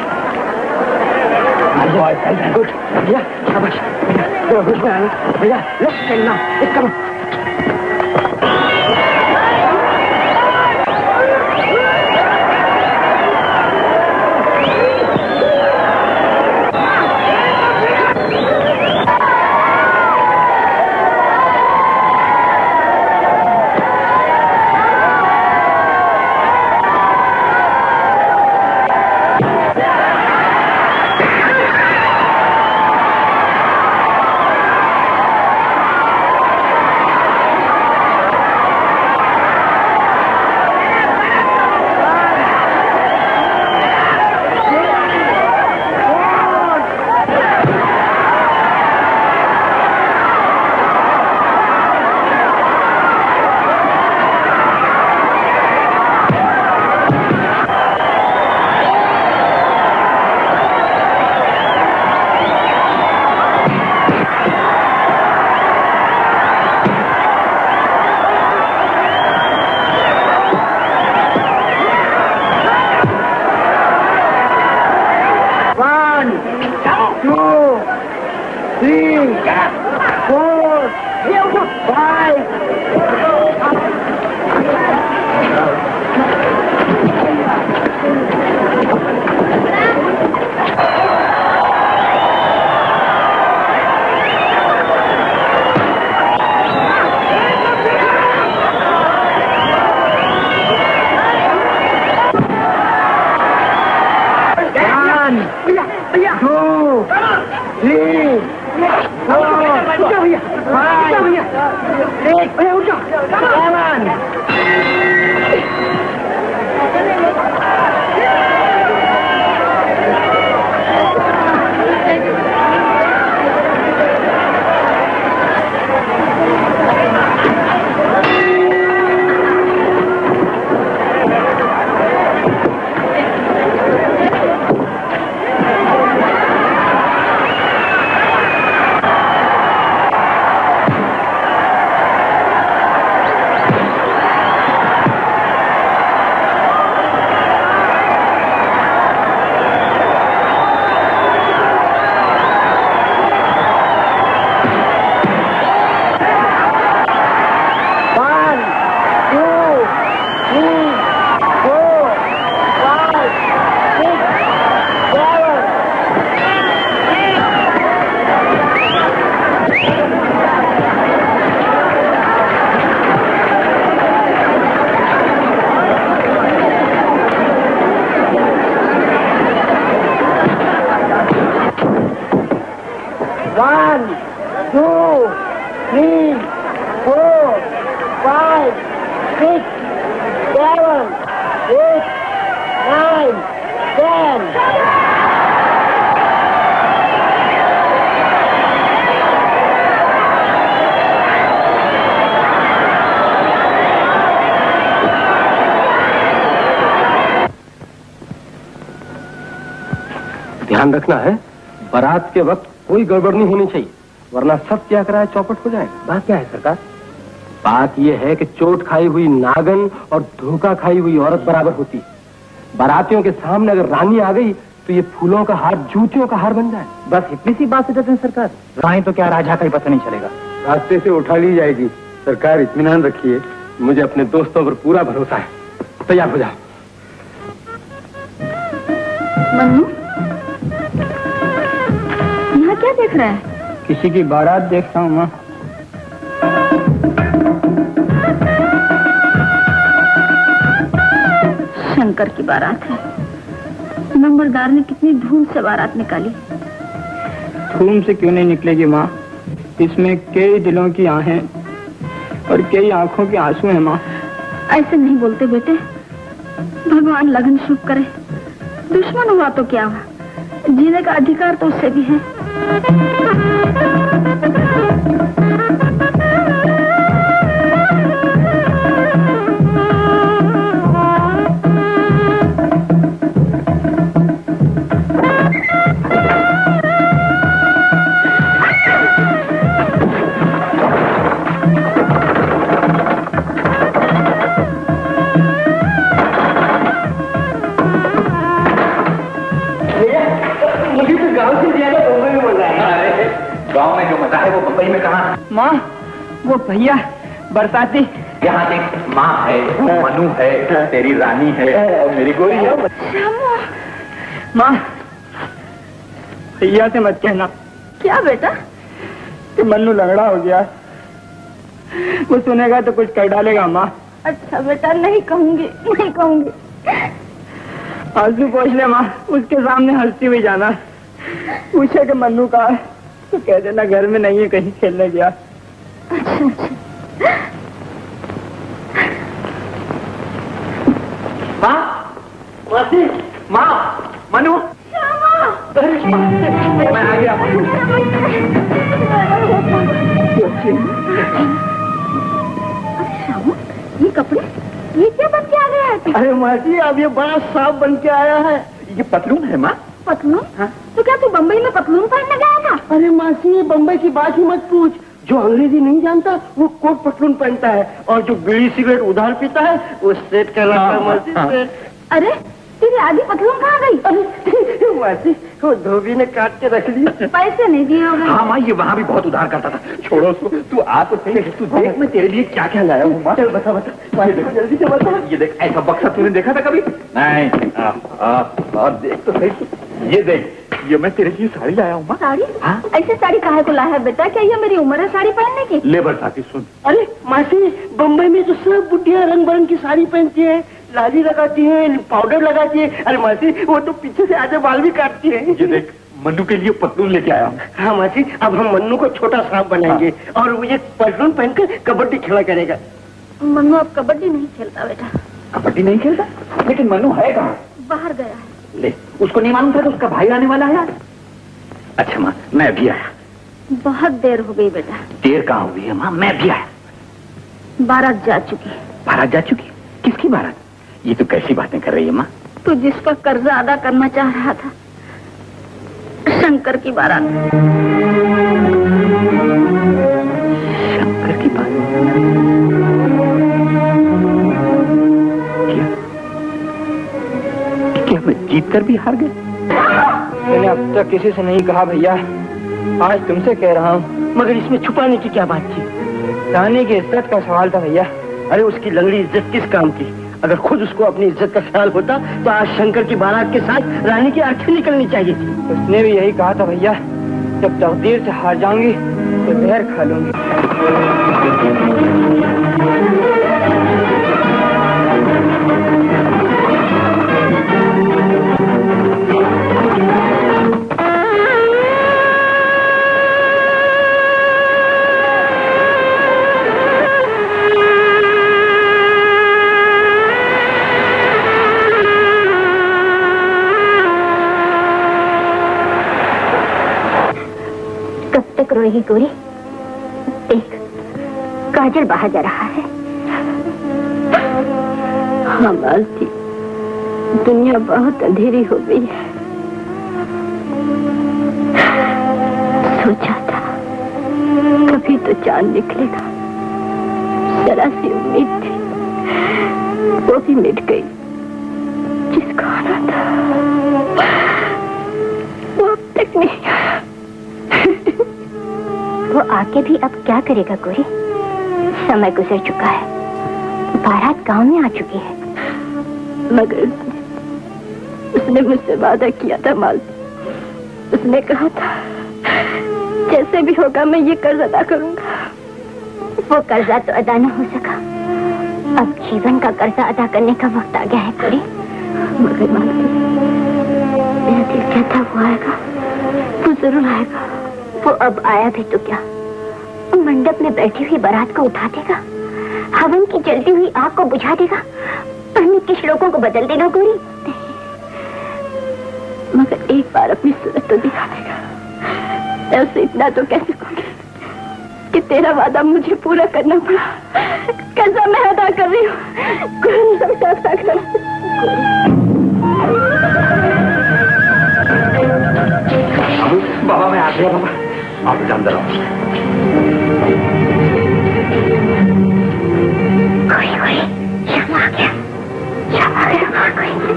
गुड भैया, शाबाश भैया, होश में आना भैया, लेफ्ट करना, एक कम। ध्यान रखना है, बारात के वक्त कोई गड़बड़ नहीं होनी चाहिए, वरना सब क्या कराए चौपट हो जाएगा। बात क्या है सरकार? बात यह है कि चोट खाई हुई नागन और धोखा खाई हुई औरत बराबर होती है। बारातियों के सामने अगर रानी आ गई तो ये फूलों का हार जूतियों का हार बन जाए। बस इतनी सी बात से सरकार, रानी तो क्या राजा का ही पता नहीं चलेगा। रास्ते से उठा ली जाएगी। सरकार इत्मीनान रखिए, मुझे अपने दोस्तों पर पूरा भरोसा है। तैयार हो जाओ। मन्नू, यहाँ क्या देख रहा है? किसी की बारात देखता हूँ माँ। शंकर की बारात है। नंबरदार ने कितनी धूम से बारात निकाली। धूम से क्यों नहीं निकलेगी माँ? इसमें कई दिलों की आहें और कई आंखों के आंसू हैं माँ। ऐसे नहीं बोलते बेटे, भगवान लगन शुभ करे। दुश्मन हुआ तो क्या हुआ, जीने का अधिकार तो उससे भी है। गांव में जो मजा है वो बम्बई में कहाँ? माँ, वो भैया बरसाती। यहाँ देख, माँ है, मनु है, तेरी रानी है और मेरी गोरी है। माँ, भैया से मत कहना। क्या बेटा? कि मन्नू लंगड़ा हो गया, वो सुनेगा तो कुछ कर डालेगा माँ। अच्छा बेटा, नहीं कहूंगी, नहीं कहूंगी। आंसू पोंछ ले माँ, उसके सामने हंसती हुई जाना। पूछे कि मन्नू कहाँ है तो कह देना घर में नहीं है, कहीं खेलने गया। अच्छा अच्छा। माँ, मासी, माँ, मनु। अरे माँ, मैं आ गया। श्यामू, ये कपड़े, ये क्या बन के आ गया है? अरे मासी, अब ये बड़ा सांप बन के आया है। ये पतलून है माँ। पतलून? हाँ? तो क्या तू बम्बई में पतलून पहनने गया था? अरे मासी, बम्बई की बात ही मत पूछ। जो अंग्रेजी नहीं जानता वो कोट पतलून पहनता है, और जो बीड़ी सिगरेट उधार पीता है वो सेठ कहलाता है। मासी सेठ। अरे तेरी आधी पतलून कहाँ गई? अरे मासी, वो धोबी ने काट के रख ली। पैसे नहीं दिए होंगे। हाँ माँ, ये वहाँ भी बहुत उधार करता था। छोड़ो उसको, तू आ तो सही। तू देख मैं तेरे लिए क्या क्या लाया हूँ। चल बता बता, जल्दी से बता। ये देख, ऐसा बक्सा तूने देखा था कभी? नहीं। आ, आ, आ, देख तो सही। ये देख, ये मैं तेरे लिए साड़ी लाया हूँ। साड़ी? हाँ? ऐसे साड़ी काहे को लाया है बेटा? क्या ये मेरी उम्र है साड़ी पहनने की? ले बरसाती सुन। अरे मासी, बम्बई में तो सब बुढ़िया रंग बिरंग की साड़ी पहनती है, लाली लगाती है, पाउडर लगाती है। अरे मासी, वो तो पीछे से आधे बाल भी काटती है। ये देख, मन्नू के लिए पतलून लेके आया हूँ। हाँ मासी, अब हम मन्नू को छोटा सांप बनाएंगे। हाँ। और वो ये पतलून पहनकर कबड्डी खेला करेगा। मन्नू अब कबड्डी नहीं खेलता बेटा। कबड्डी नहीं खेलता? लेकिन मन्नू है कहाँ? बाहर गया है। ले, उसको नहीं मालूम था तो उसका भाई आने वाला है यार। अच्छा माँ, मैं भी आया। बहुत देर हो गई बेटा। देर कहाँ हुई है माँ, मैं भी आया। बारात जा चुकी। बारात जा चुकी? किसकी बारात? ये तो कैसी बातें कर रही है माँ? तू जिसका कर्जा अदा करना चाह रहा था, शंकर की बारात। शंकर की बारात? क्या क्या मैं जीत कर भी हार गया? मैंने अब तक किसी से नहीं कहा भैया, आज तुमसे कह रहा हूँ। मगर इसमें छुपाने की क्या बात थी? रानी की इज्जत का सवाल था भैया। अरे उसकी लंगड़ी इज्जत किस काम की? अगर खुद उसको अपनी इज्जत का ख्याल होता तो आज शंकर की बारात के साथ रानी की अर्थी निकलनी चाहिए थी। उसने भी यही कहा था भैया, जब तकदीर से हार जाऊंगी तो जहर खा लूंगी। रोएगी गोरी? देख, काजल बाहर जा रहा है। हाँ मालती, दुनिया बहुत अंधेरी हो गई है। तो चांद निकलेगा, जरा सी उम्मीद थी, वो भी मिट गई। जिसको आना था वो अब तक नहीं आया। वो आके भी अब क्या करेगा गोरी? समय गुजर चुका है, बारात गांव में आ चुकी है। मगर उसने मुझसे वादा किया था मालती, उसने कहा था जैसे भी होगा मैं ये कर्ज अदा करूंगा। वो कर्जा तो अदा न हो सका, अब जीवन का कर्जा अदा करने का वक्त आ गया है गोरी। मगर मालती, मेरा दिल कहता वो आएगा, वो जरूर आएगा। वो अब आया भी तो क्या, मंडप में बैठी हुई बारात को उठा देगा, हवन की जलती हुई आग को बुझा देगा, पढ़ने के श्लोकों को बदल देगा गोरी। मगर एक बार अपनी सूरत तो दिखा देगा। मैं उसे इतना तो कह सकूंगी कि तेरा वादा मुझे पूरा करना पड़ा। कैसा मैं अदा कर रही हूँ गोरी, सबका अदा कर। बाबा मैं आ गया। बाबा आप जानते रहो। कोई कोई शाम आ गया, शाम आ गया।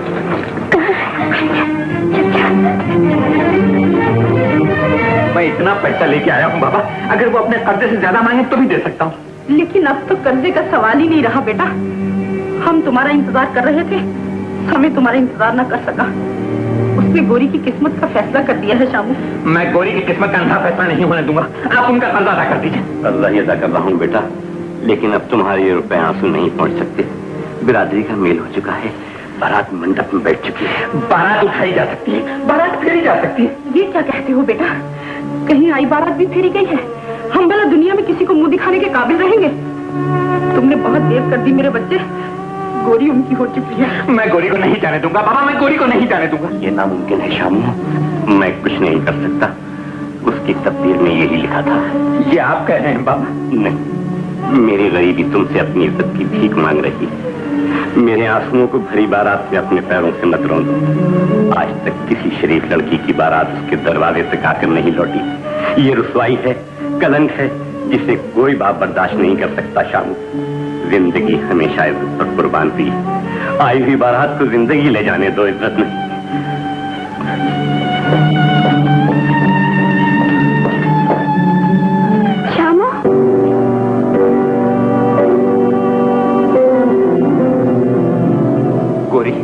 मैं इतना पैसा लेके आया हूँ बाबा, अगर वो अपने कर्जे से ज्यादा मांगे तो भी दे सकता हूँ। लेकिन अब तो कर्जे का सवाल ही नहीं रहा बेटा। हम तुम्हारा इंतजार कर रहे थे, हमें तुम्हारा इंतजार न कर सका। उसने गोरी की किस्मत का फैसला कर दिया है शामू। मैं गोरी की किस्मत का अंधा फैसला नहीं होने दूंगा। आप उनका कर्जा अदा कर दीजिए। कर्जा ही अदा कर रहा हूँ बेटा, लेकिन अब तुम्हारे ये रुपए आंसू नहीं पहुँच सकते। बिरादरी का मेल हो चुका है, बारात मंडप में बैठ चुकी है। बारात उठाई जा सकती है, बारात फेरी जा सकती है। ये क्या कहते हो बेटा? कहीं आई बारात भी फेरी गई है? हम भला दुनिया में किसी को मुंह दिखाने के काबिल रहेंगे? तुमने बहुत देर कर दी मेरे बच्चे। गोरी उनकी हो चुकी है। मैं गोरी को नहीं जाने दूंगा बाबा, मैं गोरी को नहीं जाने दूंगा। ये नामुमकिन है शामू, मैं कुछ नहीं कर सकता। उसकी तकदीर में यही लिखा था। ये आप कह रहे हैं बाबा? नहीं, मेरी गरीबी तुमसे अपनी इज्जत की भीख मांग रही है। मेरे आंसुओं को भरी बारात से अपने पैरों से मत रौंदो। आज तक किसी शरीफ लड़की की बारात उसके दरवाजे तक आकर नहीं लौटी। ये रुसवाई है, कलंक है, जिसे कोई बाप बर्दाश्त नहीं कर सकता शामू। जिंदगी हमेशा इज्जत पर कुर्बान हुई। आई हुई बारात को जिंदगी ले जाने दो, इज्जत नहीं। शामू, गोरी,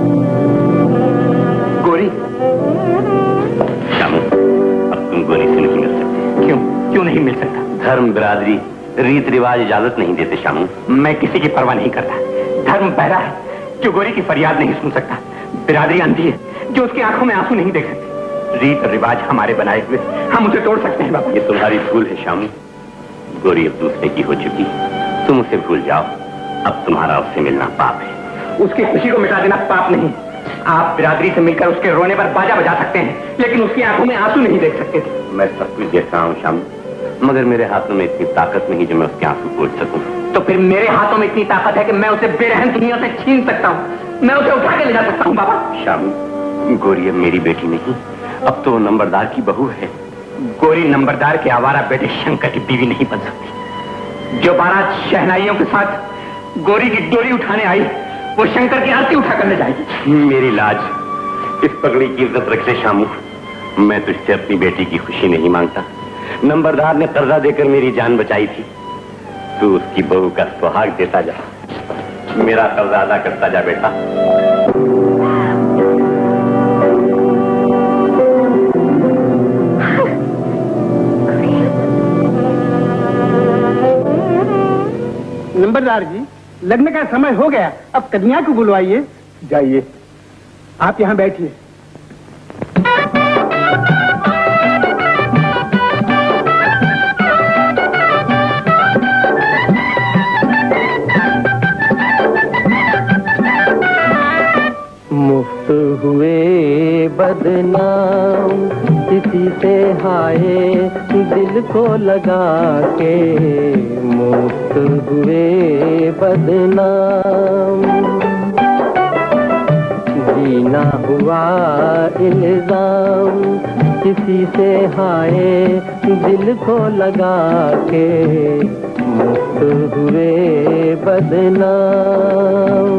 गोरी। शामू, अब तुम गोरी से नहीं मिल सकते। क्यों क्यों नहीं मिल सकता? धर्म, बिरादरी, रीत रिवाज इजाजत नहीं देते शामू। मैं किसी की परवाह नहीं करता। धर्म बहरा है जो गोरी की फरियाद नहीं सुन सकता। बिरादरी अंधी है जो उसकी आंखों में आंसू नहीं देख सकती। रीत रिवाज हमारे बनाए हुए, हम उसे तोड़ सकते हैं बाबा। ये तुम्हारी भूल है शामू। गोरी अब दूसरे की हो चुकी, तुम उसे भूल जाओ। अब तुम्हारा उससे मिलना पाप है। उसकी खुशी को मिटा देना पाप नहीं। आप बिरादरी से मिलकर उसके रोने पर बाजा बजा सकते हैं, लेकिन उसकी आंखों में आंसू नहीं देख सकते। मैं सब कुछ देख रहा हूँ शामू, मगर मेरे हाथों में इतनी ताकत नहीं जो मैं उसके आंसू पोंछ सकूं। तो फिर मेरे हाथों में इतनी ताकत है कि मैं उसे बेरहम दुनिया से छीन सकता हूँ। मैं उसे उठा के ले जा सकता हूँ बाबा। शामू, गोरी अब मेरी बेटी नहीं, अब तो नंबरदार की बहू है। गोरी नंबरदार के आवारा बेटे शंकर की बीवी नहीं बन सकती। जो बारात शहनाइयों के साथ गोरी की डोरी उठाने आई, वो शंकर की आरती उठा कर ले जाएगी। मेरी लाज, इस पगड़ी की इज्जत रख ले शामू। मैं तुझसे अपनी बेटी की खुशी नहीं मांगता। नंबरदार ने कर्जा देकर मेरी जान बचाई थी, तू उसकी बहू का सुहाग देता जा। मेरा कर्जा अदा करता जा बेटा। नंबरदार जी, लगने का समय हो गया, अब कन्या को बुलवाइए। जाइए, आप यहाँ बैठिए। मुफ्त हुए बदनाम किसी से हाय दिल को लगा के, मुफ्त हुए बदनाम जीना हुआ इल्जाम किसी से हाय दिल को लगा के मुक्त हुए बदनाम।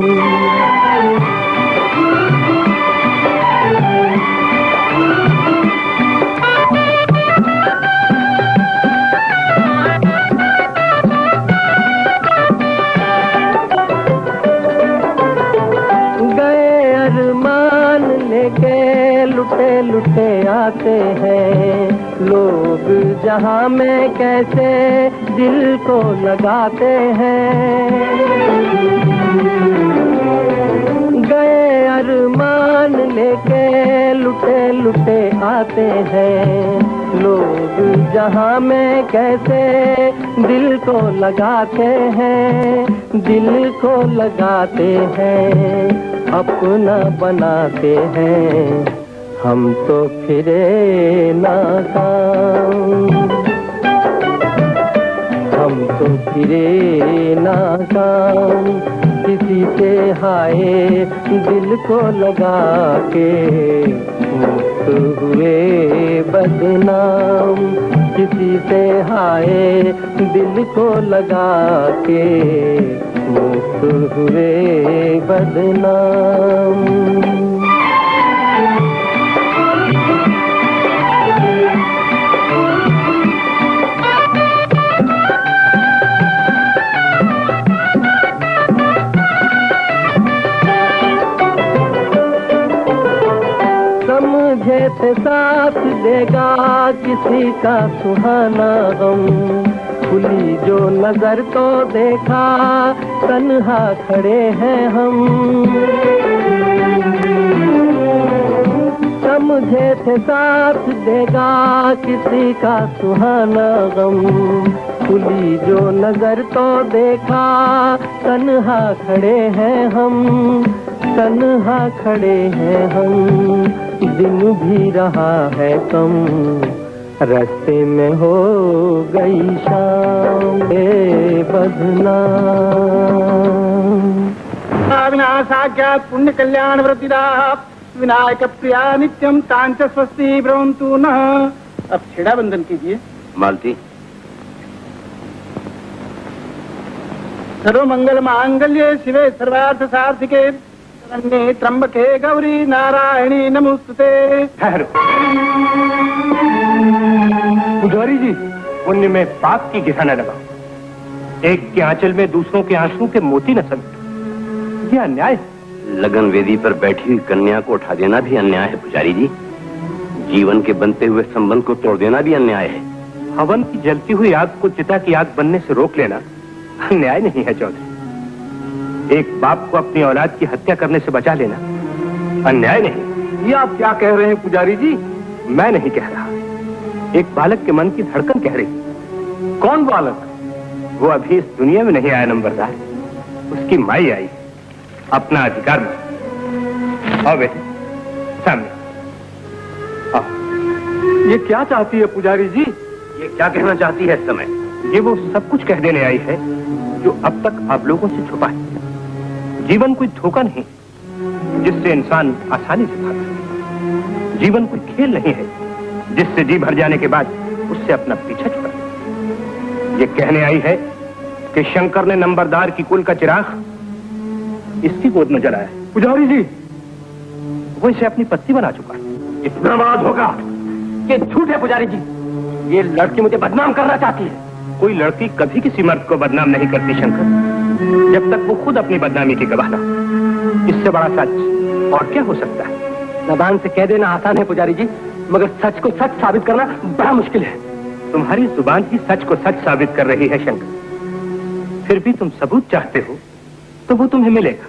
लुटे लुटे आते हैं लोग जहां में कैसे दिल को लगाते हैं। गए अरमान लेके लुटे लुटे आते हैं लोग जहां में कैसे दिल को लगाते हैं, दिल को लगाते हैं, अपना बनाते हैं, हम तो फिरे नाकाम, हम तो फिरे नाकाम, किसी से हाय दिल को लगा के मुक्त हुए बदनाम, किसी से हाय दिल को लगा के मुक्त हुए बदनाम। समझे थे साथ देगा किसी का सुहाना गम, खुली जो नजर तो देखा तन्हा खड़े हैं हम। समझे थे साथ देगा किसी का सुहाना गम, खुली जो नजर तो देखा तन्हा खड़े हैं हम, तन्हा खड़े हैं हम। दिन भी रहा है कम, रास्ते में हो गई शाम बदनाम। विनाशाख्या पुण्य कल्याण वृत्तिदा विनायक प्रिया नित्यम तांच स्वस्ति ब्रह्मतु न। अब छेड़ा बंधन कीजिए। मालती, सर्वमंगल मांगल्ये शिवे सर्वार्थ सार्थिके शरण्ये त्र्यंबके गौरी नारायणी नमोस्तुते। ठहरो पुजारी जी, पुण्य में पाप की गिरा न लगाओ। एक के आंचल में दूसरों के आंसू के मोती न समेटो, ये अन्याय है। लगन वेदी पर बैठी हुई कन्या को उठा देना भी अन्याय है पुजारी जी। जीवन के बनते हुए संबंध को तोड़ देना भी अन्याय है। हवन की जलती हुई आग को चिता की आग बनने से रोक लेना अन्याय नहीं है चौधरी। एक बाप को अपनी औलाद की हत्या करने से बचा लेना अन्याय नहीं। ये आप क्या कह रहे हैं पुजारी जी? मैं नहीं कह रहा, एक बालक के मन की धड़कन कह रही। कौन बालक? वो अभी इस दुनिया में नहीं आया नंबरदार, उसकी माई आई, अपना अधिकार में। आओ बेटे सामने आओ। ये क्या चाहती है पुजारी जी? ये क्या कहना चाहती है इस समय? ये वो सब कुछ कह देने आई है जो अब तक आप लोगों से छुपा है। जीवन कोई धोखा नहीं जिससे इंसान आसानी से भागे। जीवन कोई खेल नहीं है जिससे जी भर जाने के बाद उससे अपना पीछा छुड़ा। ये कहने आई है कि शंकर ने नंबरदार की कुल का चिराग इसकी गोद में जलाया है। पुजारी जी, वो इसे अपनी पत्नी बना चुका है। इतना बड़ा धोखा! ये झूठ है पुजारी जी। ये लड़की मुझे बदनाम करना चाहती है। कोई लड़की कभी किसी मर्द को बदनाम नहीं करती शंकर, जब तक वो खुद अपनी बदनामी की गवाह ना। इससे बड़ा सच और क्या हो सकता है? जबान से कह देना आसान है पुजारी जी, मगर सच को सच साबित करना बड़ा मुश्किल है। तुम्हारी जुबान ही सच को सच साबित कर रही है शंकर। फिर भी तुम सबूत चाहते हो तो वो तुम्हें मिलेगा।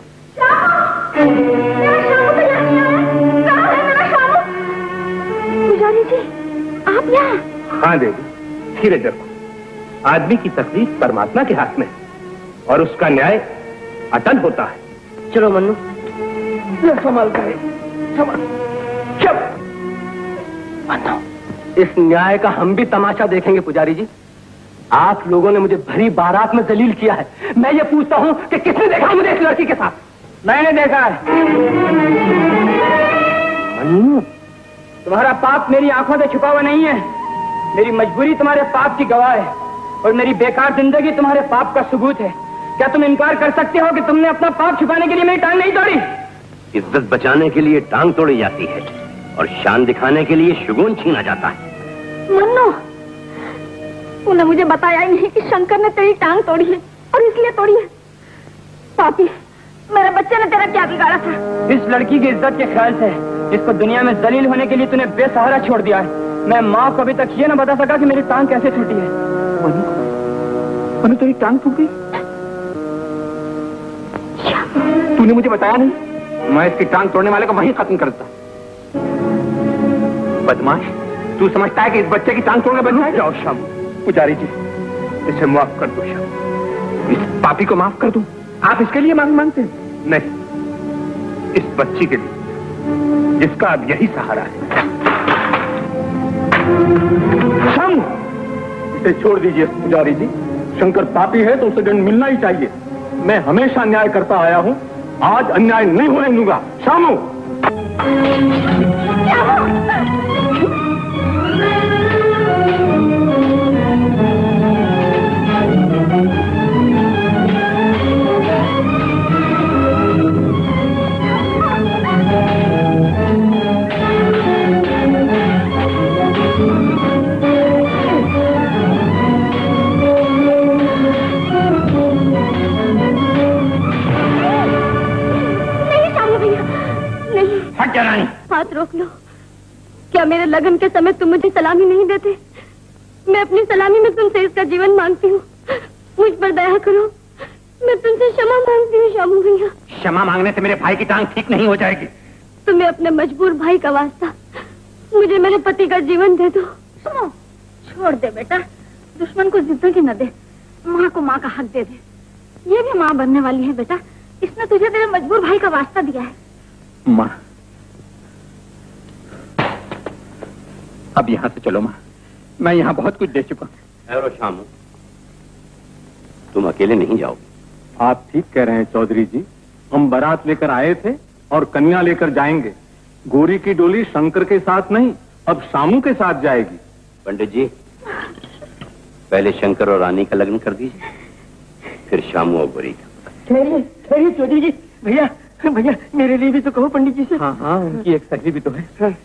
पुजारी जी, आप यहाँ? हाँ देवी, धीरे रखो। आदमी की तकदीर परमात्मा के हाथ में है और उसका न्याय अटल होता है। चलो मन्नू, संभाल कर चल। मन्नू, इस न्याय का हम भी तमाशा देखेंगे पुजारी जी। आप लोगों ने मुझे भरी बारात में दलील किया है। मैं ये पूछता हूँ कि किसने देखा मुझे इस लड़की के साथ? मैंने देखा है। मन्नू, तुम्हारा पाप मेरी आंखों से छुपा हुआ नहीं है। मेरी मजबूरी तुम्हारे पाप की गवाह है और मेरी बेकार जिंदगी तुम्हारे पाप का सबूत है। क्या तुम इनकार कर सकते हो कि तुमने अपना पाप छुपाने के लिए मेरी टांग नहीं तोड़ी? इज्जत बचाने के लिए टांग तोड़ी जाती है और शान दिखाने के लिए शुगुन छीना जाता है। मन्नू, तूने मुझे बताया ही नहीं कि शंकर ने तेरी टांग तोड़ी है और इसलिए तोड़ी है। पापी, मेरे बच्चे ने तेरा क्या बिगाड़ा था? इस लड़की की इज्जत के ख्याल से जिसको दुनिया में जलील होने के लिए तूने बेसहारा छोड़ दिया है। मैं माँ को अभी तक ये न बता सका कि मेरी टांग कैसे टूटी है। मनु, मनु तेरी टांग टूट गई? तूने मुझे बताया नहीं, मैं इसकी टांग तोड़ने वाले को वहीं खत्म करता। बदमाश, तू समझता है कि इस बच्चे की टांग तोड़ना बदमाश है? जाओ शाम, पुजारी जी इसे माफ कर दो। शाम, इस पापी को माफ कर दो। आप इसके लिए मांग मांगते हैं? नहीं, इस बच्ची के लिए जिसका अब यही सहारा है। शाम, इसे छोड़ दीजिए पुजारी जी। शंकर पापी है तो उसे दंड मिलना ही चाहिए। मैं हमेशा अन्याय करता आया हूँ, आज अन्याय नहीं होने दूंगा। शामू, हाथ रोक लो। क्या मेरे लगन के समय तुम मुझे सलामी नहीं देते? मैं अपनी सलामी में तुमसे इसका जीवन मांगती हूँ। मुझ पर दया करो, मैं तुमसे क्षमा मांगती हूँ शामू भैया। क्षमा मांगने से मेरे भाई की टांग ठीक नहीं हो जाएगी। तुम्हें अपने मजबूर भाई का वास्ता, मुझे मेरे पति का जीवन दे दो। सुनो, छोड़ दे बेटा, दुश्मन को जिंदगी न दे, माँ को माँ का हक दे दे। ये भी माँ बनने वाली है बेटा, इसने तुझे तेरे मजबूर भाई का वास्ता दिया है। माँ, अब यहाँ से चलो माँ, मैं यहाँ बहुत कुछ दे चुका हूँ। शामू, तुम अकेले नहीं जाओ। आप ठीक कह रहे हैं चौधरी जी, हम बारात लेकर आए थे और कन्या लेकर जाएंगे। गोरी की डोली शंकर के साथ नहीं, अब शामू के साथ जाएगी। पंडित जी, पहले शंकर और रानी का लग्न कर दीजिए, फिर शामू और गोरी का। ठहरिए, ठहरिए चौधरी जी। भैया, भैया मेरे लिए भी तो कहो पंडित जी से। हाँ हाँ, उनकी एक सखी भी तो है। हाँ।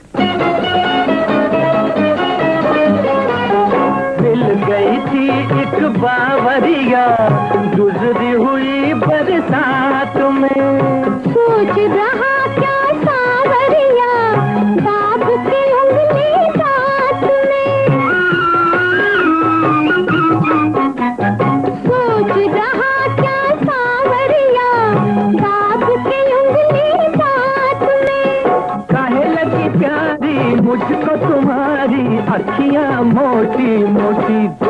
मिल गई थी एक बावरिया गुजरी हुई बरसात में, सोच रहा क्या सावरिया दाब के उंगली साथ में, सोच रहा क्या सावरिया दाब के उंगली साथ में, काहे लगी प्यारी मुझको तुम्हारी अखियां मोटी मोटी